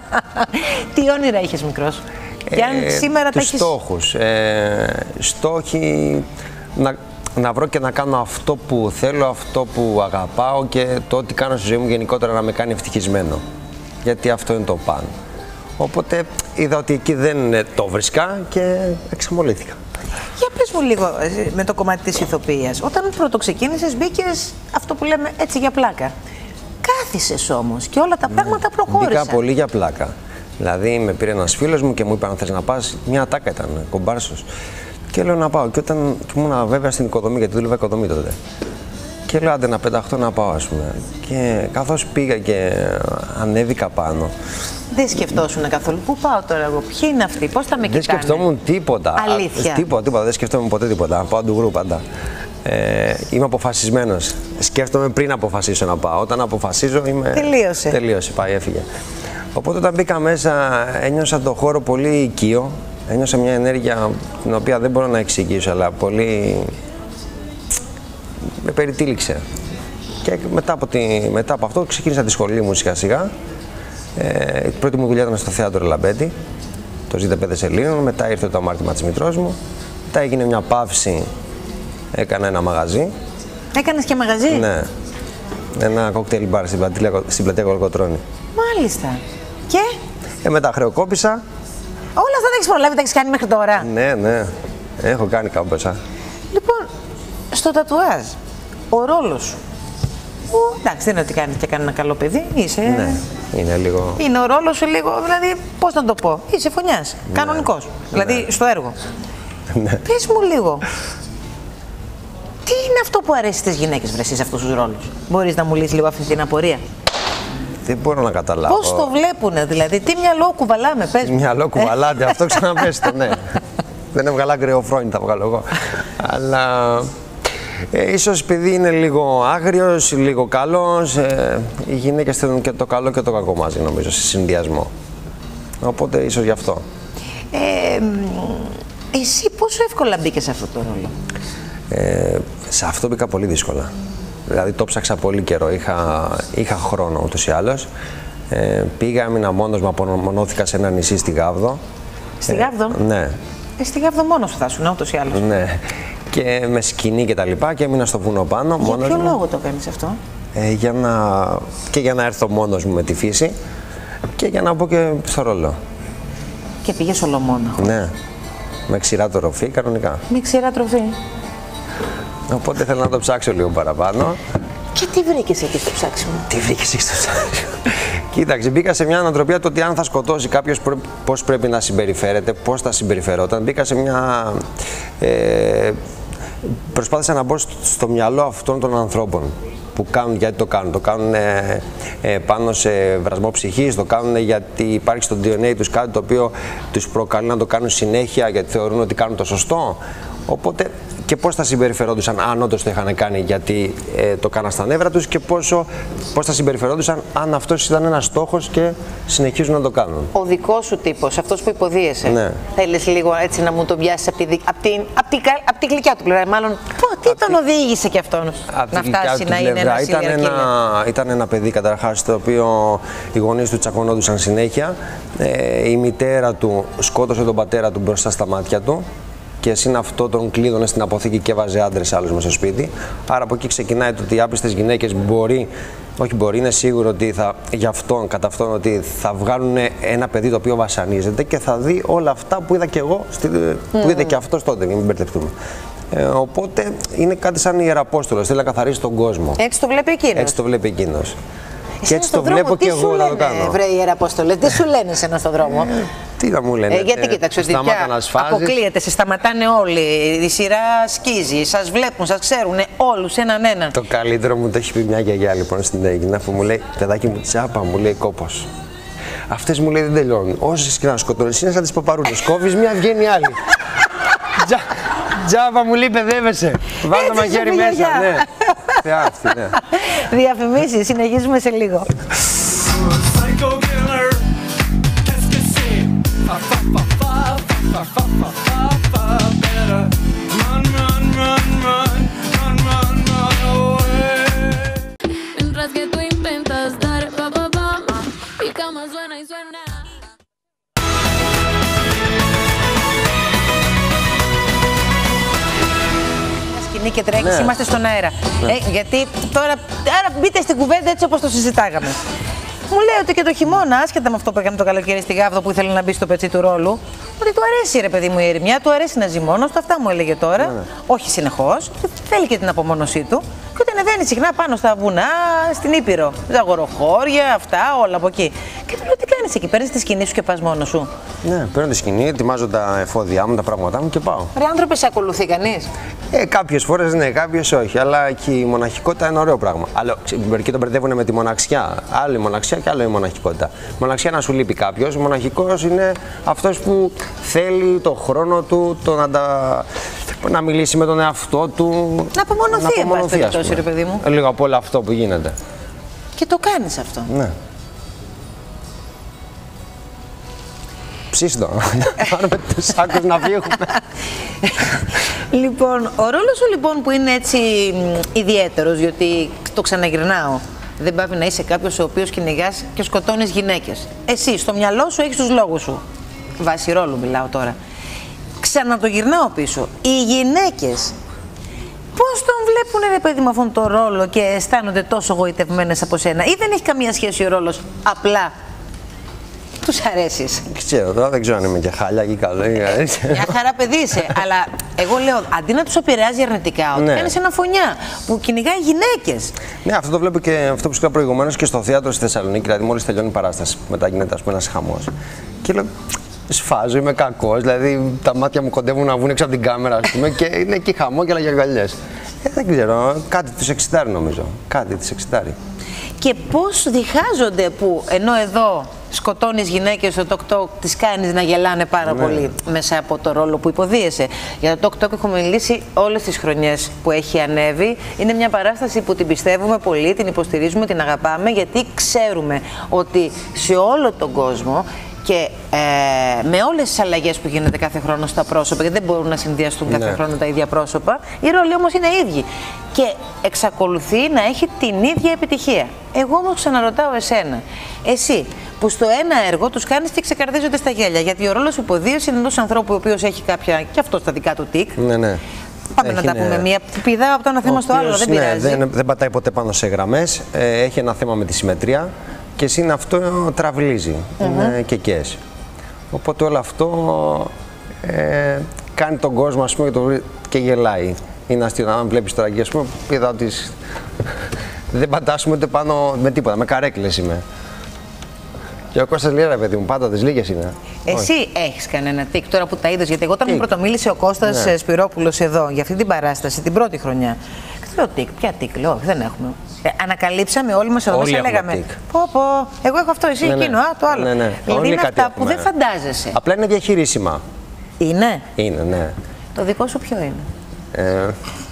[SPEAKER 1] Τι όνειρα είχες μικρός? Ε, και αν σήμερα τα έχεις...
[SPEAKER 19] στόχους. Ε, στόχοι να, να βρω και να κάνω αυτό που θέλω, αυτό που αγαπάω και το ό,τι κάνω στη ζωή μου γενικότερα να με κάνει ευτυχισμένο. Γιατί αυτό είναι το πάνω. Οπότε είδα ότι εκεί δεν το βρίσκα και εξαμολύθηκα.
[SPEAKER 1] Για πες μου λίγο με το κομμάτι της ηθοποιίας. Όταν πρώτο ξεκίνησες μπήκες αυτό που λέμε έτσι για πλάκα. Κάθισες όμως και όλα τα πράγματα προχώρησαν.
[SPEAKER 19] Μπήκα πολύ για πλάκα. Δηλαδή με πήρε ένας φίλος μου και μου είπε αν θες να πας, μια ατάκα ήταν, κομπάρσος. Και λέω να πάω. Και όταν και ήμουν βέβαια στην οικοδομή, γιατί δούλευα οικοδομή τότε. Και λέω άντε να πεταχτώ να πάω, ας πούμε. Και καθώς πήγα και ανέβηκα πάνω.
[SPEAKER 1] Δεν σκεφτόσουν καθόλου. Πού πάω τώρα εγώ, ποιοι είναι αυτοί, πώς θα με κοιτάνε.
[SPEAKER 19] Δεν σκεφτόμουν τίποτα.
[SPEAKER 1] Αλήθεια.
[SPEAKER 19] Τίποτα, τίποτα. Δεν σκεφτόμουν ποτέ τίποτα. Πάω ντουγρού πάντα. Ε, είμαι αποφασισμένος. Σκέφτομαι πριν αποφασίσω να πάω. Όταν αποφασίζω είμαι.
[SPEAKER 1] Τελείωσε.
[SPEAKER 19] Τελείωσε, πάει, έφυγε. Οπότε όταν μπήκα μέσα, ένιωσα τον χώρο πολύ οικείο. Ένιωσα μια ενέργεια την οποία δεν μπορώ να εξηγήσω, αλλά πολύ. Με περιτύλιξε. Και μετά από, τη... μετά από αυτό ξεκίνησα τη σχολή μου σιγά σιγά. Ε, η πρώτη μου δουλειά ήταν στο θέατρο Λαμπέτη, το Ζήτα Πέδες Ελλήνων. Μετά ήρθε το αμάρτημα της μητρός μου. Μετά έγινε μια παύση, έκανα ένα μαγαζί.
[SPEAKER 1] Έκανες και μαγαζί?
[SPEAKER 19] Ναι. Ένα κόκτελ μπαρ στην πλατεία, στην πλατεία Κολοκοτρώνη.
[SPEAKER 1] Μάλιστα. Και?
[SPEAKER 19] Ε, μετά χρεοκόπησα.
[SPEAKER 1] Όλα αυτά τα έχεις προλάβει, τα έχεις κάνει μέχρι τώρα?
[SPEAKER 19] Ναι, ναι. Έχω κάνει κάμποσα.
[SPEAKER 1] Λοιπόν, στο τατουάζ, ο ρόλος σου. Που, εντάξει, δεν είναι ότι κάνεις και κανένα καλό παιδί, είσαι.
[SPEAKER 19] Ναι, είναι λίγο.
[SPEAKER 1] Είναι ο ρόλος σου λίγο, δηλαδή, πώς να το πω, είσαι φωνιάς, ναι. Κανονικός. Δηλαδή, ναι. Στο έργο.
[SPEAKER 19] Ναι.
[SPEAKER 1] Πες μου λίγο, τι είναι αυτό που αρέσει στις γυναίκες, βρε, σε αυτούς τους ρόλους. Μπορείς να μου λύσεις λίγο αυτή την απορία?
[SPEAKER 19] Δεν μπορώ να καταλάβω.
[SPEAKER 1] Πώς το βλέπουνε, δηλαδή, τι μυαλό κουβαλάμε, πες μου.
[SPEAKER 19] Μυαλό κουβαλάτε, αυτό ξαναπέστε, ναι. Δεν έβγαλα γκρεοφρόνη, τα βγάλω εγώ. Αλλά ε, ίσως επειδή είναι λίγο άγριος, λίγο καλός, ε, οι γυναίκες θέλουν και το καλό και το κακό μαζί, νομίζω, σε συνδυασμό. Οπότε ίσως γι' αυτό.
[SPEAKER 1] Ε, εσύ πόσο εύκολα μπήκες σε αυτό το ρόλο?
[SPEAKER 19] Ε, σε αυτό μπήκα πολύ δύσκολα. Δηλαδή το ψάξα πολύ καιρό, είχα, είχα χρόνο ούτως ή άλλως. Ε, πήγα, έμεινα μόνος μου, απομονώθηκα σε ένα νησί στη Γάβδο.
[SPEAKER 1] Στη Γάβδο?
[SPEAKER 19] Ε, ναι.
[SPEAKER 1] Ε, στη Γάβδο μόνος σου θα ήσουν, ούτως ή άλλως.
[SPEAKER 19] Ναι. Και με σκηνή και τα λοιπά και έμεινα στο βουνό πάνω.
[SPEAKER 1] Για
[SPEAKER 19] μόνος
[SPEAKER 1] ποιο
[SPEAKER 19] μου.
[SPEAKER 1] λόγο το κάνεις αυτό?
[SPEAKER 19] Ε, για να... Και για να έρθω μόνος μου με τη φύση και για να μπω και στο ρόλο.
[SPEAKER 1] Και πήγες ολομόναχο?
[SPEAKER 19] Ναι. Με ξηρά τροφή, κανονικά.
[SPEAKER 1] Με ξηρά τροφή.
[SPEAKER 19] Οπότε θέλω να το ψάξω λίγο παραπάνω.
[SPEAKER 1] Και τι βρήκες εκεί στο ψάξιμο?
[SPEAKER 19] Τι βρήκες εκεί στο ψάξιμο? Κοίταξε, μπήκα σε μια ανατροπία το ότι αν θα σκοτώσει κάποιος πώς πρέπει να συμπεριφέρεται, πώς θα συμπεριφερόταν. Μπήκα σε μια. Ε, προσπάθησα να μπω στο μυαλό αυτών των ανθρώπων που κάνουν, γιατί το κάνουν. Το κάνουν ε, ε, πάνω σε βρασμό ψυχής, το κάνουν γιατί υπάρχει στο ντι εν έι τους κάτι το οποίο τους προκαλεί να το κάνουν συνέχεια γιατί θεωρούν ότι κάνουν το σωστό. Οπότε και πώς θα συμπεριφερόντουσαν αν όντως το είχαν κάνει γιατί ε, το κάναν στα νεύρα τους και πόσο, πώς θα συμπεριφερόντουσαν αν αυτός ήταν ένας στόχος και συνεχίζουν να το κάνουν.
[SPEAKER 1] Ο δικός σου τύπος, αυτός που υποδίεσαι, ναι. Θέλεις λίγο έτσι να μου τον πιάσεις από τη, απ την, απ την, απ την γλυκιά του πλευρά, μάλλον πω, τι τον οδήγησε και αυτόν να φτάσει να είναι ένα
[SPEAKER 19] ήταν ένα, ήταν ένα παιδί καταρχάς το οποίο οι γονείς του τσακωνόντουσαν συνέχεια. Ε, η μητέρα του σκότωσε τον πατέρα του μπροστά στα μάτια του. Και συν αυτό τον κλείδωνε στην αποθήκη και έβαζε άντρες άλλους μέσα στο σπίτι. Άρα από εκεί ξεκινάει το ότι οι άπιστες γυναίκες μπορεί, όχι μπορεί, είναι σίγουρο ότι θα, για αυτόν, κατά αυτόν, ότι θα βγάλουν ένα παιδί το οποίο βασανίζεται και θα δει όλα αυτά που είδα και εγώ, στη, mm. που είδε και αυτός τότε, για μην μπερδευτούμε. Ε, οπότε είναι κάτι σαν ιεραπόστολος, θέλει να καθαρίσει τον κόσμο.
[SPEAKER 1] Έτσι το βλέπει εκείνος.
[SPEAKER 19] Έτσι το βλέπει εκείνος.
[SPEAKER 1] Εσύ
[SPEAKER 19] και έτσι το βλέπω και εγώ να το κάνω.
[SPEAKER 1] Βρε Ιεραπόστολε, τι σου λένε σε ένα στον δρόμο?
[SPEAKER 19] Τι να μου λένε.
[SPEAKER 1] Ε, γιατί κοίταξε, ότι πια αποκλείεται, σε σταματάνε όλοι. Η σειρά σκίζει, σας βλέπουν, σας ξέρουν όλους έναν έναν.
[SPEAKER 19] Το καλύτερο μου το έχει πει μια γιαγιά λοιπόν στην Αίγυπτο, αφού μου λέει, παιδάκι μου τσάπα, μου λέει κόπος. Αυτές μου λέει δεν τελειώνουν. Όσες και να σκοτώνεις είναι σαν τις παπαρούνες. Κόβεις μια, βγαίνει άλλη. Τζα, τζάπα μου λέει παιδεύεσαι. Βάλ' το μαχαίρι μέσα. Ναι. Θεά αυτή, ναι.
[SPEAKER 1] Διαφημίσεις, συνεχίζουμε σε λίγο.
[SPEAKER 9] Mientras que tú intentas dar pa pa pa, mi cama suena y suena.
[SPEAKER 1] Σκηνή και τρέχεις, ναι. Είμαστε στον αέρα.
[SPEAKER 19] Ναι.
[SPEAKER 1] Ε, γιατί τώρα, άρα μπείτε στην κουβέντα έτσι όπως το συζητάγαμε. Μου λέει ότι και το χειμώνα, άσχετα με αυτό που έκανε το καλοκαίρι στη Γάβδο που ήθελε να μπει στο πετσί του ρόλου, ότι του αρέσει ρε παιδί μου η ερημιά, του αρέσει να ζει μόνος του, αυτά μου έλεγε τώρα. Ναι. Όχι συνεχώς, θέλει και την απομόνωσή του. Και όταν ανεβαίνει συχνά πάνω στα βουνά, στην Ήπειρο, ζαγοροχώρια, αυτά, όλα από εκεί. Και του λέω: τι κάνεις εκεί, παίρνεις τη σκηνή σου και πας μόνος σου?
[SPEAKER 19] Ναι, παίρνω τη σκηνή, ετοιμάζω τα εφόδια μου, τα πράγματά μου και πάω.
[SPEAKER 1] Ρε άνθρωπε, σε ακολουθεί κανείς?
[SPEAKER 19] Ε, κάποιες φορές ναι, κάποιες όχι. Αλλά και η μοναχικότητα είναι ωραίο πράγμα. Αλλά μερικοί τον μπερδεύουν με τη μοναξιά. Άλλο η μοναξιά και άλλο η μοναχικότητα. Μοναξιά να σου λείπει κάποιος. Μοναχικός είναι αυτός που θέλει το χρόνο του, το να, τα... να μιλήσει με τον εαυτό του.
[SPEAKER 1] Να απομονωθεί, εν πάση περιπτώσει, ρε παιδί μου.
[SPEAKER 19] Λίγο από όλο αυτό που γίνεται.
[SPEAKER 1] Και το κάνεις αυτό.
[SPEAKER 19] Ναι. Ψήστο. Πάρουμε τους σάκους να φύγουμε.
[SPEAKER 1] Λοιπόν, ο ρόλος σου λοιπόν που είναι έτσι ιδιαίτερος, γιατί το ξαναγυρνάω, δεν πάβει να είσαι κάποιος ο οποίος κυνηγάς και σκοτώνεις γυναίκες. Εσύ στο μυαλό σου έχεις τους λόγους σου. Βάσει ρόλου μιλάω τώρα. Ξανατογυρνάω πίσω. Οι γυναίκες πώς τον βλέπουν, ρε παιδί, με αυτόν τον ρόλο και αισθάνονται τόσο γοητευμένες από σένα, ή δεν έχει καμία σχέση ο ρόλος, απλά τους αρέσεις?
[SPEAKER 19] Ξέρω, τώρα δεν ξέρω αν είμαι και χάλια ή καλό.
[SPEAKER 1] Μια χαρά παιδί είσαι, αλλά εγώ λέω αντί να τους επηρεάζει αρνητικά, ότι
[SPEAKER 19] ναι.
[SPEAKER 1] κάνεις ένα φωνιά που κυνηγάει γυναίκες.
[SPEAKER 19] Ναι, αυτό το βλέπω και αυτό που σου είπα προηγουμένως και στο θέατρο στη Θεσσαλονίκη. Δηλαδή, μόλις τελειώνει η παράσταση, μετά γίνεται ας πούμε ένας χαμός. Και λέω, σφάζω, είμαι κακός. Δηλαδή, τα μάτια μου κοντεύουν να βγουν έξω από την κάμερα, ας πούμε, και είναι εκεί χαμόγελα και αγκαλιές. Ε, δεν ξέρω, κάτι τους εξητάρει νομίζω. Κάτι τους εξητάρει.
[SPEAKER 1] Και πώς διχάζονται που ενώ εδώ σκοτώνεις γυναίκες στο TokTok, τις κάνεις να γελάνε πάρα ναι. πολύ μέσα από το ρόλο που υποδίεσαι. Για το TokTok έχουμε μιλήσει όλες τις χρονιές που έχει ανέβει. Είναι μια παράσταση που την πιστεύουμε πολύ, την υποστηρίζουμε, την αγαπάμε, γιατί ξέρουμε ότι σε όλο τον κόσμο και ε, με όλες τις αλλαγές που γίνεται κάθε χρόνο στα πρόσωπα, γιατί δεν μπορούν να συνδυαστούν κάθε ναι. χρόνο τα ίδια πρόσωπα, οι ρόλοι όμως είναι ίδιοι. Και εξακολουθεί να έχει την ίδια επιτυχία. Εγώ όμως ξαναρωτάω εσένα, εσύ που στο ένα έργο τους κάνεις και ξεκαρδίζονται στα γέλια, γιατί ο ρόλος υποδίωση είναι ενός ανθρώπου ο οποίος έχει κάποια και αυτό στα δικά του τικ.
[SPEAKER 19] Ναι, ναι.
[SPEAKER 1] Πάμε έχει να τα πούμε μία. Πηδάω από το ένα θέμα στο άλλο, δεν
[SPEAKER 19] ναι,
[SPEAKER 1] πειράζει.
[SPEAKER 19] Δεν, δεν πατάει ποτέ πάνω σε γραμμές, ε, έχει ένα θέμα με τη συμμετρία. Και εσύ αυτό τραυλίζει, mm-hmm. είναι και κες. Οπότε όλο αυτό ε, κάνει τον κόσμο ας πούμε, και, το, και γελάει. Είναι αστείο, αν βλέπεις τώρα και ας πούμε, είδα ότι δεν πατάσουμε ούτε πάνω με τίποτα, με καρέκλες είμαι. Και ο Κώστας λέει, ρε παιδί μου, πάντα τις λίγες είναι.
[SPEAKER 1] Εσύ Όχι. έχεις κανένα τικ τώρα που τα είδες, γιατί εγώ όταν μου πρωτομίλησε ο Κώστας ναι. Σπυρόπουλος εδώ για αυτή την παράσταση, την πρώτη χρονιά, λέω τικ, ποια τικ, λέω, όχι, δεν έχουμε. Ε, ανακαλύψαμε όλοι μας εδώ μέσα, λέγαμε πω πω, εγώ έχω αυτό, εσύ
[SPEAKER 19] ναι,
[SPEAKER 1] εκείνο,
[SPEAKER 19] ναι.
[SPEAKER 1] α, το άλλο.
[SPEAKER 19] Ναι, ναι.
[SPEAKER 1] Δηλαδή είναι αυτά που δεν φαντάζεσαι.
[SPEAKER 19] Απλά είναι διαχειρίσιμα.
[SPEAKER 1] Είναι.
[SPEAKER 19] Είναι, ναι.
[SPEAKER 1] Το δικό σου ποιο είναι?
[SPEAKER 19] Ε,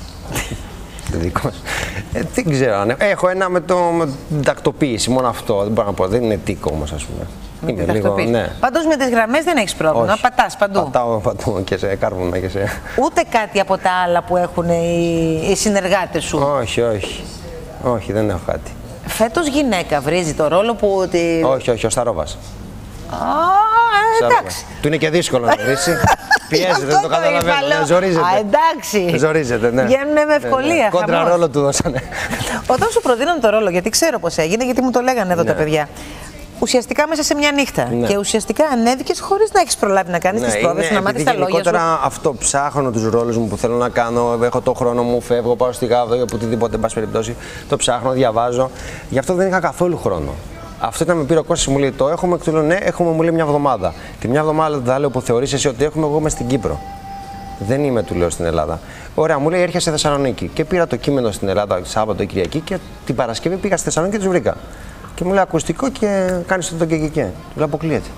[SPEAKER 19] το δικό σου. Ε, δεν ξέρω. Έχω ένα με, το, με την τακτοποίηση, μόνο αυτό. Δεν μπορώ να πω, δεν είναι τίκο όμως, ας πούμε.
[SPEAKER 1] Με είναι λίγο, ναι. Πάντως με τις γραμμές δεν έχεις πρόβλημα,
[SPEAKER 19] Όχι.
[SPEAKER 1] πατάς παντού.
[SPEAKER 19] Πατάω παντού και σε κάρβουνα και σε...
[SPEAKER 1] Ούτε κάτι από τα άλλα που έχουν οι, οι συνεργάτες σου?
[SPEAKER 19] Όχι, όχι. Όχι, δεν έχω κάτι.
[SPEAKER 1] Φέτος γυναίκα βρίζει το ρόλο που... Ότι...
[SPEAKER 19] Όχι, όχι, ο Σταρόβας.
[SPEAKER 1] Α, εντάξει.
[SPEAKER 19] Του είναι και δύσκολο να βρίσει. Πιέζεται, δεν το καταλαβαίνω. Ζορίζεται.
[SPEAKER 1] Α, εντάξει.
[SPEAKER 19] Ζορίζεται, ναι.
[SPEAKER 1] Βγαίνουν με ευκολία. Ναι, ναι.
[SPEAKER 19] Κόντρα ρόλο του δώσανε.
[SPEAKER 1] Όταν σου προδίνουν το ρόλο, γιατί ξέρω πώς έγινε, γιατί μου το λέγανε εδώ
[SPEAKER 19] ναι.
[SPEAKER 1] τα παιδιά. Ουσιαστικά μέσα σε μια νύχτα. Ναι. Και ουσιαστικά ανέβηκες χωρίς να έχεις προλάβει να κάνεις ναι, τις πρόβες, να μάθεις τα λόγια σου.
[SPEAKER 19] Γενικότερα αυτό ψάχνω τους ρόλους μου που θέλω να κάνω. Έχω το χρόνο μου, φεύγω, πάω στη Γάβδο ή οπουδήποτε, εν πάση περιπτώσει. Το ψάχνω, διαβάζω. Γι' αυτό δεν είχα καθόλου χρόνο. Αυτό ήταν με πήρε ο Κώστας, μου λέει το έχουμε, και του λέω ναι, έχουμε, μου λέει μια εβδομάδα. Τη μια εβδομάδα θα λέω που θεωρείς εσύ ότι έχουμε, εγώ είμαι στην Κύπρο. Δεν είμαι, του λέω, στην Ελλάδα. Ωραία, μου λέει έρχεσαι στη Θεσσαλονίκη. Και πήρα το κείμενο στην Ελλάδα Σάββατο ή Κυριακή και την Παρασκευή πήγα στη Θεσσαλονίκη και τους βρήκα. Και μου λέει ακουστικό και κάνεις το κεκεκέ. Του λέω αποκλείεται.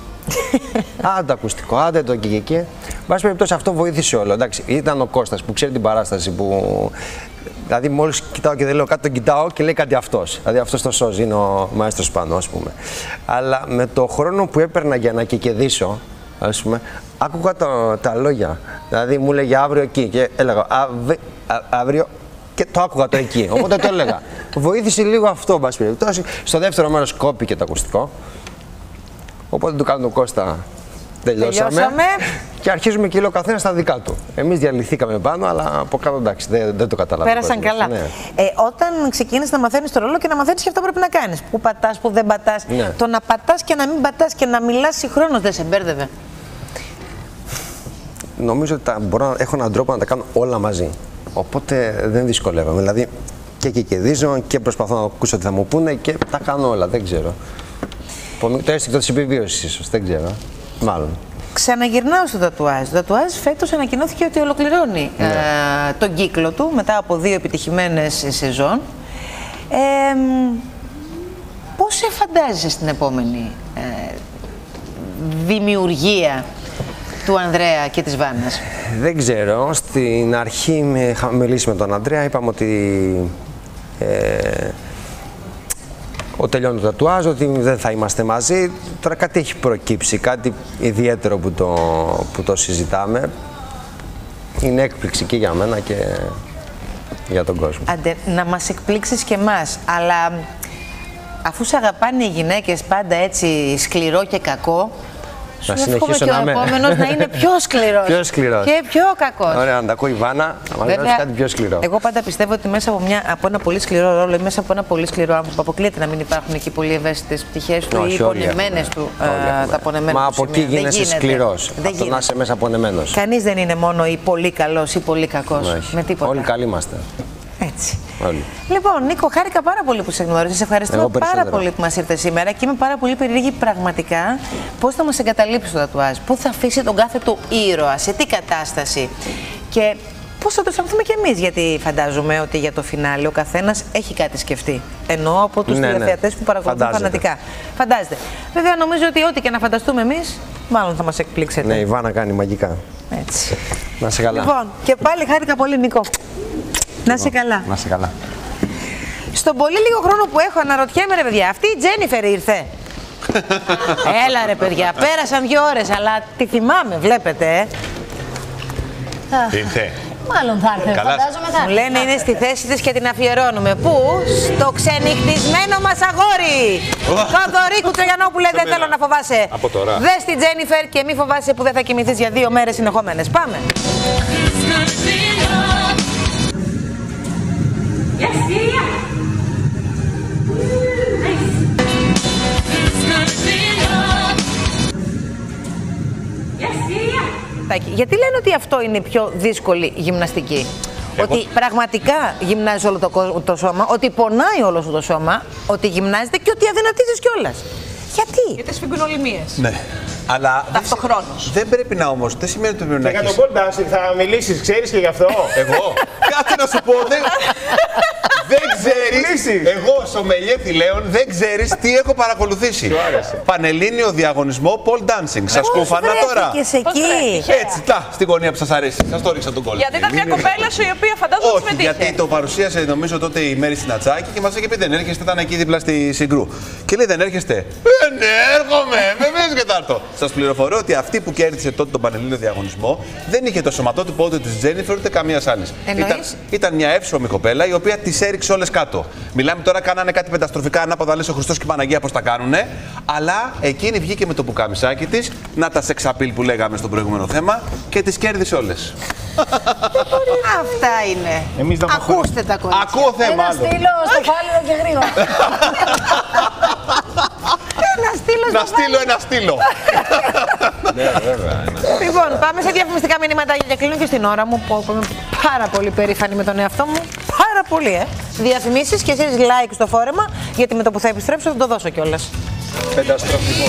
[SPEAKER 19] Άντε ακουστικό, άντε το κεκεκέ. Βάση περιπτώσει αυτό βοήθησε όλο. Εντάξει, ήταν ο Κώστας που ξέρει την παράσταση που. Δηλαδή, μόλις κοιτάω και δεν λέω κάτι, τον κοιτάω και λέει κάτι αυτός. Δηλαδή, αυτός το σώζει, είναι ο μαέστρος πάνω, ας πούμε. Αλλά με το χρόνο που έπαιρνα για να κεκεδίσω, ας πούμε, άκουγα το, τα λόγια. Δηλαδή, μου λέγε αύριο εκεί και έλεγα αύριο. Και το άκουγα το εκεί, οπότε το έλεγα. Βοήθησε λίγο αυτό, μπας περιπτώσει. Στο δεύτερο μέρος κόπηκε το ακουστικό. Οπότε του κάνω τον Κώστα. Τελειώσαμε. Τελειώσαμε. Και αρχίζουμε και λέω καθένα στα δικά του. Εμείς διαλυθήκαμε πάνω, αλλά από κάτω εντάξει, δεν, δεν το καταλαβαίνω.
[SPEAKER 1] Πέρασαν καλά. Ναι. Ε, όταν ξεκίνησε να μαθαίνεις το ρόλο και να μαθαίνεις και αυτό πρέπει να κάνεις. Πού πατάς, πού δεν πατάς. Ναι. Το να πατάς και να μην πατάς και να μιλάς συγχρόνως δεν σε μπέρδευε?
[SPEAKER 19] Νομίζω ότι τα, μπορώ να έχω έναν τρόπο να τα κάνω όλα μαζί. Οπότε δεν δυσκολεύομαι. Δηλαδή, και κικεδίζω και προσπαθώ να ακούσω τι θα μου πούνε και τα κάνω όλα, δεν ξέρω. Το αίσθηκτο της επιβίωσης ίσως, δεν ξέρω, μάλλον.
[SPEAKER 1] Ξαναγυρνάω στο τατουάζ. Το τατουάζ φέτος ανακοινώθηκε ότι ολοκληρώνει ναι. ε, τον κύκλο του μετά από δύο επιτυχημένες σεζόν. Ε, πώς σε φαντάζεσαι στην επόμενη ε, δημιουργία του Ανδρέα και της Βάννας?
[SPEAKER 19] Δεν ξέρω. Στην αρχή είχαμε μιλήσει με τον Ανδρέα, είπαμε ότι ε, ο τελειώνει το τατουάζ, ότι δεν θα είμαστε μαζί. Τώρα κάτι έχει προκύψει, κάτι ιδιαίτερο που το, που το συζητάμε. Είναι έκπληξη και για μένα και για τον κόσμο.
[SPEAKER 1] Άντε, να μας εκπλήξεις και εμάς, αλλά αφού σε αγαπάνε οι γυναίκες πάντα έτσι σκληρό και κακό, σου εύχομαι και ο επόμενος να είναι πιο σκληρός,
[SPEAKER 19] πιο σκληρός
[SPEAKER 1] και πιο κακός.
[SPEAKER 19] Ωραία, να τα ακούει η Βάνα, να μας δώσει κάτι πιο σκληρό.
[SPEAKER 1] Εγώ πάντα πιστεύω ότι μέσα από, μια, από ένα πολύ σκληρό ρόλο ή μέσα από ένα πολύ σκληρό άνθρωπο αποκλείεται να μην υπάρχουν εκεί πολύ ευαίσθητες πτυχές του ή πονεμένες του, ε, τα πονεμένα.
[SPEAKER 19] Μα από εκεί γίνεσαι σκληρός, αυτό να είσαι μέσα πονεμένος.
[SPEAKER 1] Κανείς δεν είναι μόνο ή πολύ καλός ή πολύ κακός. Με τίποτα.
[SPEAKER 19] Όλοι καλοί είμαστε.
[SPEAKER 1] Έτσι.
[SPEAKER 19] Όλοι.
[SPEAKER 1] Λοιπόν, Νίκο, χάρηκα πάρα πολύ που σε γνώρισα. Σε ευχαριστούμε πάρα πολύ που μας ήρθες σήμερα και είμαι πάρα πολύ περίεργη πραγματικά πώς θα μας εγκαταλείψει το τατουάζ, πού θα αφήσει τον κάθε του ήρωα, σε τι κατάσταση και πώς θα το αισθανθούμε κι εμείς. Γιατί φαντάζομαι ότι για το φινάλε ο καθένας έχει κάτι σκεφτεί. Εννοώ από τους ναι, τηλεθεατές ναι. που παρακολουθούν Φαντάζεται. φανατικά. Φαντάζεται. Βέβαια, νομίζω ότι ό,τι και να φανταστούμε εμείς, μάλλον θα μας εκπλήξετε.
[SPEAKER 19] Ναι, η Βάνα κάνει μαγικά.
[SPEAKER 1] Έτσι.
[SPEAKER 19] Να σε καλά.
[SPEAKER 1] Λοιπόν, και πάλι χάρηκα πολύ, Νίκο. Να σε καλά.
[SPEAKER 19] Να σε καλά.
[SPEAKER 1] Στον πολύ λίγο χρόνο που έχω αναρωτιέμαι, ρε παιδιά, αυτή η Τζένιφερ ήρθε? Έλα ρε παιδιά, πέρασαν δύο ώρες, αλλά τη θυμάμαι, βλέπετε. Ε.
[SPEAKER 2] Ήρθε.
[SPEAKER 4] Μάλλον θα έρθει, φαντάζομαι θα έρθει.
[SPEAKER 1] Μου λένε είναι στη θέση της και την αφιερώνουμε. Πού? Στο ξενυχτισμένο μας αγόρι! Θοδωρίκου Τρογιανόπουλε, δεν θέλω να φοβάσαι.
[SPEAKER 2] Από τώρα.
[SPEAKER 1] Δες τη Τζένιφερ και μη φοβάσαι που δεν θα κοιμηθείς για δύο μέρες συνεχόμενες. Πάμε!
[SPEAKER 9] Yes, yeah, yeah.
[SPEAKER 1] Γιατί λένε ότι αυτό είναι η πιο δύσκολη γυμναστική? Εγώ... Ότι πραγματικά γυμνάζεις όλο το, το σώμα, ότι πονάει όλο σου το σώμα, ότι γυμνάζεται και ότι αδυνατίζεις κιόλας. Γιατί?
[SPEAKER 5] Γιατί σφιγγονολιμίες.
[SPEAKER 2] Ναι. Αλλά
[SPEAKER 5] ταυτοχρόνως.
[SPEAKER 2] Δεν πρέπει να όμως, δεν σημαίνει ότι πρέπει να έχεις.
[SPEAKER 11] Για τον pole dancing θα μιλήσεις, ξέρεις και γι' αυτό?
[SPEAKER 2] Εγώ. Κάτσε να σου πω, δεν, δεν ξέρεις. Εγώ, Σομελιέτη Λέων, δεν ξέρεις τι έχω παρακολουθήσει. Πανελλήνιο διαγωνισμό pole dancing. Σας κούφανα τώρα.
[SPEAKER 1] Εκεί.
[SPEAKER 2] Έτσι, τα, στην γωνία που σας αρέσει. Σας το ρίξα τον κόλλο.
[SPEAKER 5] Γιατί ήταν μια κοπέλα σου η οποία φαντάζομαι
[SPEAKER 2] ότι συμμετείχε. Γιατί το παρουσίασε νομίζω τότε η Μέρη στην Ατσάκη και μας είχε πει δεν έρχεστε, ήταν εκεί δίπλα στη Συγκρού. Και λέει δεν έρχεστε. Ε, ναι, έρχομαι, με βρίσκεται άρτο. Σας πληροφορώ ότι αυτή που κέρδισε τότε τον Πανελλήνιο διαγωνισμό δεν είχε το σωματότυπο ούτε της Τζένιφερ ούτε καμίας άλλης. Ήταν, ήταν μια εύσωμη κοπέλα η οποία τις έριξε όλες κάτω. Μιλάμε τώρα, κάνανε κάτι πενταστροφικά ανάποδα, λες ο Χριστός και η Παναγία πώς τα κάνουνε. Αλλά εκείνη βγήκε με το πουκάμισάκι της, να τα σεξαπίλ που λέγαμε στο προηγούμενο θέμα και τις κέρδισε όλες.
[SPEAKER 1] Αυτά είναι.
[SPEAKER 11] Εμείς
[SPEAKER 1] ακούστε τα κορίτσια.
[SPEAKER 2] Ακούω θέμα.
[SPEAKER 4] Ένα στήλο στο φάληρο και γρήγορα.
[SPEAKER 1] Ένα στήλο
[SPEAKER 2] Να στείλω ένα στήλο.
[SPEAKER 19] Ναι, βέβαια.
[SPEAKER 1] Λοιπόν, πάμε σε διαφημιστικά μηνύματα και κλείνω και στην ώρα μου που είμαι πάρα πολύ περήφανη με τον εαυτό μου. Πάρα πολύ, ε. Διαφημίσεις και εσείς like στο φόρεμα, γιατί με το που θα επιστρέψω θα το δώσω κιόλας.
[SPEAKER 19] Πενταστροφικό.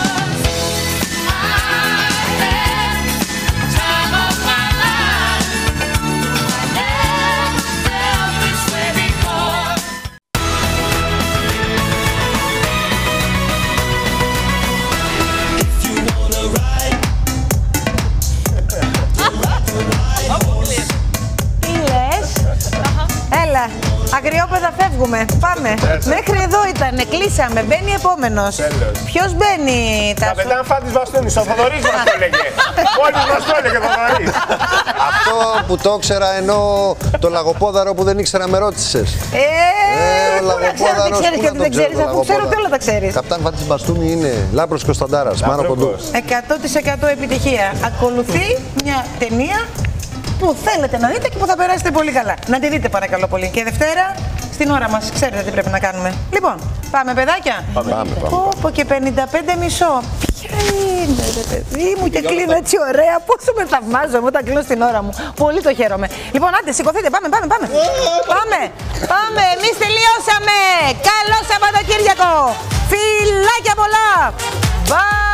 [SPEAKER 1] Έλα, αγριόπεδα φεύγουμε. Πάμε. Μέχρι εδώ ήταν, κλείσαμε. Μπαίνει επόμενος. Ποιος μπαίνει, Τάσο?
[SPEAKER 11] Καπετάν Φάντης Βαστούνης, ο Θοδωρής μας το έλεγε. Μόλις μας το έλεγε ο Θοδωρής.
[SPEAKER 10] Αυτό που το ήξερα, ενώ το λαγοπόδαρο που δεν ήξερα με ρώτησες.
[SPEAKER 1] Ε,
[SPEAKER 10] ο λαγοπόδαρος,
[SPEAKER 1] δεν ξέρεις και ότι δεν ξέρεις, αφού ξέρω ότι όλα τα ξέρεις.
[SPEAKER 10] Καπετάν Φάντης Βαστούνη είναι Λάμπρος Κωνσταντάρας, Μάνο Κοντού.
[SPEAKER 1] εκατό τοις εκατό επιτυχία. Ακολουθεί μια ταινία που θέλετε να δείτε και που θα περάσετε πολύ καλά. Να τη δείτε παρακαλώ πολύ. Και Δευτέρα στην ώρα μας. Ξέρετε τι πρέπει να κάνουμε. Λοιπόν, πάμε παιδάκια.
[SPEAKER 10] Πάμε, πάμε, πάμε.
[SPEAKER 1] Πω, πω και πενήντα πέντε μισό. Είναι ρε παιδί μου και κλείνω έτσι ωραία. Πόσο με θαυμάζω όταν κλείνω στην ώρα μου. Πολύ το χαίρομαι. Λοιπόν, άντε, σηκωθείτε, πάμε, πάμε, πάμε. Πάμε, πάμε, εμείς τελειώσαμε. Καλό Σαββατοκύριακο. Φιλάκια πολλά. Bye.